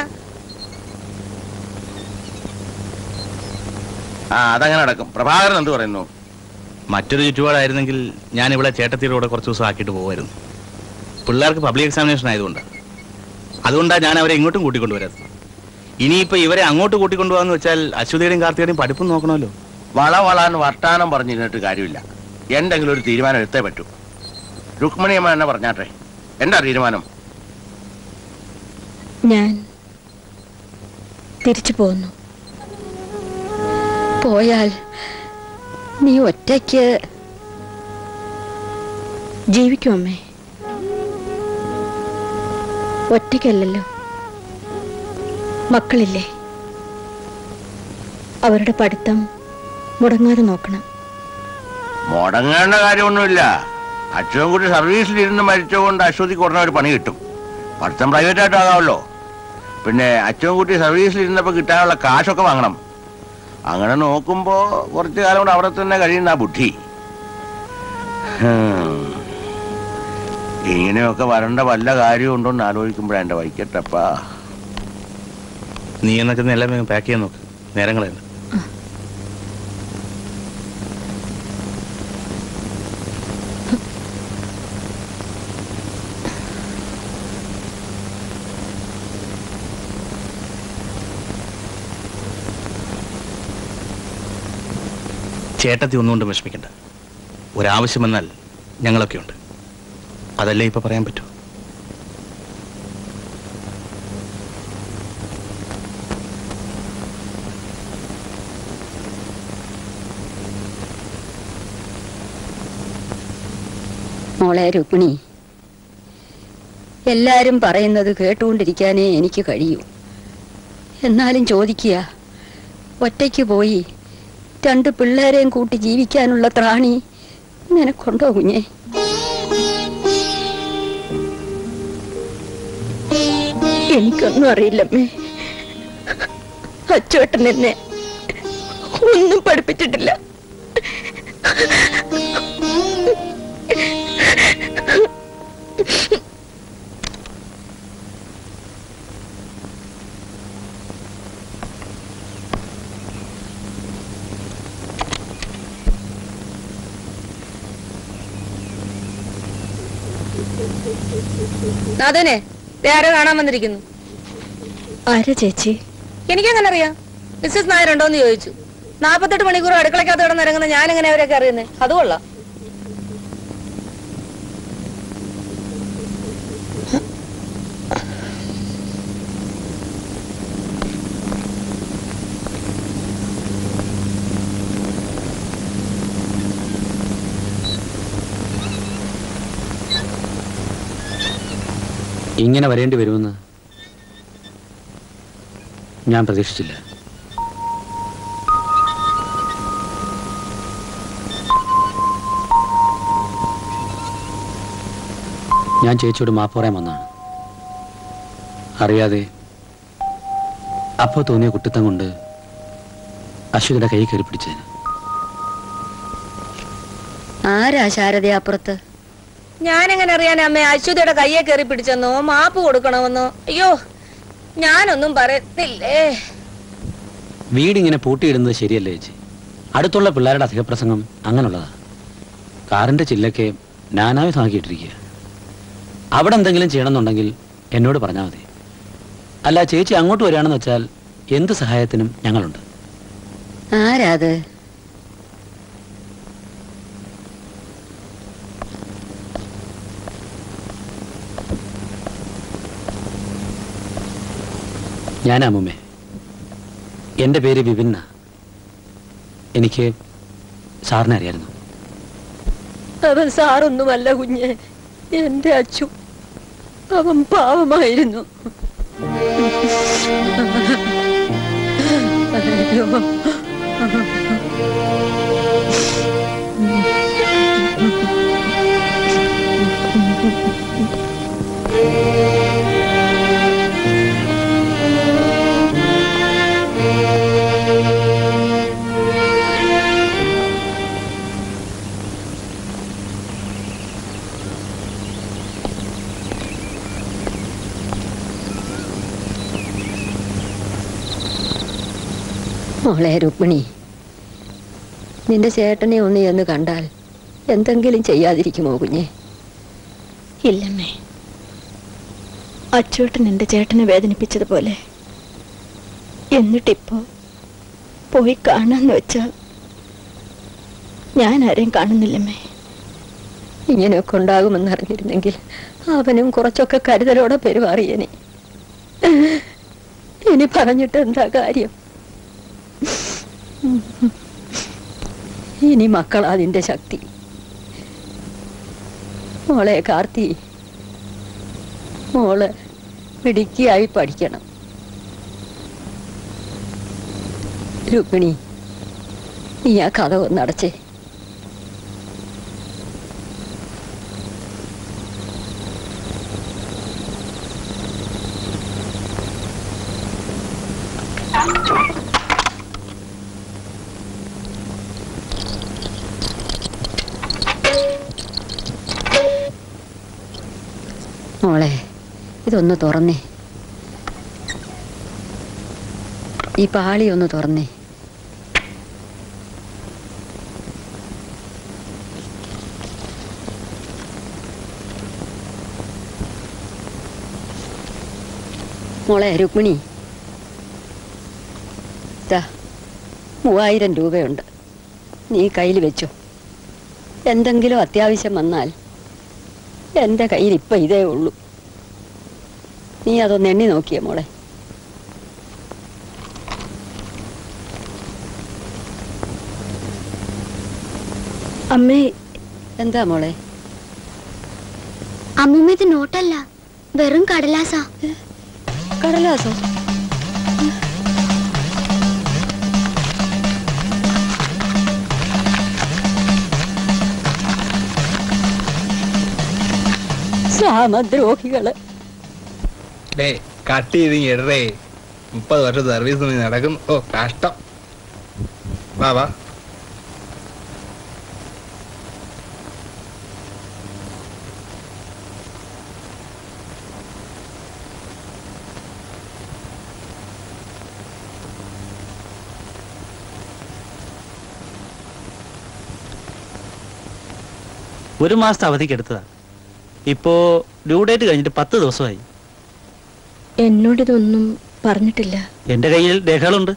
അതങ്ങനെ നടക്കും. പ്രഭാകരൻ എന്ത് പറയുന്നു? മറ്റൊരു ചുറ്റുപാടായിരുന്നെങ്കിൽ ഞാൻ ഇവിടെ ചേട്ടത്തിയുടെ കുറച്ച് ദിവസം ആക്കിയിട്ട് പോകുമായിരുന്നു. പിള്ളേർക്ക് പബ്ലിക് എക്സാമിനേഷൻ ആയതുകൊണ്ട് അതുകൊണ്ടാണ് ഞാൻ അവരെ ഇങ്ങോട്ടും കൂട്ടിക്കൊണ്ടുവരാത്തത്. ഇനിയിപ്പോ ഇവരെ അങ്ങോട്ട് കൂട്ടിക്കൊണ്ടുപോകാന്ന് വെച്ചാൽ അശ്വതിയുടെയും കാർത്തികയുടെയും പഠിപ്പും നോക്കണമല്ലോ. വളവളാൻ വർത്താനം പറഞ്ഞിരുന്നിട്ട് കാര്യമില്ല. എന്തെങ്കിലും ഒരു തീരുമാനം എടുത്തേ പറ്റൂ. രുക്മിണിയമ്മ എന്നെ പറഞ്ഞാട്ടെ, എന്താ തീരുമാനം? ഞാൻ തിരിച്ചു പോകുന്നു. പോയാൽ നീ ഒറ്റയ്ക്ക് ജീവിക്കും അമ്മേ. ഒറ്റയ്ക്കല്ലല്ലോ, മക്കളില്ലേ? അവരുടെ പഠിത്തം മുടങ്ങാതെ നോക്കണം. മുടങ്ങേണ്ട കാര്യമൊന്നുമില്ല. അച്ഛൻകുട്ടി സർവീസിലിരുന്ന് മരിച്ചുകൊണ്ട് അശ്വതിക്ക് ഉടനെ ഒരു പണി കിട്ടും. പഠിത്തം പ്രൈവറ്റ് ആയിട്ടാകാമല്ലോ. പിന്നെ അച്ഛൻകുട്ടി സർവീസിലിരുന്നപ്പോൾ കിട്ടാനുള്ള കാശൊക്കെ വാങ്ങണം. അങ്ങനെ നോക്കുമ്പോ കുറച്ചു കാലം കൂടെ അവിടെ തന്നെ കഴിയുന്ന ആ ബുദ്ധി. ഇങ്ങനെയൊക്കെ വരേണ്ട വല്ല കാര്യം ഉണ്ടോന്ന് ആലോചിക്കുമ്പോഴാ എന്റെ വൈക്കട്ടപ്പാ. നീ എന്നൊക്കെ എല്ലാം പാക്ക് ചെയ്യാൻ നോക്ക്, നേരങ്ങളുണ്ട്. ചേട്ടത്തി ഒന്നുകൊണ്ടും വിഷമിക്കണ്ട. ഒരാവശ്യം വന്നാൽ ഞങ്ങളൊക്കെ ഉണ്ട്. അതല്ലേ ഇപ്പൊ പറയാൻ പറ്റൂ. മോളെ രുക്മിണി, എല്ലാരും പറയുന്നത് കേട്ടുകൊണ്ടിരിക്കാനേ എനിക്ക് കഴിയൂ. എന്നാലും ചോദിക്കുക, ഒറ്റയ്ക്ക് പോയി 2 പിള്ളേരെയും കൂട്ടി ജീവിക്കാനുള്ള ത്രാണി നിനക്കുണ്ടോ കുഞ്ഞെ? എനിക്കൊന്നും അറിയില്ലമ്മേ. അച്ചോട്ടൻ എന്നെ ഒന്നും പഠിപ്പിച്ചിട്ടില്ല. നാഥനെ ആരോ കാണാൻ വന്നിരിക്കുന്നു. ആരാ ചേച്ചി? എനിക്കെങ്ങനെ അറിയാം? മിസ്സസ് നായർ ഉണ്ടോന്ന് ചോദിച്ചു. 48 മണിക്കൂർ അടുക്കളക്കകത്ത് കിടന്നിറങ്ങുന്ന ഞാൻ എങ്ങനെ അവരൊക്കെ അറിയുന്നത്? അത് കൊള്ളാം. ഇങ്ങനെ വരേണ്ടി വരുമെന്ന് ഞാൻ പ്രതീക്ഷിച്ചില്ല. ഞാൻ ചേച്ചിയോട് മാപ്പ് പറയാൻ വന്നതാണ്. അറിയാതെ അപ്പോൾ തോന്നിയ കുട്ടിത്തം കൊണ്ട് അശ്വതിയുടെ കൈ കയറി പിടിച്ചതിന്. ആരാ ശാരദ അപ്പുറത്ത്? ഞാനെങ്ങനെ അറിയാൻ അമ്മേ? അശ്വതിയുടെ കയ്യെ കയറി പിടിച്ചെന്നോ മാപ്പ് കൊടുക്കണമെന്നോ? അയ്യോ, ഞാനൊന്നും പറയത്തില്ലേ. വീടിങ്ങനെ പൂട്ടിയിടുന്നത് ശരിയല്ലേ ചേച്ചി? അടുത്തുള്ള പിള്ളേരുടെ അധികപ്രസംഗം അങ്ങനെയുള്ളതാ. കാറിന്റെ ചില്ലൊക്കെ നാനാവിധമാക്കിയിട്ടിരിക്കുക. അവിടെ എന്തെങ്കിലും ചെയ്യണമെന്നുണ്ടെങ്കിൽ എന്നോട് പറഞ്ഞാൽ മതി. അല്ല, ചേച്ചി അങ്ങോട്ട് വരികയാണെന്ന് വെച്ചാൽ എന്ത് സഹായത്തിനും ഞങ്ങളുണ്ട്. ആരാത്? ഞാൻ അമ്മുമ്മേ. എൻ്റെ പേര് വിപിന്ന. എനിക്ക് സാറിനെ അറിയായിരുന്നു. അവൻ സാറൊന്നുമല്ല കുഞ്ഞെ, എന്റെ അച്ചു. അവൻ പാവമായിരുന്നു. മോളെ രുക്മിണി, നിന്റെ ചേട്ടനെ ഒന്ന് ചെന്ന് കണ്ടാൽ എന്തെങ്കിലും ചെയ്യാതിരിക്കുമോ കുഞ്ഞെ? ഇല്ലമ്മേ, അച്ചൂട്ടൻ എന്റെ ചേട്ടനെ വേദനിപ്പിച്ചതുപോലെ. എന്നിട്ടിപ്പോ പോയി കാണാന്ന് വെച്ചാ ഞാൻ ആരെയും കാണുന്നില്ലമ്മേ. ഇങ്ങനെയൊക്കെ ഉണ്ടാകുമെന്ന് അറിഞ്ഞിരുന്നെങ്കിൽ അവനും കുറച്ചൊക്കെ കരുതലോടെ പെരുമാറിയനെ. ഇനി പറഞ്ഞിട്ട് എന്താ കാര്യം? ഇനി മക്കളാ അതിന്റെ ശക്തി. മോളെ കാർത്തി, മോള് മിടുക്കിയായി പഠിക്കണം. രുക്മിണി, നീ ആ കഥ ഒന്നടച്ചേ. മോളെ, ഇതൊന്ന് തുറന്നേ. ഈ പാളി ഒന്ന് തുറന്നേ. മോളെ രുക്മിണി, 3000 രൂപയുണ്ട്. നീ കയ്യിൽ വെച്ചോ. എന്തെങ്കിലും അത്യാവശ്യം വന്നാൽ എൻ്റെ കയ്യിൽ ഇപ്പം ഇതേ ഉള്ളൂ. നീ അതൊന്ന് എണ്ണി നോക്കിയേ മോളെ. അമ്മേ. എന്താ മോളെ? അമ്മൂമ്മ, ഇത് നോട്ടല്ല, വെറും കടലാസാ. കടലാസോ? സാമദ്രോഹികള്. കട്ട് ചെയ്ത് ഇടറേ. 30 വർഷം സർവീസ് നടക്കും. ഓ കഷ്ടം. വാ വാ. ഒരു മാസത്തെ അവധിക്ക് എടുത്തതാ. ഇപ്പോ ഡ്യൂ ഡേറ്റ് കഴിഞ്ഞിട്ട് 10 ദിവസമായി. എന്നോടിതൊന്നും പറഞ്ഞിട്ടില്ല. എന്റെ കയ്യിൽ രേഖകളുണ്ട്.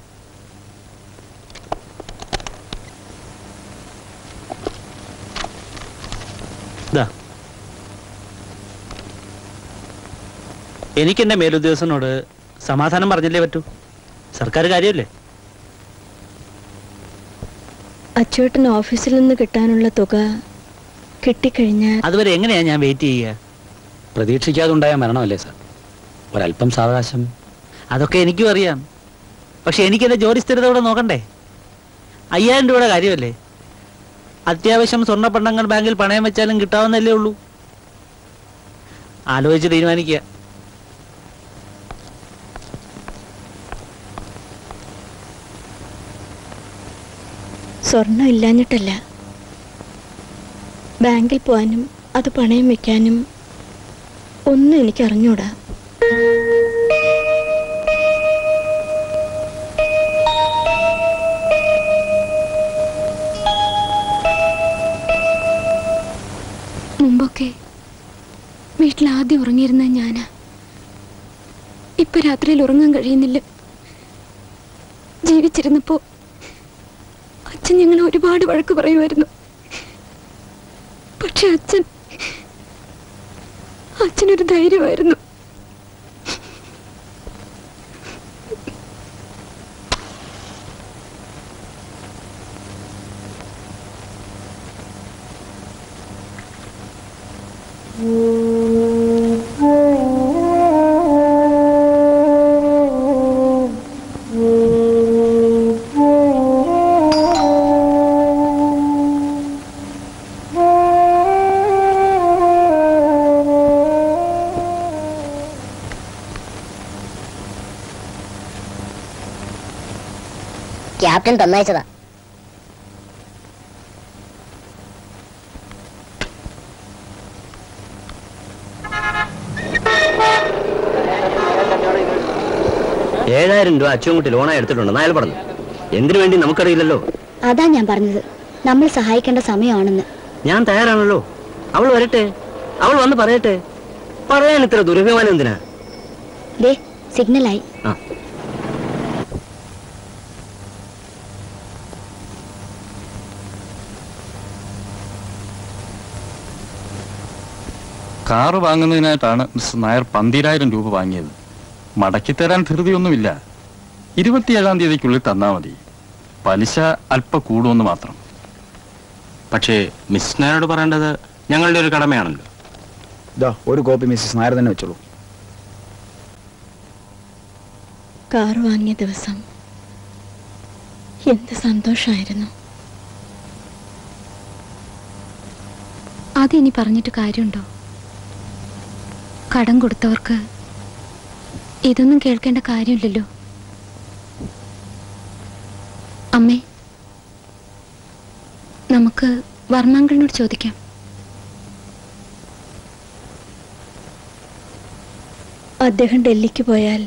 എനിക്ക് എന്റെ മേലുദ്യോഗസ്ഥനോട് സമാധാനം പറഞ്ഞല്ലേ പറ്റൂ. സർക്കാർ കാര്യമല്ലേ. അച്ചോട്ടൻ ഓഫീസിൽ നിന്ന് കിട്ടാനുള്ള തുക കിട്ടിക്കഴിഞ്ഞാൽ അതുവരെ എങ്ങനെയാ ഞാൻ വെയിറ്റ് ചെയ്യുക? പ്രതീക്ഷിക്കാതെ ഉണ്ടായ മരണമല്ലേ സാർ? ഒരല്പം സാവകാശം. അതൊക്കെ എനിക്കും അറിയാം. പക്ഷെ എനിക്ക് എന്റെ ജോലി സ്ഥിരത കൂടെ നോക്കണ്ടേ? 5000 രൂപയുടെ കാര്യമല്ലേ? അത്യാവശ്യം സ്വർണ്ണപ്പണ്ടങ്ങൾ ബാങ്കിൽ പണയം വെച്ചാലും കിട്ടാവുന്നല്ലേ ഉള്ളൂ. ആലോചിച്ച് തീരുമാനിക്കുക. സ്വർണം ഇല്ലാഞ്ഞിട്ടല്ല, ബാങ്കിൽ പോകാനും അത് പണയം വെക്കാനും ഒന്നും എനിക്ക് അറിഞ്ഞൂടാ. മുമ്പൊക്കെ വീട്ടിൽ ആദ്യം ഉറങ്ങിയിരുന്ന ഞാനാ. ഇപ്പൊ രാത്രിയിൽ ഉറങ്ങാൻ കഴിയുന്നില്ല. ജീവിച്ചിരുന്നപ്പോ അച്ഛൻ ഞങ്ങളെ ഒരുപാട് വഴക്ക് പറയുമായിരുന്നു. പക്ഷെ അച്ഛനൊരു ധൈര്യമായിരുന്നു. ക്യാപ്റ്റൻ തന്നയച്ചതാ. $7,000 അച്ചുകുട്ടി ലോണായി എടുത്തിട്ടുണ്ടെന്ന് അയാൾ പറഞ്ഞു. എന്തിനു വേണ്ടി നമുക്കറിയില്ലല്ലോ. അതാ ഞാൻ പറഞ്ഞത്, നമ്മൾ സഹായിക്കേണ്ട സമയമാണെന്ന്. ഞാൻ തയ്യാറാണല്ലോ. അവൾ വരട്ടെ, അവൾ വന്ന് പറയട്ടെ. പറയാൻ ഇത്ര ദുരഭിമാനം എന്തിനാ? സിഗ്നലായി. കാറ് വാങ്ങുന്നതിനായിട്ടാണ് മിസ്റ്റർ നായർ 12,000 രൂപ വാങ്ങിയത്. മടക്കിത്തരാൻ ധൃതിയൊന്നുമില്ല. 27-ാം തീയതിക്കുള്ളിൽ തന്നാ മതി. പലിശ അല്പ കൂടുമെന്ന് മാത്രം. പക്ഷേ മിസ് നായരോട് പറയേണ്ടത് ഞങ്ങളുടെ ഒരു കടമയാണല്ലോ. ഒരു കോപ്പി മിസ്സിസ് നായർ തന്നെ വെച്ചോളൂ. കാർ വാങ്ങിയ ദിവസം എന്ത് സന്തോഷമായിരുന്നു. അതിനി പറഞ്ഞിട്ട് കാര്യമുണ്ടോ? കടം കൊടുത്തവർക്ക് ഇതൊന്നും കേൾക്കേണ്ട കാര്യമില്ലല്ലോ. അമ്മേ, നമുക്ക് വർണ്ണാങ്കളിനോട് ചോദിക്കാം. അദ്ദേഹം ഡൽഹിക്ക് പോയാൽ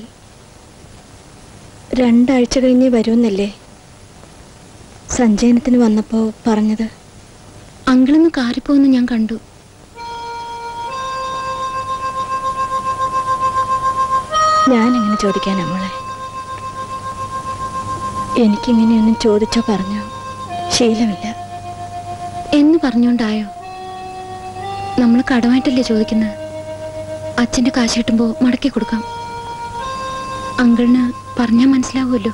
2 ആഴ്ച കഴിഞ്ഞേ വരുമെന്നല്ലേ സഞ്ചയനത്തിന് വന്നപ്പോ പറഞ്ഞത്? അങ്കിളൊന്ന് കാറിപ്പോന്ന് ഞാൻ കണ്ടു. ഞാനെങ്ങനെ ചോദിക്കാനാ മോളെ? എനിക്കിങ്ങനെയൊന്നും ചോദിച്ചോ പറഞ്ഞോ ശീലമില്ല. എന്ന് പറഞ്ഞോണ്ടായോ? നമ്മൾ കടമായിട്ടല്ലേ ചോദിക്കുന്നത്. അച്ഛന്റെ കാശ് കിട്ടുമ്പോ മടക്കി കൊടുക്കാം. അങ്കിളിന് പറഞ്ഞാൽ മനസ്സിലാവുമല്ലോ.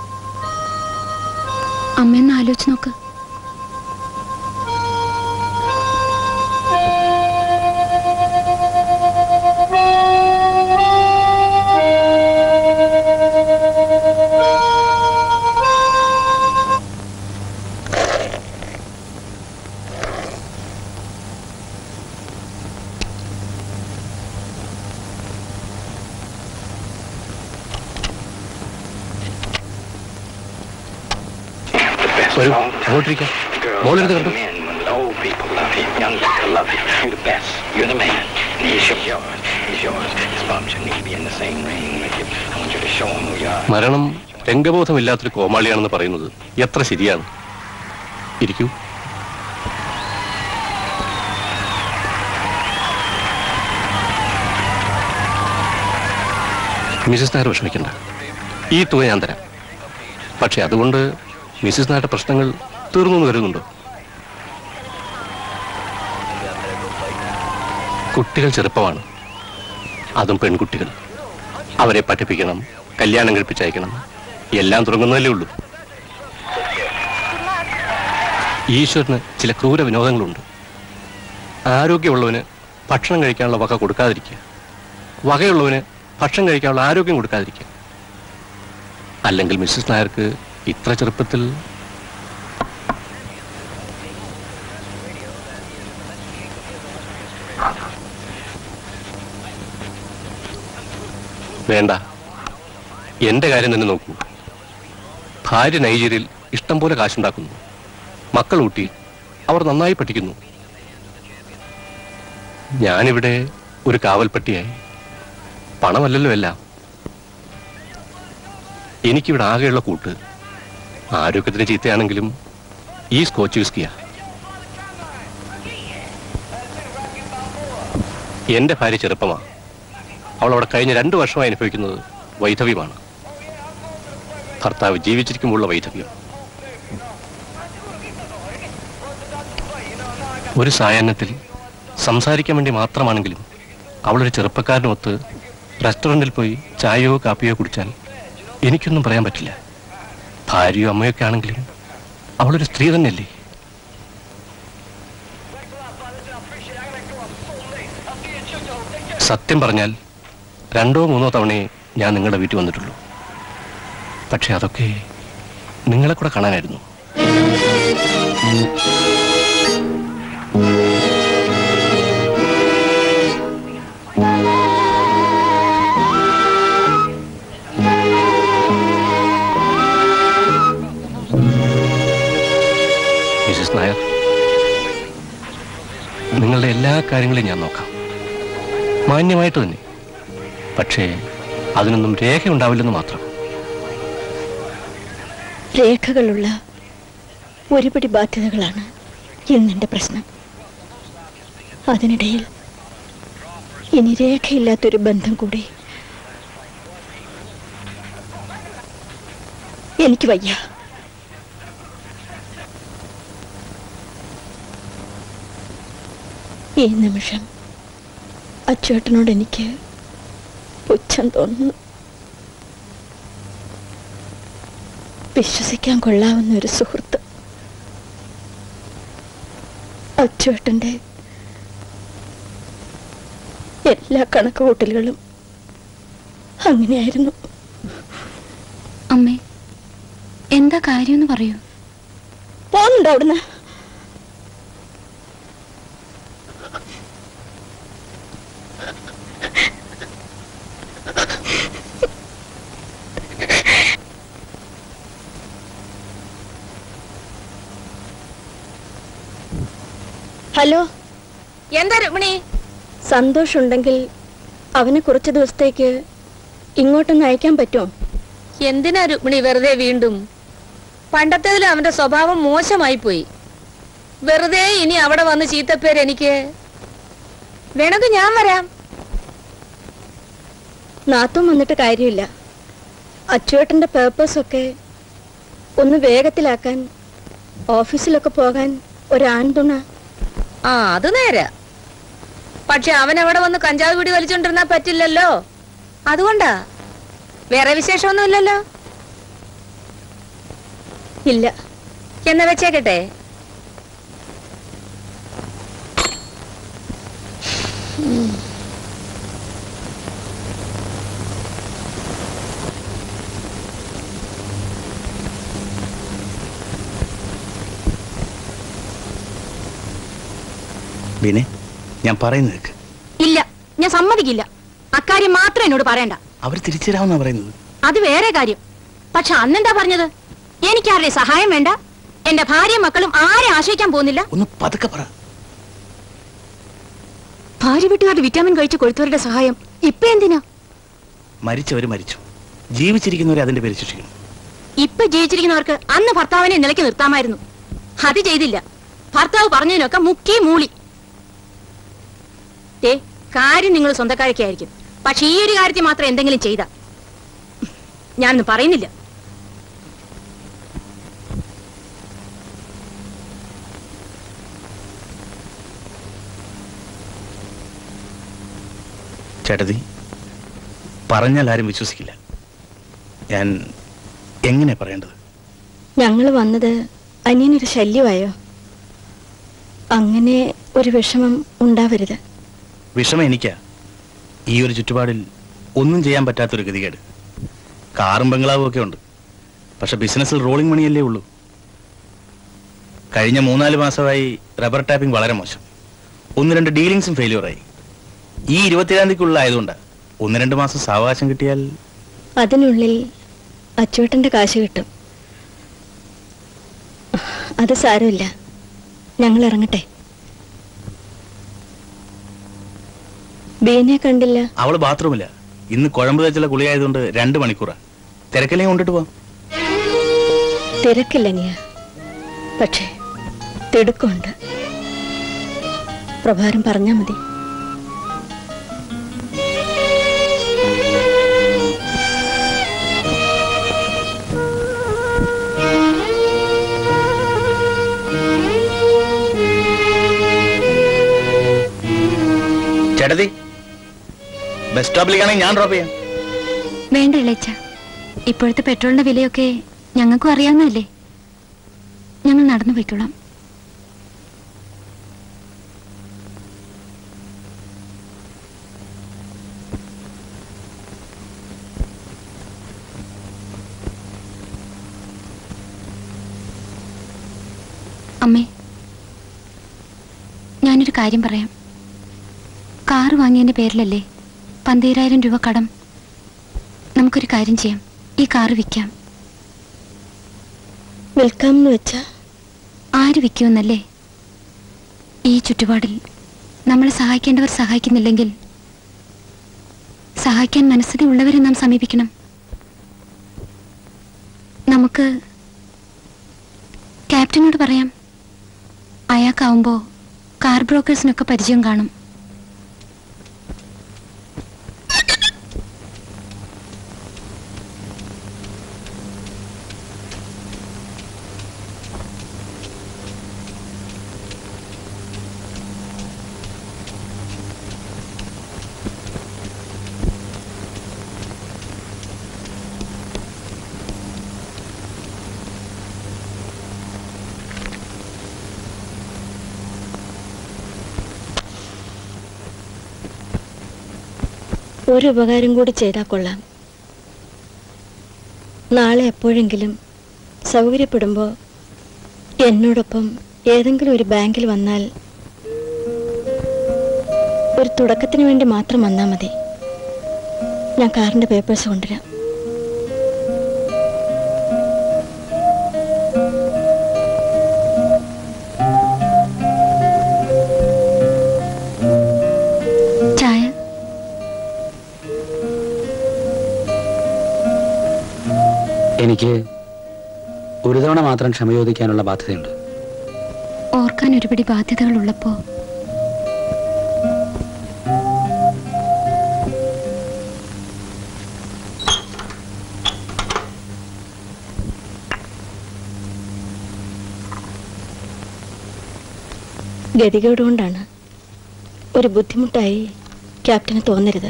അമ്മയൊന്ന് ആലോചിച്ച് നോക്ക്. മരണം രംഗബോധമില്ലാത്തൊരു കോമാളിയാണെന്ന് പറയുന്നത് എത്ര ശരിയാണ്. ഇരിക്കൂ. മിസസ് നായർ വിഷമിക്കണ്ട. ഈ തുക ഞാൻ തരാം. പക്ഷെ അതുകൊണ്ട് മിസസ് നായരുടെ പ്രശ്നങ്ങൾ തീർന്നു കരുതുന്നുണ്ടോ? കുട്ടികൾ ചെറുപ്പമാണ്, അതും പെൺകുട്ടികൾ. അവരെ പഠിപ്പിക്കണം, കല്യാണം കഴിപ്പിച്ചയക്കണം, എല്ലാം തുടങ്ങുന്നതല്ലേ ഉള്ളൂ. ഈശ്വരന് ചില ക്രൂര വിനോദങ്ങളുണ്ട്. ആരോഗ്യമുള്ളവന് ഭക്ഷണം കഴിക്കാനുള്ള വക കൊടുക്കാതിരിക്കുക, വകയുള്ളവന് ഭക്ഷണം കഴിക്കാനുള്ള ആരോഗ്യം കൊടുക്കാതിരിക്കുക. അല്ലെങ്കിൽ മിസ്സസ് നായർക്ക് ഇത്ര ചെറുപ്പത്തിൽ വേണ്ട. എന്റെ കാര്യം തന്നെ നോക്കൂ. ഭാര്യ നൈജീരിയയിൽ ഇഷ്ടം പോലെ കാശുണ്ടാക്കുന്നു, മക്കൾ ഊട്ടി, അവർ നന്നായി പഠിക്കുന്നു. ഞാനിവിടെ ഒരു കാവൽപ്പട്ടിയായി. പണമല്ലല്ലോ എല്ലാം. എനിക്കിവിടെ ആകെയുള്ള കൂട്ട് ആരോഗ്യത്തിന് ചീത്തയാണെങ്കിലും ഈ സ്കോച്ച് വിസ്കിയാ. എന്റെ ഭാര്യ ചെറുപ്പമാ. അവൾ അവിടെ കഴിഞ്ഞ 2 വർഷമായി അനുഭവിക്കുന്നത് വൈധവ്യമാണ്. ഭർത്താവ് ജീവിച്ചിരിക്കുമ്പോഴുള്ള വൈധവ്യം. ഒരു സായാഹ്നത്തിൽ സംസാരിക്കാൻ വേണ്ടി മാത്രമാണെങ്കിലും അവളൊരു ചെറുപ്പക്കാരനൊത്ത് റെസ്റ്റോറൻറ്റിൽ പോയി ചായയോ കാപ്പിയോ കുടിച്ചാൽ എനിക്കൊന്നും പറയാൻ പറ്റില്ല. ഭാര്യയോ അമ്മയൊക്കെ ആണെങ്കിലും അവളൊരു സ്ത്രീ തന്നെയല്ലേ. സത്യം പറഞ്ഞാൽ 2ഓ 3ഓ തവണയെ ഞാൻ നിങ്ങളുടെ വീട്ടിൽ വന്നിട്ടുള്ളൂ. പക്ഷെ അതൊക്കെ നിങ്ങളെ കൂടെ കാണാനായിരുന്നു. മിസസ് നായർ, നിങ്ങളുടെ എല്ലാ കാര്യങ്ങളെയും ഞാൻ നോക്കാം, മാന്യമായിട്ട് തന്നെ. പക്ഷേ അതിനൊന്നും രേഖയുണ്ടാവില്ലെന്ന് മാത്രം. രേഖകളുള്ള ഒരുപടി ബാധ്യതകളാണ് ഇന്നെന്റെ പ്രശ്നം. അതിനിടയിൽ ഇനി രേഖയില്ലാത്തൊരു ബന്ധം കൂടി എനിക്ക് വയ്യ. ഈ നിമിഷം അച്ചേട്ടനോട് എനിക്ക് പുച്ഛം തോന്നുന്നു. വിശ്വസിക്കാൻ കൊള്ളാവുന്ന ഒരു സുഹൃത്ത്. അച്ചേട്ടന്റെ എല്ലാ കണക്കുകൂട്ടലുകളും അങ്ങനെയായിരുന്നു. അമ്മേ, എന്താ കാര്യമെന്ന് പറയൂ. പോന്നുണ്ടോ അവിടുന്ന്? ഹലോ, എന്താ രുക്മിണി? സന്തോഷുണ്ടെങ്കിൽ അവനെ കുറച്ച് ദിവസത്തേക്ക് ഇങ്ങോട്ടൊന്ന് അയക്കാൻ പറ്റുമോ? എന്തിനാ രുക്മിണി വെറുതെ വീണ്ടും? പണ്ടത്തേതിലും അവന്റെ സ്വഭാവം മോശമായി പോയി. വെറുതെ ഇനി അവിടെ വന്ന് ചീത്തപ്പേര് എനിക്ക്. വേണമെങ്കിൽ ഞാൻ വരാം. നാത്തും വന്നിട്ട് കാര്യമില്ല. അച്ചുവേട്ടന്റെ പേപ്പേഴ്സൊക്കെ ഒന്ന് വേഗത്തിലാക്കാൻ ഓഫീസിലൊക്കെ പോകാൻ ഒരാൺതുണ. ആ, അത് നേരെ. പക്ഷെ അവൻ അവിടെ വന്ന് കഞ്ചാവ് പിടി വലിച്ചോണ്ടിരുന്നാ പറ്റില്ലല്ലോ. അതുകൊണ്ടാ. വേറെ വിശേഷമൊന്നുമില്ലല്ലോ? ഇല്ല. എന്നാ വെച്ചേക്കട്ടെ. ബിനെ, ഞാൻ പറയുന്നത് ഇല്ല, ഞാൻ സമ്മതിക്കില്ല. അക്കാര്യം മാത്രം എന്നോട് പറയണ്ട. അവർ തിരിച്ചുതരാമെന്നാ പറയുന്നത്. അത് വേറെ കാര്യം. പക്ഷെ അന്നെന്താ പറഞ്ഞത്? എനിക്കാരുടെ സഹായം വേണ്ട, എന്റെ ഭാര്യയും മക്കളും ആരെ ആശ്രയിക്കാൻ പോകുന്നില്ല. ഒന്ന് പതുക്കെ പറ. ഭാര്യ വീട്ടുകാരുടെ വിറ്റാമിൻ കഴിച്ച് കൊടുത്തവരുടെ സഹായം ഇപ്പൊ എന്തിനാ? മരിച്ചവര് മരിച്ചു, ജീവിച്ചിരിക്കുന്നവരെ അതിന്റെ പേര് ശിക്ഷിക്കണം. ഇപ്പൊ ജീവിച്ചിരിക്കുന്നവർക്ക് അന്ന് ഭർത്താവിനെ നിലയ്ക്ക് നിർത്താമായിരുന്നു. അത് ചെയ്തില്ല. ഭർത്താവ് പറഞ്ഞതിനൊക്കെ മുക്കി മൂളി. കാര്യം നിങ്ങൾ സ്വന്തക്കാരൊക്കെയായിരിക്കും, പക്ഷെ ഈ ഒരു കാര്യത്തിൽ മാത്രം എന്തെങ്കിലും ചെയ്ത ഞാനൊന്നും പറയുന്നില്ല. ചേട്ടതി, പറഞ്ഞാൽ ആരും വിശ്വസിക്കില്ല. ഞാൻ എങ്ങനെ പറയേണ്ടത്? ഞങ്ങൾ വന്നത് അനിയനൊരു ശല്യമായോ? അങ്ങനെ ഒരു വിഷമം ഉണ്ടാവരുത്. വിഷമം എനിക്കാ. ഈ ഒരു ചുറ്റുപാടിൽ ഒന്നും ചെയ്യാൻ പറ്റാത്തൊരു ഗതികേട്. കാറും ബംഗ്ലാവും ഒക്കെ ഉണ്ട്, പക്ഷെ ബിസിനസ്സിൽ റോളിംഗ് മണിയല്ലേ ഉള്ളൂ. കഴിഞ്ഞ 3-4 മാസമായി റബ്ബർ ടാപ്പിംഗ് വളരെ മോശം. 1-2 ഡീലിങ്സും ഫെയിലിയറായി. ഈ 27-ാം തീയതിക്കുള്ള ആയതുകൊണ്ട് 1-2 മാസം സാവകാശം കിട്ടിയാൽ അതിനുള്ളിൽ അച്ചുവേട്ടന്റെ കാശ് കിട്ടും. അത് സാരമില്ല, ഞങ്ങൾ ഇറങ്ങട്ടെ. ബീനെ കണ്ടില്ല. അവള് ബാത്റൂമില്ല. ഇന്ന് കുഴമ്പ് തച്ചുള്ള കുളിയായതുകൊണ്ട് 2 മണിക്കൂറാ. തിരക്കല്ലേ കൊണ്ടിട്ട് പോവാം. തിരക്കില്ല നീ, പക്ഷേ തിടുക്കമുണ്ട്. പ്രഭാരം പറഞ്ഞാ മതി. ചേട്ടത്തി, ബസ് സ്റ്റോപ്പിലേക്കാണെങ്കിൽ ഞാൻ ഡ്രോപ്പ് ചെയ്യാം. വേണ്ട ഇളച്ച, ഇപ്പോഴത്തെ പെട്രോളിന്റെ വിലയൊക്കെ ഞങ്ങൾക്കും അറിയാവുന്നതല്ലേ. ഞങ്ങൾ നടന്നു പോയിക്കോളാം. അമ്മേ, ഞാനൊരു കാര്യം പറയാം. കാറ് വാങ്ങിയതിന്റെ പേരിലല്ലേ 12,000 രൂപ കടം. നമുക്കൊരു കാര്യം ചെയ്യാം, ഈ കാറ് വിൽക്കാം. വിൽക്കാമെന്ന് വെച്ചാ ആര് വിൽക്കുമെന്നല്ലേ? ഈ ചുറ്റുപാടിൽ നമ്മളെ സഹായിക്കേണ്ടവർ സഹായിക്കുന്നില്ലെങ്കിൽ സഹായിക്കാൻ മനസ്സിൽ ഉള്ളവരെ നാം സമീപിക്കണം. നമുക്ക് ക്യാപ്റ്റനോട് പറയാം. അയാൾക്കാവുമ്പോ കാർ ബ്രോക്കേഴ്സിനൊക്കെ പരിചയം കാണും. ഒരു ഉപകാരം കൂടി ചെയ്താൽ കൊള്ളാം. നാളെ എപ്പോഴെങ്കിലും സൗകര്യപ്പെടുമ്പോൾ എന്നോടൊപ്പം ഏതെങ്കിലും ഒരു ബാങ്കിൽ വന്നാൽ ഒരു തുടക്കത്തിന് വേണ്ടി മാത്രം വന്നാൽ മതി. ഞാൻ കാറിന്റെ പേപ്പേഴ്സ് കൊണ്ടുവരാം. എനിക്ക് ഒരു തവണ മാത്രം ക്ഷമ ചോദിക്കാനുള്ള ബാധ്യതയുണ്ട്. ഓർക്കാൻ ഒരുപിടി ബാധ്യതകൾ ഉള്ളപ്പോ ഗതികേട് കൊണ്ടാണ്. ഒരു ബുദ്ധിമുട്ടായി ക്യാപ്റ്റന് തോന്നരുത്.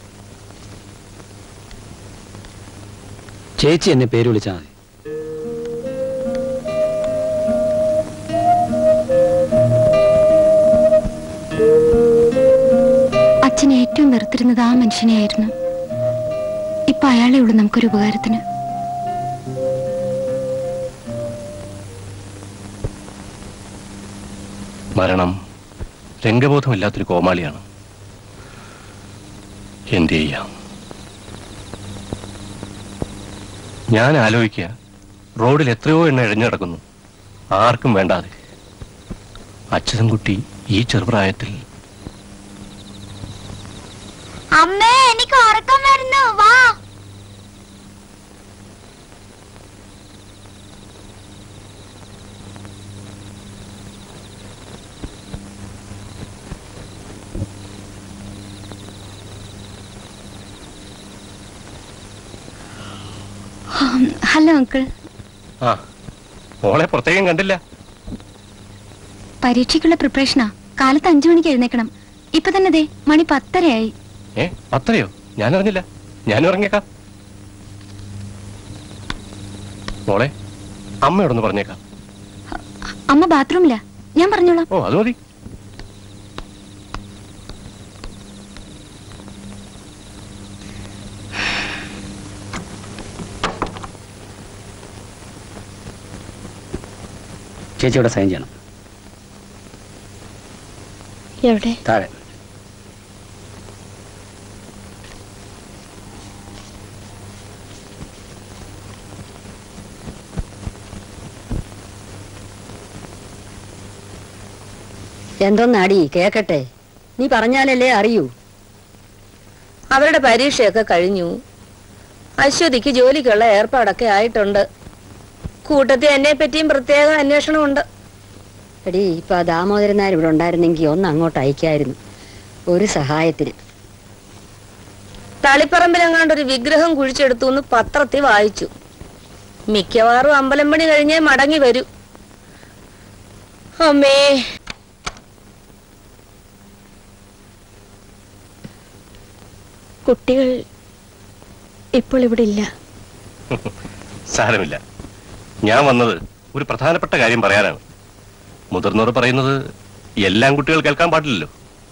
ചേച്ചി എന്നെ പേര് വിളിച്ചാൽ മതി. അച്ഛൻ ഏറ്റവും വെറുത്തിരുന്നത് ആ മനുഷ്യനെയായിരുന്നു. ഇപ്പൊ അയാളെ ഉള്ളു നമുക്കൊരു ഉപകാരത്തിന്. മരണം രംഗബോധമില്ലാത്തൊരു കോമാളിയാണ്. എന്ത് ചെയ്യാം? ഞാൻ ആലോചിക്കുക, റോഡിൽ എത്രയോ എണ്ണ ഇഴഞ്ഞു കിടക്കുന്നു, ആർക്കും വേണ്ടാതെ. അച്യുതൻകുട്ടി ഈ ചെറുപ്രായത്തിൽ. അമ്മേ, എനിക്ക് ഉറക്കം വരുന്നു, വാ. Hello uncle. ആ, മോളെ പ്രത്യേകം കണ്ടില്ല. പരീക്ഷയ്ക്കുള്ള പ്രിപ്പറേഷനാ. കാലത്ത് 5 മണിക്ക് എഴുന്നേക്കണം. ഇപ്പൊ തന്നെ ദേ മണി 10:30 10:30യോ? ഞാനറിഞ്ഞില്ല. ഞാനും ഇറങ്ങിയേക്കാം. മോളെ, അമ്മയോടൊന്ന് പറഞ്ഞേക്കാം. അമ്മ ബാത്റൂമില്ല, ഞാൻ പറഞ്ഞോളാം. ഓ, അത് മതി. ചേച്ചിയുടെ സൈൻ ചെയ്യണം. എവിടെ? താഴെ. എന്തോന്നാടി കേക്കട്ടെ, നീ പറഞ്ഞാലല്ലേ അറിയൂ. അവരുടെ പരീക്ഷയൊക്കെ കഴിഞ്ഞു. അശ്വതിക്ക് ജോലിക്കുള്ള ഏർപ്പാടൊക്കെ ആയിട്ടുണ്ട്. കൂട്ടത്തിൽ എന്നെ പറ്റിയും പ്രത്യേക അന്വേഷണമുണ്ട്. എടി, ഇപ്പൊ ദാമോദരൻ നായർ ഇവിടെ ഉണ്ടായിരുന്നെങ്കിൽ ഒന്ന് അങ്ങോട്ട് അയക്കായിരുന്നു, ഒരു സഹായത്തിന്. തളിപ്പറമ്പിലെങ്ങാണ്ടൊരു വിഗ്രഹം കുഴിച്ചെടുത്തു എന്ന് പത്രത്തിൽ വായിച്ചു. മിക്കവാറും അമ്പലം പണി കഴിഞ്ഞേ മടങ്ങി വരൂ. അമ്മേ, കുട്ടികൾ ഇപ്പോൾ ഇവിടെ ഇല്ല. സാരമില്ല, ഞാൻ വന്നത് ഒരു പ്രധാനപ്പെട്ട കാര്യം പറയാനാണ്. മുതിർന്നവർ പറയുന്നത് എല്ലാം കുട്ടികൾ കേൾക്കാൻ പാടില്ലല്ലോ.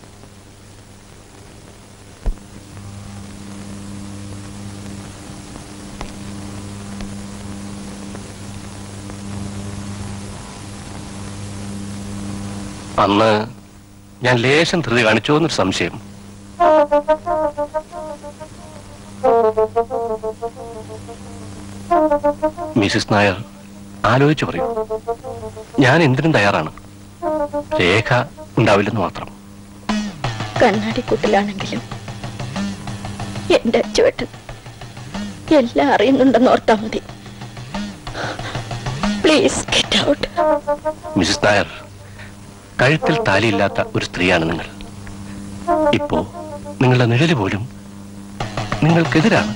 അന്ന് ഞാൻ ലേശം ധൃതി കാണിച്ചോ എന്നൊരു സംശയം. മിസ്സിസ് നായർ ആലോചിച്ചു പറയൂ. ഞാൻ എന്തിനും തയ്യാറാണ്. രേഖ ഉണ്ടാവില്ലെന്ന് മാത്രം. കണ്ണാടിക്കുട്ടിലാണെങ്കിലും എന്റെ അച്ചുവേട്ടൻ എല്ലാം അറിയുന്നുണ്ടെന്ന് ഓർത്താ മതി. Please get out. Mrs Nair, കഴുത്തിൽ താലിയില്ലാത്ത ഒരു സ്ത്രീയാണ് നിങ്ങൾ. ഇപ്പോ നിങ്ങളുടെ നിഴല് പോലും നിങ്ങൾക്കെതിരാണ്.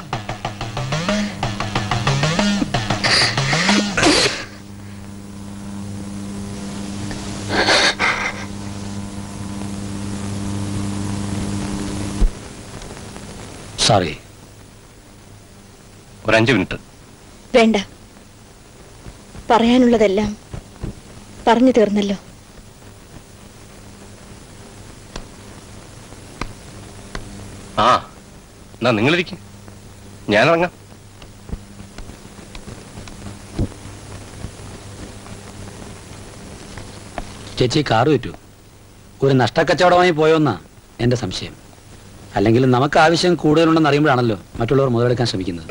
സോറി. ഒരു 5 മിനിറ്റ്. വേണ്ട, പറയാനുള്ളതെല്ലാം പറഞ്ഞു തീർന്നല്ലോ. ആ, എന്നാ നിങ്ങളിരിക്കും, ഞാനിറങ്ങാം. ചേച്ചി കാറ് വിറ്റു. ഒരു നഷ്ടക്കച്ചവടമായി പോയോന്നാ എന്റെ സംശയം. അല്ലെങ്കിൽ നമുക്ക് ആവശ്യം കൂടുതലുണ്ടെന്ന് അറിയുമ്പോഴാണല്ലോ മറ്റുള്ളവർ മുതലെടുക്കാൻ ശ്രമിക്കുന്നത്.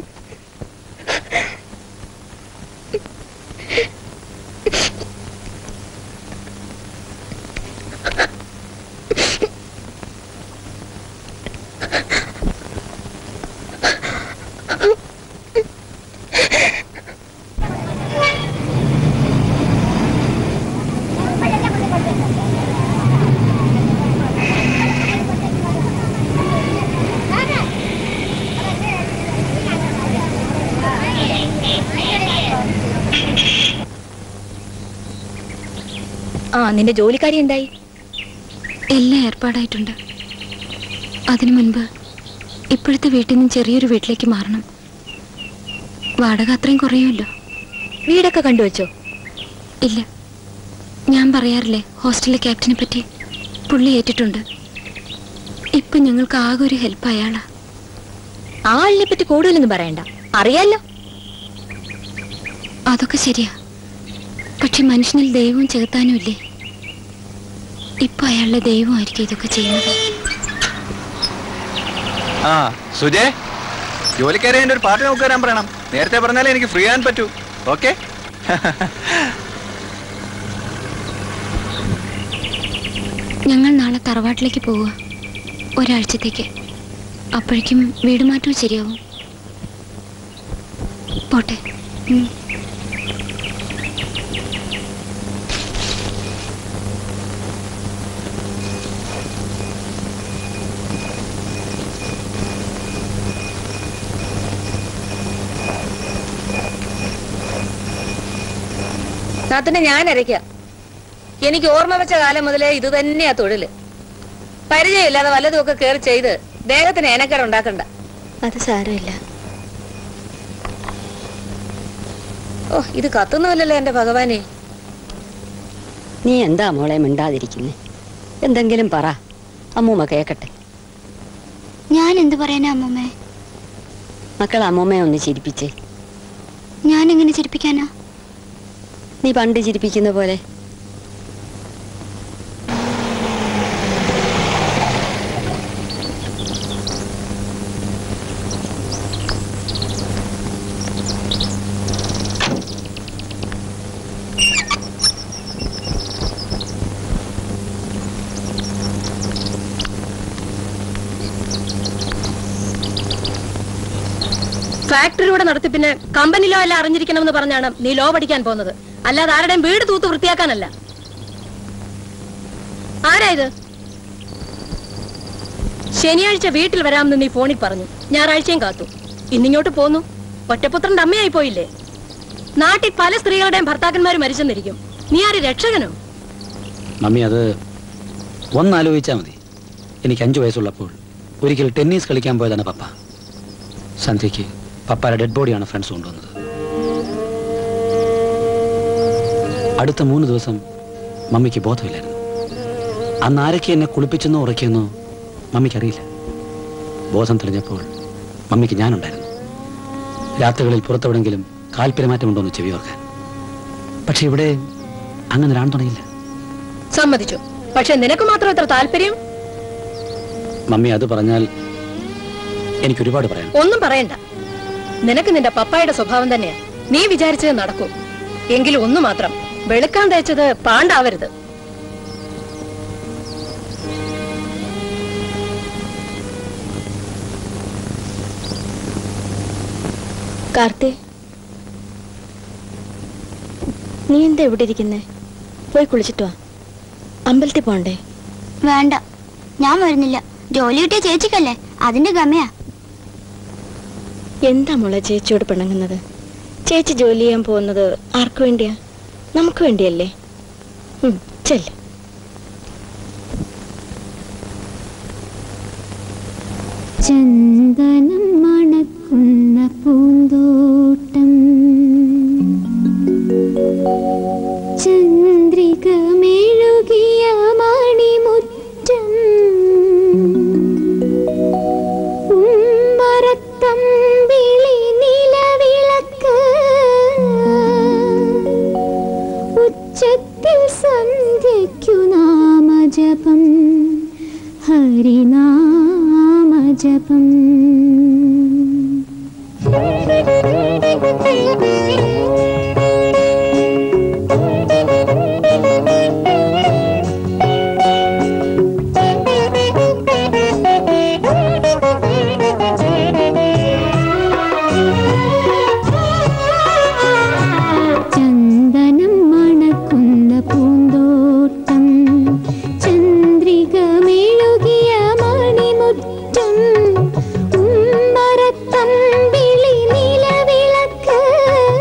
നിന്റെ ജോലിക്കാരി എന്തായി? എല്ലാം ഏർപ്പാടായിട്ടുണ്ട്. അതിനു മുൻപ് ഇപ്പോഴത്തെ വീട്ടിൽ നിന്ന് ചെറിയൊരു വീട്ടിലേക്ക് മാറണം. വാടക അത്രയും കുറയുമല്ലോ. വീടൊക്കെ കണ്ടുവച്ചോ? ഇല്ല, ഞാൻ പറയാറില്ലേ ഹോസ്റ്റലിലെ ക്യാപ്റ്റനെ പറ്റി. പുള്ളി ഏറ്റിട്ടുണ്ട്. ഇപ്പൊ ഞങ്ങൾക്ക് ആകെ ഒരു ഹെൽപ്പ് അയാളാ. ആ ആളിനെ പറ്റി കൂടുതലൊന്നും പറയണ്ട, അറിയാലോ. അതൊക്കെ ശരിയാ, പക്ഷെ മനുഷ്യനിൽ ദൈവവും ചെകുത്താനും ഇല്ലേ? ഇപ്പൊ അയാളുടെ ദൈവമായിരിക്കും ഇതൊക്കെ ചെയ്യുന്നത്. ആ സുജയ്, ജോലിക്കാരെ എന്റെ ഒരു പാർട്ടി നോക്കി വരാൻ പറയണം. നേരത്തെ പറഞ്ഞാലേ എനിക്ക് ഫ്രീ ആകാൻ പറ്റൂ. ഓക്കെ? ഞങ്ങൾ നാളെ തറവാട്ടിലേക്ക് പോവുക, ഒരാഴ്ചത്തേക്ക്. അപ്പോഴേക്കും വീട് മാറ്റവും ശരിയാവും. പോട്ടെ. നാത്തന്നെ ഞാൻ അരയ്ക്കാം. എനിക്ക് ഓർമ്മ വെച്ച കാലം മുതലേ ഇത് തന്നെയാ തൊഴില്. പരിചയമില്ലാതെ വല്ലതുമൊക്കെ കയറി ചെയ്ത് ദേഹത്തിന് ഏനക്കേട് ഉണ്ടാക്കണ്ട. അത് സാരമില്ല. ഓ, ഇത് കത്തുന്നുമില്ലല്ലോ എന്റെ ഭഗവാനെ. നീ എന്താ മോളെ മിണ്ടാതിരിക്കുന്നേ? എന്തെങ്കിലും പറ, അമ്മൂമ്മ കേക്കട്ടെ. ഞാൻ എന്ത് പറയാനാ അമ്മൂമ്മേ? മക്കൾ അമ്മൂമ്മയെ ഒന്ന് ചിരിപ്പിച്ചേ. ഞാൻ എങ്ങനെ ചിരിപ്പിക്കാനാ? നീ പണ്ട് ചിരിപ്പിക്കുന്ന പോലെ. ഫാക്ടറി ഇവിടെ നടത്തി പിന്നെ കമ്പനി ലോ എല്ലാം അറിഞ്ഞിരിക്കണമെന്ന് പറഞ്ഞാണ് നീ ലോ പഠിക്കാൻ പോകുന്നത്. അല്ലാതെ ആരുടെയും വീട് തൂത്ത് വൃത്തിയാക്കാനല്ല. ആരാ ഇത്? ശനിയാഴ്ച വീട്ടിൽ വരാമെന്ന് നീ ഫോണിൽ പറഞ്ഞു. ഞായറാഴ്ചയും കാത്തു. ഇന്നിങ്ങോട്ട് പോന്നു. ഒറ്റപുത്രന്റെ അമ്മയായി പോയില്ലേ? നാട്ടിൽ പല സ്ത്രീകളുടെയും ഭർത്താക്കന്മാർ മരിച്ചെന്നിരിക്കും. നീ ആര്, രക്ഷകനോ? മമ്മി, അത് ഒന്നാലോചിച്ചാൽ മതി. എനിക്ക് 5 വയസ്സുള്ളപ്പോൾ ഒരിക്കൽ ടെന്നീസ് കളിക്കാൻ പോയതാണ് പപ്പ. സന്ധ്യയ്ക്ക് പപ്പായുടെ ഡെഡ് ബോഡിയാണ് ഫ്രണ്ട്സ് കൊണ്ടുവന്നത്. അടുത്ത 3 ദിവസം മമ്മിക്ക് ബോധമില്ലായിരുന്നു. അന്ന് ആരൊക്കെ എന്നെ കുളിപ്പിച്ചെന്നോ ഉറക്കിയെന്നോ മമ്മിക്കറിയില്ല. ബോധം തെളിഞ്ഞപ്പോൾ മമ്മിക്ക് ഞാനുണ്ടായിരുന്നു. രാത്രികളിൽ പുറത്തെവിടെങ്കിലും കാൽപര്യമാറ്റമുണ്ടോന്ന് ചെവി ഓർക്കാൻ. പക്ഷെ ഇവിടെ അങ്ങനെ ഒരാൺ തുണയില്ല. സമ്മതിച്ചു. പക്ഷെ നിനക്ക് മാത്രം എത്ര താല്പര്യം? മമ്മി, അത് പറഞ്ഞാൽ എനിക്ക് ഒരുപാട് പറയാം. ഒന്നും പറയണ്ട. നിനക്ക് നിന്റെ പപ്പായുടെ സ്വഭാവം തന്നെയാ. നീ വിചാരിച്ചത് നടക്കൂ. എങ്കിലും ഒന്നു മാത്രം, വെളുക്കാൻ തേച്ചത് പാണ്ടാവരുത്. കാർത്തി, നീ എന്താ ഇവിടെ ഇരിക്കുന്നേ? പോയി കുളിച്ചിട്ട് വാ. അമ്പലത്തിൽ പോണ്ടേ? വേണ്ട, ഞാൻ വരുന്നില്ല. ജോലി കിട്ടിയ ചേച്ചിക്കല്ലേ, അതിന്റെ ഗമയാ. എന്താ മോളെ ചേച്ചിയോട് പിണങ്ങുന്നത്? ചേച്ചി ജോലി ചെയ്യാൻ പോകുന്നത് ആർക്കു വേണ്ടിയാ? നമുക്ക് വേണ്ടിയല്ലേ? ചെല്ല്. ചന്ദനം മണക്കുന്ന പൂന്തോട്ടം, ചന്ദ്രിക മെഴുകിയ മണിമുറ്റം, ഉമ്മറത്തമ്പിളി നിലവിളക്ക്, ഉച്ചത്തിൽ സന്ധ്യയ്ക്കു നാമജപം, ഹരിനാമജപം. ചന്ദനം മണക്കുന്ന പൂന്തോട്ടം, ചന്ദ്രിക മെഴുകിയ മണിമുറ്റം, ഉമ്മറത്തമ്പിളി നിലവിളക്ക്,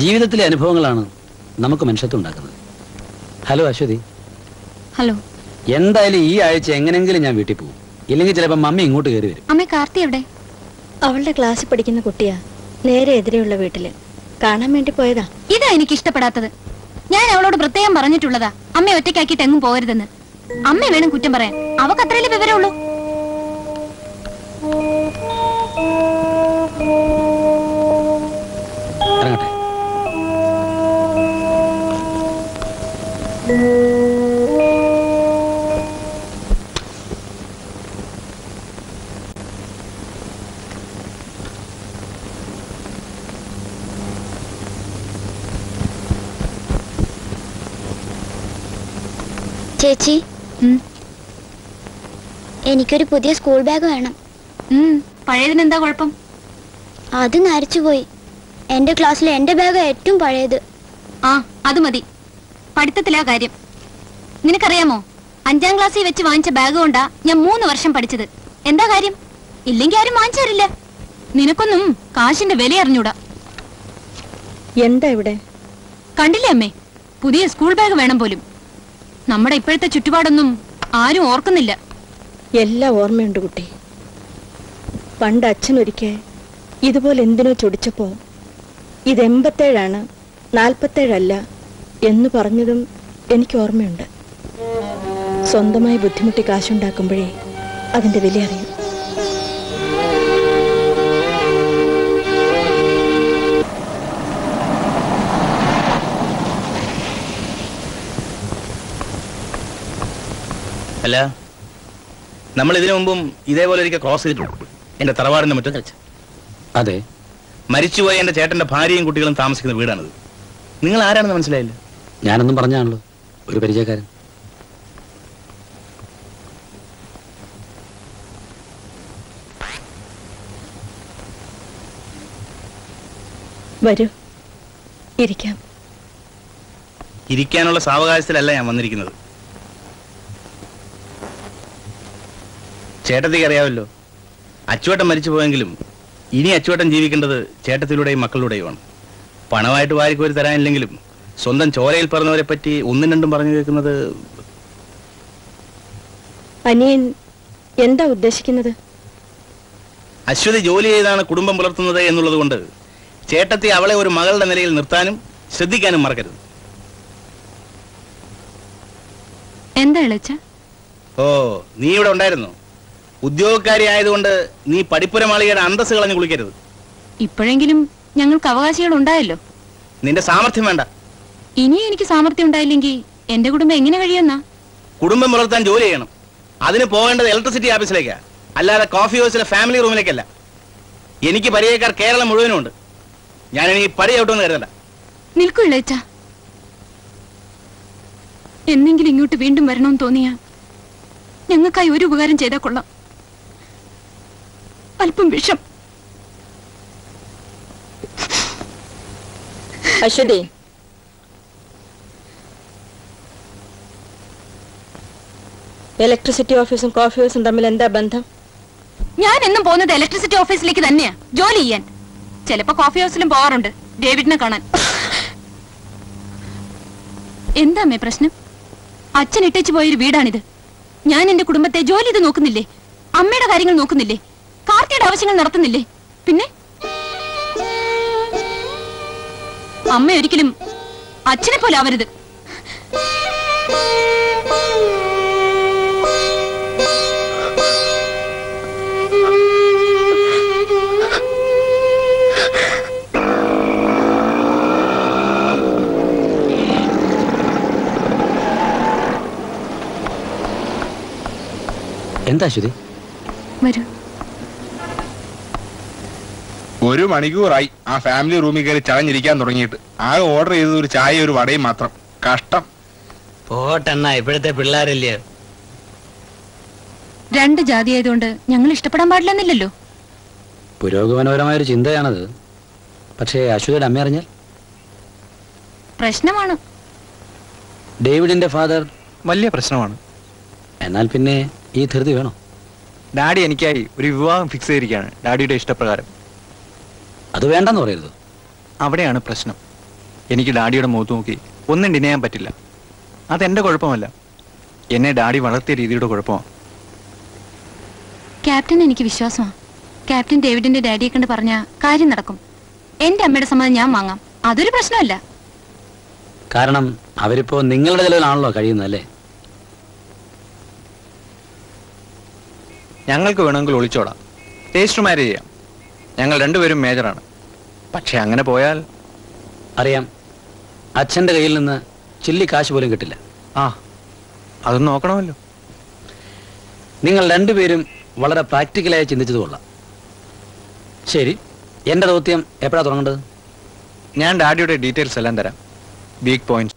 ജീവിതത്തിലെ അനുഭവങ്ങളാണ് നമുക്ക് മനുഷ്യത്വം ഉണ്ടാക്കുന്നത്. ഹലോ അശ്വതി. ഹലോ. എന്തായാലും ഈ ആഴ്ച എങ്ങനെങ്കിലും ഞാൻ വീട്ടിൽ പോകും. ഇല്ലെങ്കിൽ ചിലപ്പോൾ മമ്മി ഇങ്ങോട്ട് കയറി വരും. അമ്മ കാർത്തി എവിടെ? അവളുടെ ക്ലാസ്സിൽ പഠിക്കുന്ന കുട്ടിയാ. നേരെ എതിരെയുള്ള വീട്ടില് കാണാൻ വേണ്ടി പോയതാ. ഇതാ എനിക്ക് ഇഷ്ടപ്പെടാത്തത്. ഞാൻ അവളോട് പ്രത്യേകം പറഞ്ഞിട്ടുള്ളതാ അമ്മ ഒറ്റയ്ക്കാക്കിയിട്ട് എങ്ങും പോകരുതെന്ന്. അമ്മ വേണം കുറ്റം പറയാൻ. അവക്ക് അത്രയല്ലേ വിവരമുള്ളൂ. ഇറങ്ങട്ടെ. ചേച്ചി, എനിക്കൊരു പുതിയ സ്കൂൾ ബാഗ് വേണം. പഴയതിനെന്താ കുഴപ്പം? അത് നരച്ചുപോയി. എന്റെ ക്ലാസ്സിൽ എന്റെ ബാഗ് ഏറ്റവും പഴയത്. ആ, അത് മതി. പഠിത്തത്തിലാ കാര്യം. നിനക്കറിയാമോ, 5ാം ക്ലാസ്സിൽ വെച്ച് വാങ്ങിച്ച ബാഗ് കൊണ്ടാ ഞാൻ 3 വർഷം പഠിച്ചത്. എന്താ കാര്യം? ഇല്ലെങ്കിൽ ആരും വാങ്ങിച്ചു തരില്ല. നിനക്കൊന്നും കാശിന്റെ വില അറിഞ്ഞൂടാ. എന്താ ഇവിടെ? കണ്ടില്ലേ അമ്മേ, പുതിയ സ്കൂൾ ബാഗ് വേണം പോലും. നമ്മുടെ ഇപ്പോഴത്തെ ചുറ്റുപാടൊന്നും ആരും ഓർക്കുന്നില്ല. എല്ലാം ഓർമ്മയുണ്ട് കുട്ടി. പണ്ട് അച്ഛൻ ഒരിക്കൽ ഇതുപോലെ എന്തിനോ ചൊടിച്ചപ്പോ ഇത് 87 47 എന്ന് പറഞ്ഞതും എനിക്ക് ഓർമ്മയുണ്ട്. സ്വന്തമായി ബുദ്ധിമുട്ടി കാശുണ്ടാക്കുമ്പോഴേ അതിന്റെ വില അറിയും. അല്ല, നമ്മൾ ഇതിനു മുമ്പും ഇതേപോലെ ഒരിക്കൽ ക്രോസ് ചെയ്തിട്ടുണ്ട്. എന്റെ തറവാടിന്റെ മുറ്റം വെച്ച്. അതെ, മരിച്ചുപോയ എന്റെ ചേട്ടന്റെ ഭാര്യയും കുട്ടികളും താമസിക്കുന്ന വീടാണിത്. നിങ്ങൾ ആരാണെന്ന് മനസ്സിലായില്ല? ഞാനൊന്നും പറഞ്ഞാണല്ലോ, ഒരു പരിചയക്കാരൻ. വരൂ, ഇരിക്കാം. ഇരിക്കാനുള്ള സാവകാശത്തിലല്ല ഞാൻ വന്നിരിക്കുന്നത്. ചേട്ടത്തിക്ക് അറിയാമല്ലോ, അച്ചുവേട്ടൻ മരിച്ചു പോയെങ്കിലും ഇനി അച്ചുവേട്ടൻ ജീവിക്കേണ്ടത് ചേട്ടത്തിലൂടെയും മക്കളിലൂടെയുമാണ്. പണമായിട്ട് വാരിക്കോരി തരാനില്ലെങ്കിലും സ്വന്തം ചോരയിൽ പറഞ്ഞവരെ പറ്റി 1-2 പറഞ്ഞു കേൾക്കുന്നത്. അനിയൻ എന്താ ഉദ്ദേശിക്കുന്നത്? അശ്വതി ജോലി ചെയ്താണ് കുടുംബം പുലർത്തുന്നത് എന്നുള്ളത് കൊണ്ട് ചേട്ടത്തി അവളെ ഒരു മകളുടെ നിലയിൽ നിർത്താനും ശ്രദ്ധിക്കാനും മറക്കരുത്. എന്താ ഇളച്ച? ഓ, നീ ഇവിടെ ഉണ്ടായിരുന്നു. ഉദ്യോഗക്കാരി ആയതുകൊണ്ട് നീ പഠിപ്പുരമാളികയുടെ അന്തസ് കളഞ്ഞു കുളിക്കരുത്. ഇപ്പോഴെങ്കിലും ഞങ്ങൾക്ക് അവകാശികൾ ഉണ്ടായല്ലോ. നിന്റെ സാമർഥ്യം വേണ്ട. ഇനിയും എനിക്ക് സാമർഥ്യം ഉണ്ടായില്ലെങ്കിൽ എന്റെ കുടുംബം എങ്ങനെ കഴിയുന്നാ? കുടുംബം പുലർത്താൻ ജോലി ചെയ്യണം. അതിന് പോകേണ്ടത് ഇലക്ട്രിസിറ്റി ഓഫീസിലേക്കാ, അല്ലാതെ കോഫി ഹൗസിലെ ഫാമിലി റൂമിലേക്കല്ല. എനിക്ക് പരിചയക്കാർ കേരളം മുഴുവനും ഉണ്ട്. ഞാനിനി പടി ചവിട്ടുമെന്ന് കരുതണ്ട. നിൽക്കൂ ഇളച്ച. എന്നെങ്കിലും ഇങ്ങോട്ട് വീണ്ടും വരണമെന്ന് തോന്നിയാ ഞങ്ങൾക്കായി ഒരു ഉപകാരം ചെയ്താൽ കൊള്ളാം. അല്പം വിഷം. അശ്വതി, ഇലക്ട്രിസിറ്റി ഓഫീസും കോഫി ഹൗസും തമ്മിൽ എന്താ ബന്ധം? ഞാൻ എന്നും പോകുന്നത് ഇലക്ട്രിസിറ്റി ഓഫീസിലേക്ക് തന്നെയാ ജോലി ചെയ്യാൻ. ചിലപ്പോ കോഫി ഹൗസിലും പോവാറുണ്ട് ഡേവിഡിനെ കാണാൻ. എന്താ അമ്മേ പ്രശ്നം? അച്ഛൻ ഇട്ടേച്ചു പോയൊരു വീടാണിത്. ഞാൻ എന്റെ കുടുംബത്തെ ജോലി ചെയ്ത് നോക്കുന്നില്ലേ? അമ്മയുടെ കാര്യങ്ങൾ നോക്കുന്നില്ലേ? കാർത്തിയുടെ ആവശ്യങ്ങൾ നടത്തുന്നില്ലേ? പിന്നെ അമ്മ ഒരിക്കലും അച്ഛനെ പോലെ ആവരുത്. എന്താ അശ്വതി? വരൂ. 1 മണിക്കൂറായി ആ ഫാമിലി റൂമിൽ കയറി ചടഞ്ഞിരിക്കാൻ തുടങ്ങിയിട്ട്. ആകെ ഓർഡർ ചെയ്തത് ഒരു ചായ ഒരു വടയും മാത്രം. കഷ്ടം. പോട്ടെണ്ണ, ഇപ്പോഴത്തെ പിള്ളേരല്ലേ. 2 ജാതി ആയതുകൊണ്ട് ഞങ്ങൾ ഇഷ്ടപ്പെടാൻ പാടില്ലെന്നില്ലല്ലോ. പുരോഗമനപരമായൊരു ചിന്തയാണത്. പക്ഷേ അശ്വതിയുടെ അമ്മ അറിഞ്ഞാൽ പ്രശ്നമാണ്. ഡേവിഡിന്റെ ഫാദർ വലിയ പ്രശ്നമാണ്. എന്നാൽ പിന്നെ ഈ ധൃതി വേണോ? ഡാഡി എനിക്കായി ഒരു വിവാഹം ഫിക്സ് ചെയ്തിരിക്കുകയാണ്, ഡാഡിയുടെ ഇഷ്ടപ്രകാരം. അത് വേണ്ടെന്ന് പറയരുത്. അവിടെയാണ് പ്രശ്നം. എനിക്ക് ഡാഡിയുടെ മുഖത്ത് നോക്കി ഒന്നും ഡിനയാൻ പറ്റില്ല. അതെന്റെ കുഴപ്പമല്ല, എന്നെ ഡാഡി വളർത്തിയ രീതിയുടെ കുഴപ്പമാണ്. ക്യാപ്റ്റൻ എനിക്ക് വിശ്വാസമാണ്. ക്യാപ്റ്റൻ ഡേവിഡിന്റെ ഡാഡിയെ കണ്ട് പറഞ്ഞ കാര്യം നടക്കും. എന്റെ അമ്മയുടെ സമ്മതം ഞാൻ വാങ്ങാം, അതൊരു പ്രശ്നമല്ല. കാരണം അവരിപ്പോ നിങ്ങളുടെ ചിലവിലാണല്ലോ കഴിയുന്നതല്ലേ? ഞങ്ങൾക്ക് വേണമെങ്കിൽ ഒളിച്ചോടാം, രജിസ്റ്റർ മാരേജ് ചെയ്യാം. ഞങ്ങൾ രണ്ടുപേരും മേജറാണ്. പക്ഷെ അങ്ങനെ പോയാൽ അറിയാം, അച്ഛന്റെ കയ്യിൽ നിന്ന് ചില്ലി കാശ് പോലും കിട്ടില്ല. ആ, അതൊന്നും നോക്കണമല്ലോ. നിങ്ങൾ രണ്ടുപേരും വളരെ പ്രാക്ടിക്കലായി ചിന്തിച്ചത് കൊള്ളാം. ശരി, എന്റെ ദൗത്യം എപ്പോഴാണ് തുടങ്ങേണ്ടത്? ഞാൻ ഡാഡിയുടെ ഡീറ്റെയിൽസ് എല്ലാം തരാം, weak points.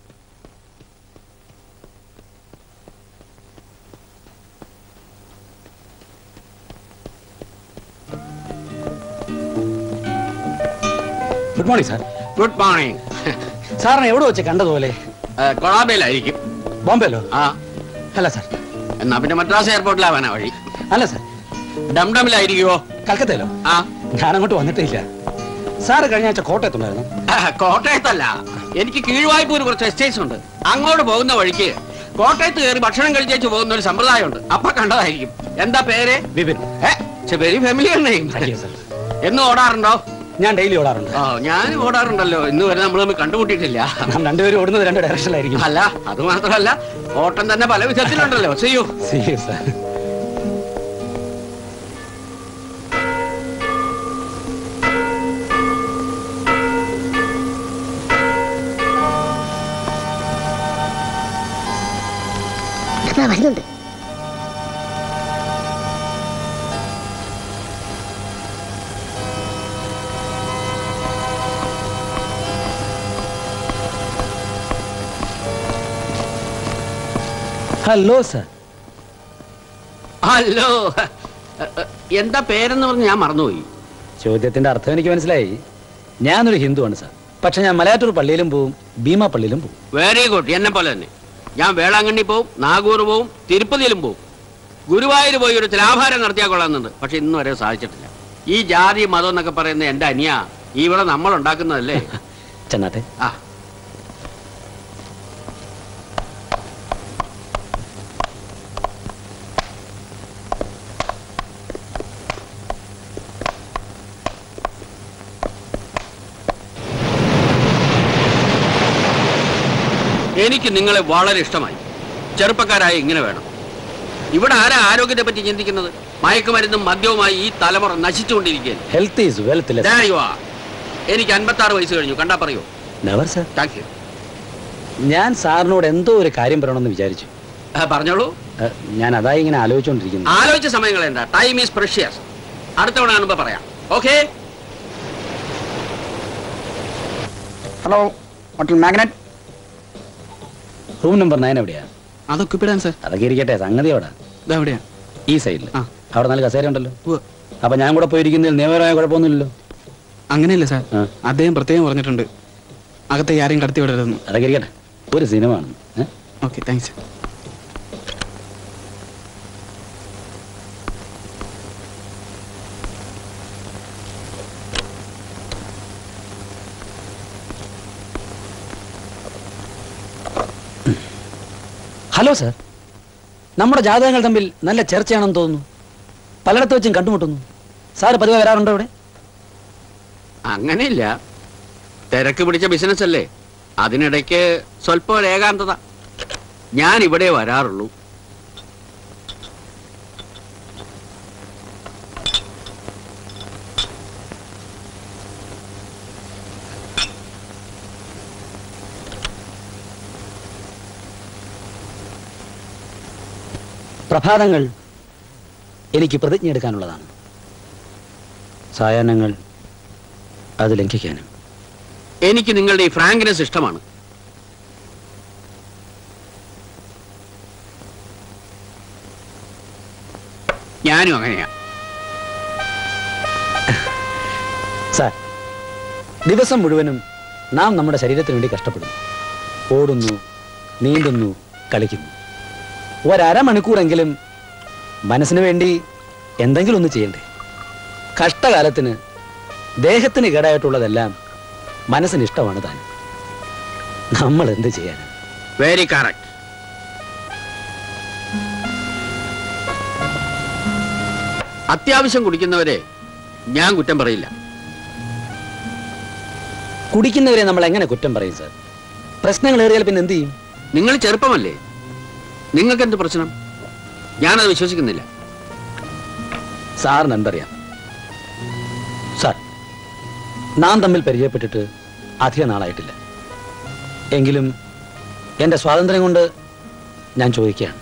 Good morning sir. Good morning. സാറിനെ എവിടെ വെച്ച് കണ്ടതുപോലെ? കൊളാബയിലായിരിക്കും. ബോംബെയിലോ? ആ. അല്ല സാർ. എന്നാ പിന്നെ മദ്രാസ് എയർപോർട്ടിലാവാനാ വഴി. അല്ല സാർ. ഡംഡമിലായിരിക്കുമോ? കൽക്കത്തയിലോ? ആ. ഞാനങ്ങോട്ട് വന്നിട്ടില്ല. സാറ് കഴിഞ്ഞ ആഴ്ച കോട്ടയത്തുണ്ടായിരുന്നു. കോട്ടയത്തല്ല, എനിക്ക് കീഴ്വായ്പൂർ കുറച്ച് എസ്റ്റേറ്റ്സ് ഉണ്ട്. അങ്ങോട്ട് പോകുന്ന വഴിക്ക് കോട്ടയത്ത് കയറി ഭക്ഷണം കഴിച്ചു പോകുന്ന ഒരു സമ്പ്രദായമുണ്ട്. അപ്പൊ കണ്ടതായിരിക്കും. എന്താ പേര്? വിപിൻ. Very familiar name. എന്നും ഓടാറുണ്ടോ? ഞാൻ ഡെയിലി ഓടാറുണ്ട്. ഞാനും ഓടാറുണ്ടല്ലോ. ഇന്ന് വരെ നമ്മൾ തമ്മിൽ കണ്ടുമുട്ടിയിട്ടില്ല. രണ്ടുപേരും ഓടുന്നത് രണ്ട് ഡയറക്ഷനിലായിരിക്കും. അല്ല, അത് മാത്രമല്ല, ഓട്ടം തന്നെ പല വിധത്തിലുണ്ടല്ലോ. ചെയ്യൂ. സാർ. വരുന്നുണ്ട്. Hello sir. ഹലോ. എന്താ പേരെന്ന് പറഞ്ഞ് ഞാൻ മറന്നുപോയി. ചോദ്യത്തിന്റെ അർത്ഥം എനിക്ക് മനസ്സിലായി. ഞാനൊരു ഹിന്ദുവാണ് സാർ. പക്ഷെ ഞാൻ മലയാറ്റൂർ പള്ളിയിലും പോവും, ഭീമ പള്ളിയിലും പോവും. Very good. എന്നെ പോലെ തന്നെ. ഞാൻ വേളാങ്കണ്ണി പോവും, നാഗൂർ പോവും, തിരുപ്പതിയിലും പോവും. ഗുരുവായൂർ പോയി ഒരു തുലാഭാരം നടത്തിയാൽ കൊള്ളാമെന്നുണ്ട്. പക്ഷെ ഇന്നും വരെ സാധിച്ചിട്ടില്ല. ഈ ജാതി മതം എന്നൊക്കെ പറയുന്ന എന്റെ അനിയ ഇവിടെ നമ്മൾ ഉണ്ടാക്കുന്നതല്ലേ. ചെന്നാട്ടെ. ആ. എനിക്ക് നിങ്ങളെ വളരെ ഇഷ്ടമായി. ചെറുപ്പക്കാരായ ഇങ്ങനെ വേണം. ഇവിടെ ആരാ ആരോഗ്യത്തെ പറ്റി ചിന്തിക്കുന്നത്? മയക്കുമരുന്നും മദ്യവുമായി ഈ തലമുറ നശിച്ചുകൊണ്ടിരിക്കുകയാണ്. Health is wealth. എനിക്ക് 56 വയസ്സ് കഴിഞ്ഞു. കണ്ടാ പറയോ? Never sir. Thank you. ഞാൻ സാറിനോട് എന്തോ ഒരു കാര്യം പറയണമെന്ന് വിചാരിച്ചു. പറഞ്ഞോളൂ. ഞാൻ അതായി ഇങ്ങനെ ആലോചിച്ചുകൊണ്ടിരിക്കുന്നു. ആലോചിച്ച സമയങ്ങൾ എന്താ? Time is precious. അടുത്ത തവണ കാണുമ്പോ പറയാം. Okay. Hello, hotel magnet. Room number 9 എവിടെയാ? അതൊക്കെ ഇപ്പിടാൻ സാർ. അതൊക്കെ ഇരിക്കട്ടെ, സംഗതി അവിടെ എവിടെയാ? ഈ സൈഡിൽ. അവിടെ നല്ല കസേര ഉണ്ടല്ലോ. അപ്പൊ ഞാൻ കൂടെ പോയിരിക്കുന്നതിൽ നിയമപരമായ കുഴപ്പമൊന്നുമില്ലല്ലോ? അങ്ങനെയല്ല സാർ, അദ്ദേഹം പ്രത്യേകം പറഞ്ഞിട്ടുണ്ട് അകത്തേക്ക് ആരെയും കടത്തി വിടരുതെന്ന്. അതൊക്കെ ഇരിക്കട്ടെ, ഒരു സിനിമ ആണ്. Okay, thanks. Hello sir. നമ്മുടെ ജാതകങ്ങൾ തമ്മിൽ നല്ല ചർച്ചയാണെന്ന് തോന്നുന്നു. പലയിടത്ത് വെച്ചും കണ്ടുമുട്ടുന്നു. സാറ് പതിവ് വരാറുണ്ടോ ഇവിടെ? അങ്ങനെയില്ല, തിരക്ക് പിടിച്ച ബിസിനസ് അല്ലേ. അതിനിടയ്ക്ക് സ്വല്പം ഏകാന്തത. ഞാൻ ഇവിടെ വരാറുള്ളൂ. പ്രഭാതങ്ങൾ എനിക്ക് പ്രതിജ്ഞ എടുക്കാനുള്ളതാണ്, സായാഹ്നങ്ങൾ അത് ലംഘിക്കാനും. എനിക്ക് നിങ്ങളുടെ ഈ ഫ്രാങ്ക്നെസ് ഇഷ്ടമാണ്. ഞാനും അങ്ങനെയാ. സാർ, ദിവസം മുഴുവനും നാം നമ്മുടെ ശരീരത്തിന് വേണ്ടി കഷ്ടപ്പെടുന്നു. ഓടുന്നു, നീന്തുന്നു, കളിക്കുന്നു. ഒരമണിക്കൂറെങ്കിലും മനസ്സിന് വേണ്ടി എന്തെങ്കിലും ഒന്ന് ചെയ്യണ്ടേ? കഷ്ടകാലത്തിന് ദേഹത്തിന് കേടായിട്ടുള്ളതെല്ലാം മനസ്സിന് ഇഷ്ടമാണ് താൻ. നമ്മൾ എന്ത് ചെയ്യാൻ? Very correct. അത്യാവശ്യം കുടിക്കുന്നവരെ ഞാൻ കുറ്റം പറയില്ല. കുടിക്കുന്നവരെ നമ്മൾ എങ്ങനെ കുറ്റം പറയും സാർ? പ്രശ്നങ്ങൾ ഏറിയാൽ പിന്നെ എന്ത് ചെയ്യും? നിങ്ങൾ ചെറുപ്പമല്ലേ, നിങ്ങൾക്ക് എന്ത് പ്രശ്നം? ഞാനത് വിശ്വസിക്കുന്നില്ല. സാറിന് എന്തറിയാം സാർ? നാം തമ്മിൽ പരിചയപ്പെട്ടിട്ട് അധിക നാളായിട്ടില്ല. എങ്കിലും എന്റെ സ്വാതന്ത്ര്യം കൊണ്ട് ഞാൻ ചോദിക്കുകയാണ്,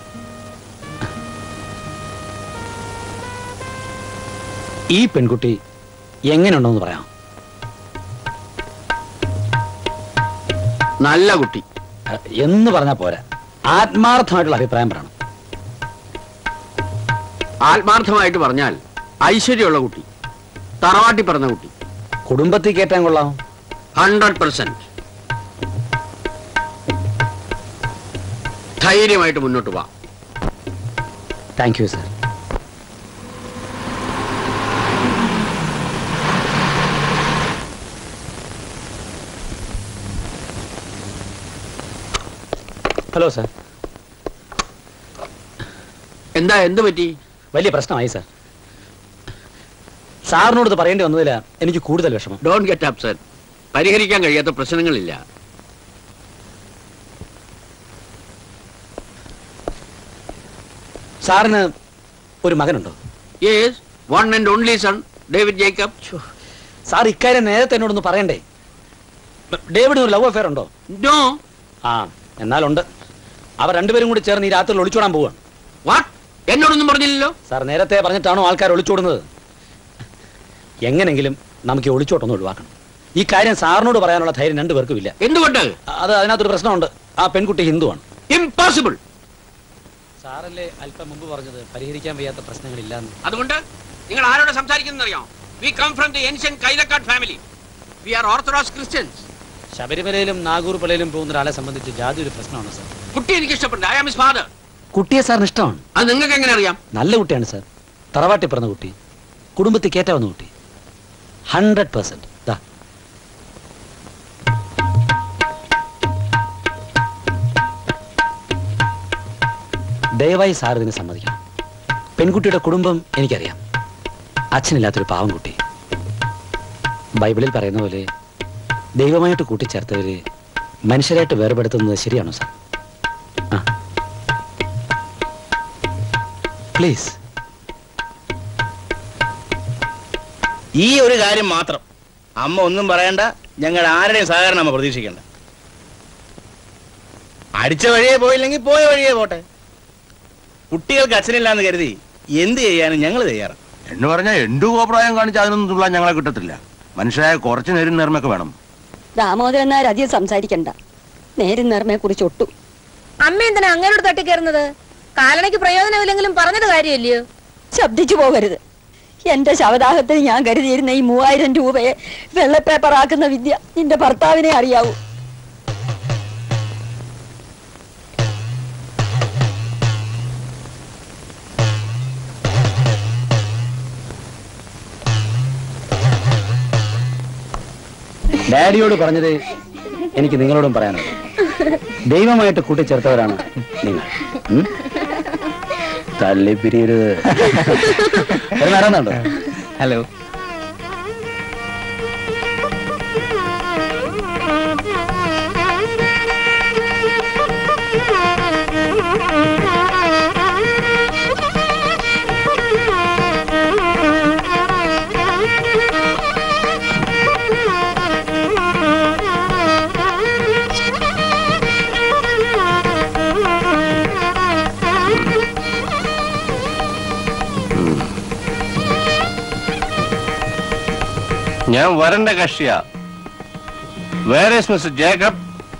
ഈ പെൺകുട്ടി എങ്ങനെയുണ്ടോന്ന് പറയാം? നല്ല കുട്ടി എന്ന് പറഞ്ഞാൽ പോരാ, ആത്മാർത്ഥമായിട്ടുള്ള അഭിപ്രായം പറയണം. ആത്മാർത്ഥമായിട്ട് പറഞ്ഞാൽ ഐശ്വര്യമുള്ള കുട്ടി, തറവാട്ടി പറഞ്ഞ കുട്ടി, കുടുംബത്തിൽ കയറ്റാൻ കൊള്ളാം. 100%. ധൈര്യമായിട്ട് മുന്നോട്ട് പോവാം. Thank you sir. Hello sir. എന്താ, എന്ത് പറ്റി? വലിയ പ്രശ്നമായി സാർ. സാറിനോട് ഇത് പറയേണ്ടി വന്നതില്ല എനിക്ക് കൂടുതൽ വിഷമം. Don't get upset. പരിഹരിക്കാൻ കഴിയാത്ത പ്രശ്നങ്ങളില്ല. സാറിന് ഒരു മകനുണ്ടോ? Yes, one and only son, David Jacob. Sir ഇക്കാര്യം നേരത്തെ എന്നോടൊന്ന് പറയണ്ടേ? ഡേവിഡിന് ഒരു ലവ് അഫെയർ ഉണ്ടോ? നോ. ആ, എന്നാലുണ്ട്. അവർ രണ്ടുപേരും കൂടി ചേർന്ന് ഈ രാത്രിയിൽ ഒളിച്ചോടാൻ പോവാണ്. വാട്ട്? എന്നോടൊന്നും പറഞ്ഞില്ലല്ലോ. സാർ നേരത്തെ പറഞ്ഞിട്ടാണോ ആൾക്കാർ ഒളിച്ചോടുന്നത്? എങ്ങനെങ്കിലും നമുക്ക് ഈ ഒളിച്ചോട്ടൊന്നും ഒഴിവാക്കണം. ഈ കാര്യം സാറിനോട് പറയാനുള്ള ധൈര്യം രണ്ടുപേർക്കും ഇല്ല. എന്തുകൊണ്ട്? അത് അതിനകത്തൊരു പ്രശ്നമുണ്ട്. ആ പെൺകുട്ടി ഹിന്ദുവാണ്. ഇംപോസിബിൾ. സാറല്ലേ അല്പം മുമ്പ് പറഞ്ഞത് പരിഹരിക്കാൻ വയ്യാത്ത പ്രശ്നങ്ങളില്ലാന്ന്. അതുകൊണ്ട് നിങ്ങൾ ആരോട് സംസാരിക്കുന്നറിയാം? We come from the ancient Kailakkad family. We are orthodox Christians. ശബരിമലയിലും നാഗൂർ പലയിലും പോകുന്ന ഒരാളെ സംബന്ധിച്ച് ജാതി ഒരു പ്രശ്നമാണ് സാർ. കുട്ടി എനിക്ക് ഇഷ്ടപ്പെട്ടു. I am his father. കുട്ടിയെ സാറിന് ഇഷ്ടമാണ്? അത് നിങ്ങൾക്ക് എങ്ങനെ അറിയാം? നല്ല കുട്ടിയാണ് സാർ. തറവാട്ടി പിറന്ന കുട്ടി, കുടുംബത്തിൽ കയറ്റാവുന്ന കുട്ടി. 100%. ദയവായി സാർ ഇതിനെ സമ്മതിക്കണം. പെൺകുട്ടിയുടെ കുടുംബം എനിക്കറിയാം. അച്ഛനില്ലാത്തൊരു പാവം കുട്ടി. ബൈബിളിൽ പറയുന്ന പോലെ ദൈവമായിട്ട് കൂട്ടിച്ചേർത്തവര് മനുഷ്യരായിട്ട് വേർപെടുത്തുന്നത് ശരിയാണോ സാർ? പ്ലീസ്. ഈ ഒരു കാര്യം മാത്രം അമ്മ ഒന്നും പറയണ്ട. ഞങ്ങൾ ആരുടെയും സഹകരണം അമ്മ പ്രതീക്ഷിക്കണ്ട. അടിച്ച വഴിയെ പോയില്ലെങ്കിൽ പോയ വഴിയെ പോട്ടെ. കുട്ടികൾക്ക് അച്ഛനില്ലാന്ന് കരുതി എന്ത് ചെയ്യാനും ഞങ്ങൾ തയ്യാറാണ്. എന്ന് പറഞ്ഞാൽ എന്തു കോപ്രായം കാണിച്ച് അതിനൊന്നും തുള്ളാൻ ഞങ്ങളെ കിട്ടത്തില്ല. മനുഷ്യരായ കുറച്ച് നേരം നേർമയൊക്കെ വേണം. ദാമോദരൻ നായർ അധികം സംസാരിക്കണ്ട. നേരും നേർമയെ കുറിച്ച് ഒട്ടും. അമ്മ എന്തിനാ അങ്ങനോട് തട്ടിക്കയറുന്നത്? കാലണയ്ക്ക് പ്രയോജനമില്ലെങ്കിലും പറഞ്ഞത് കാര്യമല്ലയോ? ശബ്ദിച്ചു പോകരുത്. എന്റെ ശവദാഹത്തിന് ഞാൻ കരുതിയിരുന്ന ഈ 3000 രൂപയെ വെള്ളപ്പേപ്പർ ആക്കുന്ന വിദ്യ നിന്റെ ഭർത്താവിനെ അറിയാവൂ. ഡാഡിയോട് പറഞ്ഞത് എനിക്ക് നിങ്ങളോടും പറയാനുള്ളത്. ദൈവമായിട്ട് കൂട്ടിച്ചേർത്തവരാണ് നിങ്ങൾ. തള്ളിപ്പിരിയരുത്. നടന്നുണ്ടോ? ഹലോ. ഞാൻ വരണ്ട കക്ഷിയാ. Where is Mr Jacob?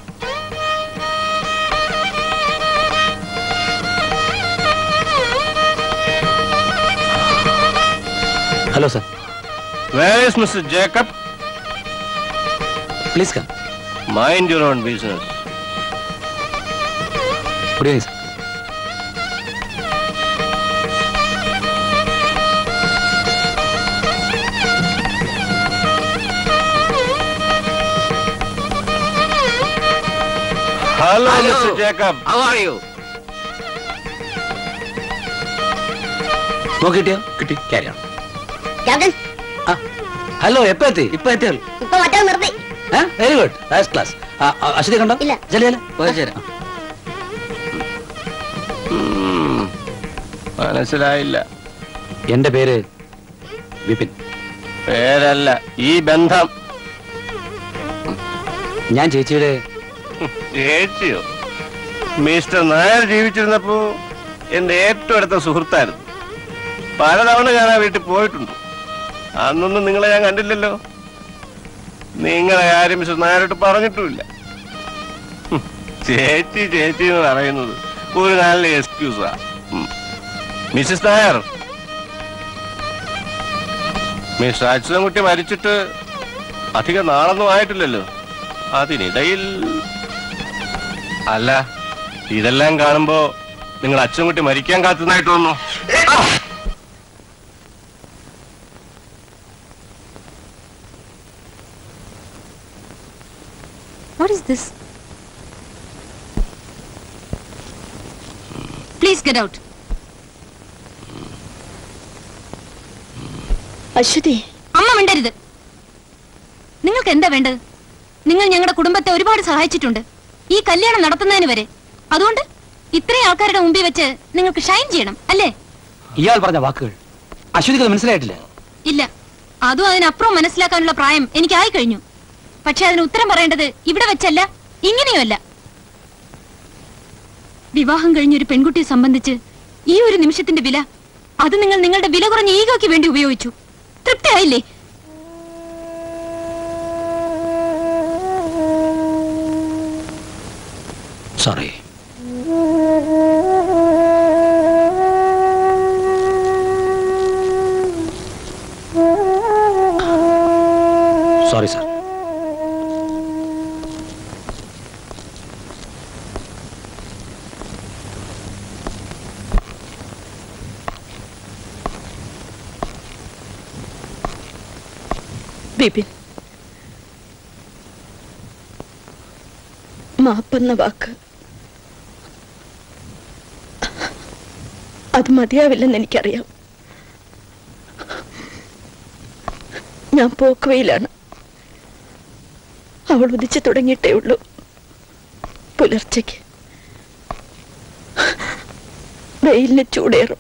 Hello sir. Where is Mr Jacob? Please come. Mind your own business. Good evening sir. Hello, Mr. Jacob. How are you? നോക്കിട്ടിയോ? കിട്ടി. Carry on. ക്യാപ്റ്റൻ ഹലോ, എപ്പോ എത്തി? ഇപ്പൊ എത്തിയുള്ളൂ. ഇപ്പൊ മറ്റേ നിർത്തി. Very good. First class. Aswathy കണ്ടോ? ഇല്ല. മനസ്സിലായില്ല. എന്റെ പേര് വിപിൻ. പേരല്ല, ഈ ബന്ധം. ഞാൻ ചേച്ചിയുടെ ചേച്ചിയോ? മിസ്റ്റർ നായർ ജീവിച്ചിരുന്നപ്പോ എന്റെ ഏറ്റവും അടുത്ത സുഹൃത്തായിരുന്നു. പലതവണ ഞാൻ ആ വീട്ടിൽ പോയിട്ടുണ്ട്. അന്നൊന്നും നിങ്ങളെ ഞാൻ കണ്ടില്ലല്ലോ. നിങ്ങളെ കാര്യം മിസ്റ്റർ നായരോട്ട് പറഞ്ഞിട്ടുമില്ല. ചേച്ചി ചേച്ചി എന്ന് പറയുന്നത് ഒരു നല്ല എക്സ്ക്യൂസാ. മിസ്സസ് നായർ, മിസ്റ്റർ അച്യുതൻകുട്ടി മരിച്ചിട്ട് അധികം നാളൊന്നും ആയിട്ടില്ലല്ലോ. അതിനിടയിൽ അല്ല, ഇതെല്ലാം കാണുമ്പോ നിങ്ങൾ അച്യുതൻകുട്ടി മരിക്കാൻ കാത്തുന്നതായിട്ട് തോന്നുന്നു. What is this? Please get out. Aswathy, അമ്മ മിണ്ടരുത്. നിങ്ങൾക്ക് എന്താ വേണ്ടത്? നിങ്ങൾ ഞങ്ങളുടെ കുടുംബത്തെ ഒരുപാട് സഹായിച്ചിട്ടുണ്ട്, ഈ കല്യാണം നടത്തുന്നതിന് വരെ. അതുകൊണ്ട് ഇത്രയും ആൾക്കാരുടെ മുമ്പിൽ വെച്ച് നിങ്ങൾക്ക് ഷൈൻ ചെയ്യണം അല്ലേ? ഇയാൾ പറഞ്ഞ വാക്കുകൾ അശ്വതിക്ക് മനസ്സിലായിട്ടില്ല. ഇല്ല, അതും അതിനപ്പുറം മനസ്സിലാക്കാനുള്ള പ്രായം എനിക്കായി കഴിഞ്ഞു. പക്ഷെ അതിന് ഉത്തരം പറയേണ്ടത് ഇവിടെ വെച്ചല്ല, ഇങ്ങനെയുമല്ല. വിവാഹം കഴിഞ്ഞൊരു പെൺകുട്ടിയെ സംബന്ധിച്ച് ഈ ഒരു നിമിഷത്തിന്റെ വില, അത് നിങ്ങൾ നിങ്ങളുടെ വില കുറഞ്ഞ ഈഗോയ്ക്ക് വേണ്ടി ഉപയോഗിച്ചു. തൃപ്തിയായില്ലേ? സോറി. Sorry sir. ബിപിൻ, മാപ്പെന്ന വാക്ക് അത് മതിയാവില്ലെന്ന് എനിക്കറിയാം. ഞാൻ പോക്കുവയിലാണ്. അവൾ ഉദിച്ചു തുടങ്ങിയിട്ടേ ഉള്ളൂ. പുലർച്ചയ്ക്ക് വെയിലിന് ചൂടേറും.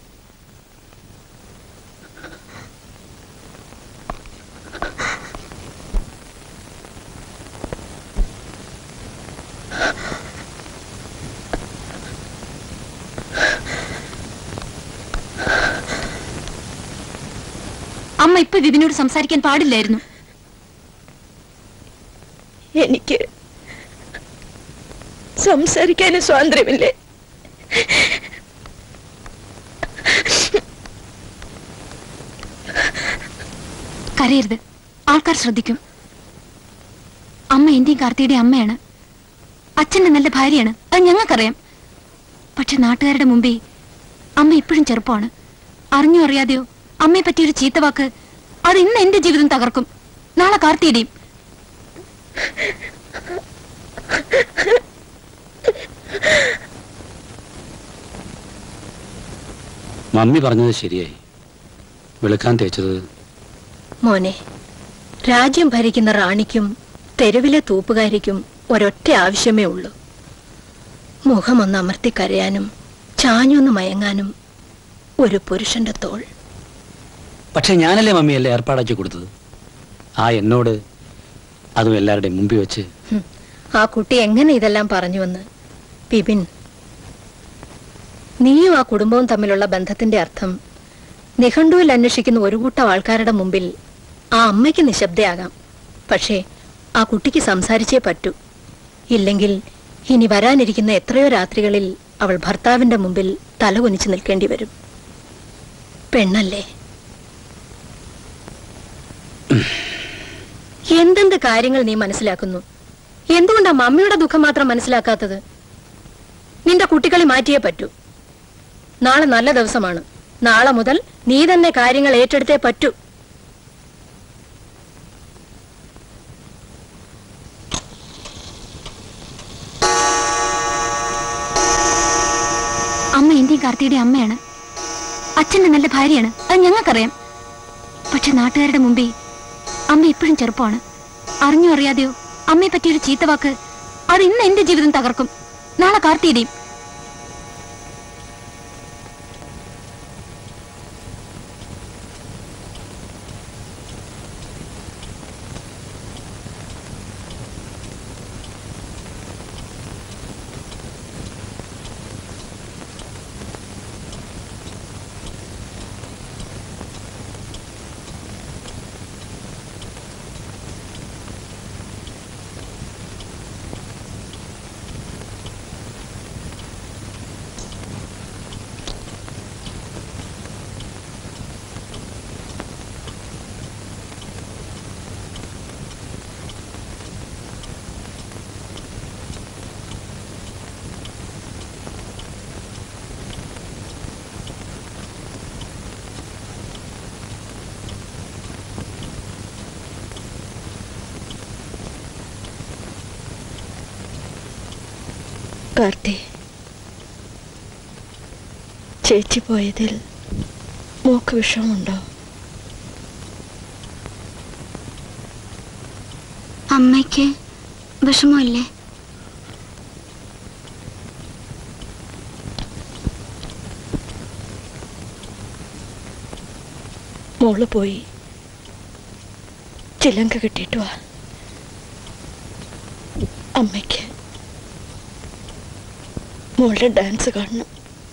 അമ്മ ഇപ്പൊ വിപിനോട് സംസാരിക്കാൻ പാടില്ലായിരുന്നു. എനിക്ക് സംസാരിക്കാനും സ്വാതന്ത്ര്യമില്ലേ? കരയരുത്, ആൾക്കാർ ശ്രദ്ധിക്കും. അമ്മ എന്റെയും കാർത്തിയുടെ അമ്മയാണ്, അച്ഛന്റെ നല്ല ഭാര്യയാണ്, അത് ഞങ്ങൾക്കറിയാം. പക്ഷെ നാട്ടുകാരുടെ മുമ്പിൽ അമ്മ ഇപ്പോഴും ചെറുപ്പമാണ്. അറിഞ്ഞോ അറിയാതെയോ അമ്മയെ പറ്റിയൊരു ചീത്തവാക്ക് അത് ഇന്ന് എന്റെ ജീവിതം തകർക്കും, നാളെ കാർത്തിയുടെയും. മമ്മി പറഞ്ഞത് ശരിയായി. വെളുക്കാൻ തേച്ചത്. മോനെ, രാജ്യം ഭരിക്കുന്ന റാണിക്കും തെരുവിലെ തൂപ്പുകാരിക്കും ഒരൊറ്റ ആവശ്യമേ ഉള്ളൂ. മുഖമൊന്ന് അമർത്തി കരയാനും ചാഞ്ഞൊന്ന് മയങ്ങാനും ഒരു പുരുഷന്റെ തോൾ. പക്ഷെ ഞാനല്ലേ മമ്മിയല്ലേ ഏർപ്പാടാക്കി കൊടുത്തത്. ആ എന്നോട് അതും എല്ലാവരുടെയും മുമ്പിൽ വെച്ച്. ആ കുട്ടി എങ്ങനെ ഇതെല്ലാം പറഞ്ഞുവെന്ന് ബിപിൻ, നീയും ആ കുടുംബവും തമ്മിലുള്ള ബന്ധത്തിന്റെ അർത്ഥം നിഘണ്ടുവിൽ അന്വേഷിക്കുന്ന ഒരു കൂട്ടം ആൾക്കാരുടെ മുമ്പിൽ ആ അമ്മയ്ക്ക് നിശബ്ദയാകാം. പക്ഷേ ആ കുട്ടിക്ക് സംസാരിച്ചേ പറ്റൂ. ഇല്ലെങ്കിൽ ഇനി വരാനിരിക്കുന്ന എത്രയോ രാത്രികളിൽ അവൾ ഭർത്താവിന്റെ മുമ്പിൽ തല കുനിച്ചു നിൽക്കേണ്ടി വരും. പെണ്ണല്ലേ. എന്തെന്ത് കാര്യങ്ങൾ നീ മനസ്സിലാക്കുന്നു? എന്തുകൊണ്ടാ മമ്മിയുടെ ദുഃഖം മാത്രം മനസ്സിലാക്കാത്തത്? നിന്റെ കുട്ടികളെ മാറ്റിയേ പറ്റൂ. നാളെ നല്ല ദിവസമാണ്. നാളെ മുതൽ നീ തന്നെ കാര്യങ്ങൾ ഏറ്റെടുത്തേ പറ്റൂ. കാർത്തിയുടെ അമ്മയാണ്. അച്ഛന്റെ നല്ല ഭാര്യയാണ്, അത് ഞങ്ങൾക്കറിയാം. പക്ഷെ നാട്ടുകാരുടെ മുമ്പിൽ അമ്മ ഇപ്പോഴും ചെറുപ്പമാണ്. അറിഞ്ഞോ അറിയാതെയോ അമ്മയെ പറ്റിയൊരു ചീത്തവാക്ക് അത് ഇന്ന് എന്റെ ജീവിതം തകർക്കും, നാളെ കാർത്തിയുടെയും. കാർത്തി, ചേച്ചി പോയതിൽ മോക്ക് വിഷമമുണ്ടോ? അമ്മയ്ക്ക് വിഷമമില്ലേ? മോള് പോയി ചിലങ്ക കിട്ടിയിട്ട് വാ. അമ്മയ്ക്ക് മോളുടെ ഡാൻസ് കാണണം.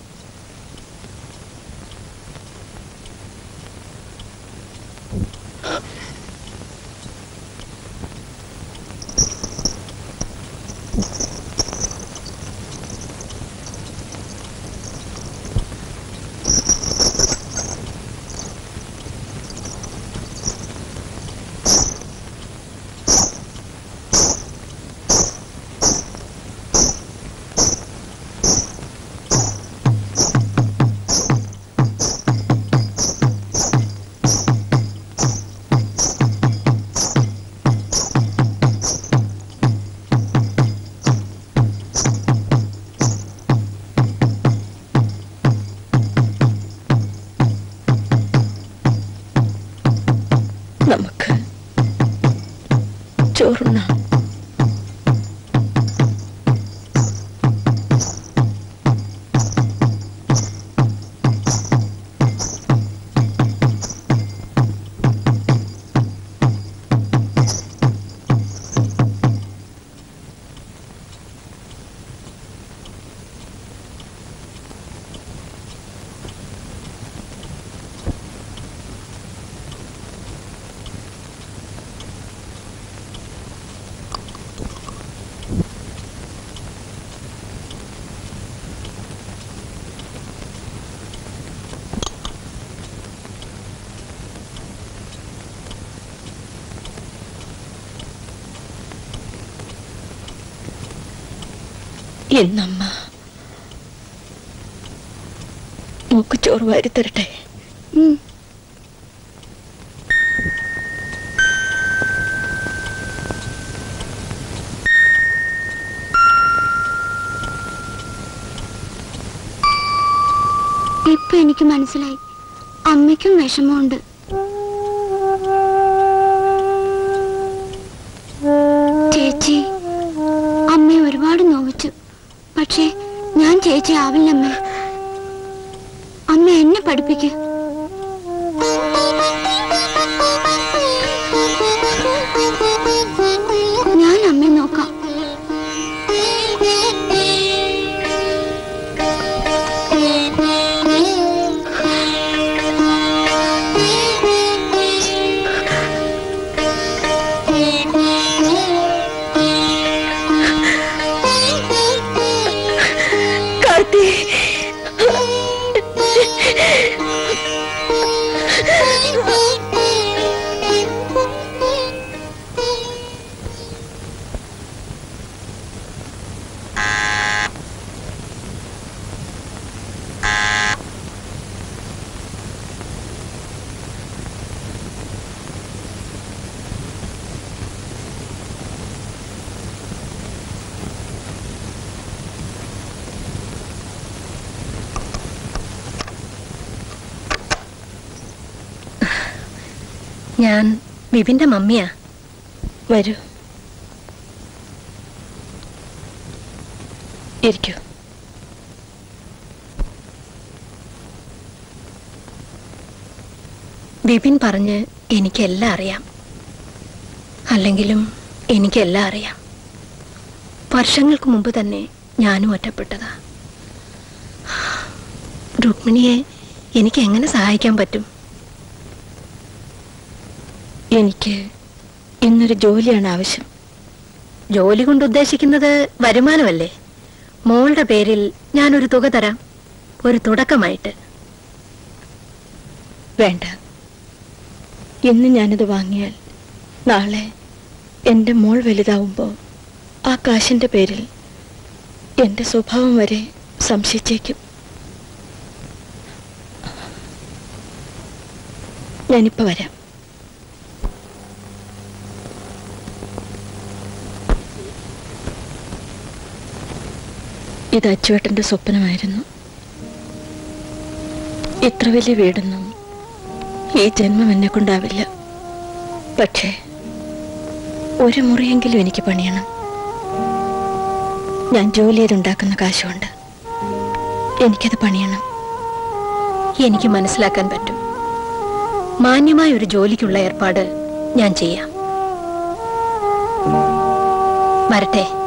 നമുക്ക് ചോറുണ്ണാം. എന്നമ്മ മോക്ക് ചോറ് വാരി തരട്ടെ? ഇപ്പൊ എനിക്ക് മനസ്സിലായി, അമ്മയ്ക്കും വിഷമമുണ്ട്. ചേച്ചി അമ്മയെ ഒരുപാട് നോവിച്ചു. പക്ഷേ ഞാൻ ചേച്ചി ആവില്ലമ്മേ. അമ്മ എന്നെ പഠിപ്പിക്ക്. ഞാൻ അമ്മയെ നോക്കാം. ഞാൻ വിപിന്റെ മമ്മിയാ. വരൂ, ഇരിക്കൂ. വിപിൻ പറഞ്ഞ് എനിക്കെല്ലാം അറിയാം. അല്ലെങ്കിലും എനിക്കെല്ലാം അറിയാം. വർഷങ്ങൾക്ക് മുമ്പ് തന്നെ ഞാനും ഒറ്റപ്പെട്ടതാ. രുക്മിണിയെ എനിക്ക് എങ്ങനെ സഹായിക്കാൻ പറ്റും? എനിക്ക് ഇന്നൊരു ജോലിയാണ് ആവശ്യം. ജോലി കൊണ്ട് ഉദ്ദേശിക്കുന്നത് വരുമാനമല്ലേ? മോളുടെ പേരിൽ ഞാനൊരു തുക തരാം, ഒരു തുടക്കമായിട്ട്. വേണ്ട, ഇന്ന് ഞാനിത് വാങ്ങിയാൽ നാളെ എൻ്റെ മോൾ വലുതാവുമ്പോൾ ആ കാശിൻ്റെ പേരിൽ എൻ്റെ സ്വഭാവം വരെ സംശയിച്ചേക്കും. ഞാനിപ്പോൾ വരാം. ഇത് അച്ചുവേട്ടൻ്റെ സ്വപ്നമായിരുന്നു. ഇത്ര വലിയ വീടൊന്നും ഈ ജന്മം എന്നെ കൊണ്ടാവില്ല. പക്ഷേ ഒരു മുറിയെങ്കിലും എനിക്ക് പണിയണം. ഞാൻ ജോലി ചെയ്തുണ്ടാക്കുന്ന കാശുകൊണ്ട് എനിക്കത് പണിയണം. എനിക്ക് മനസ്സിലാക്കാൻ പറ്റും. മാന്യമായ ഒരു ജോലിക്കുള്ള ഏർപ്പാട് ഞാൻ ചെയ്യാം. വരട്ടെ.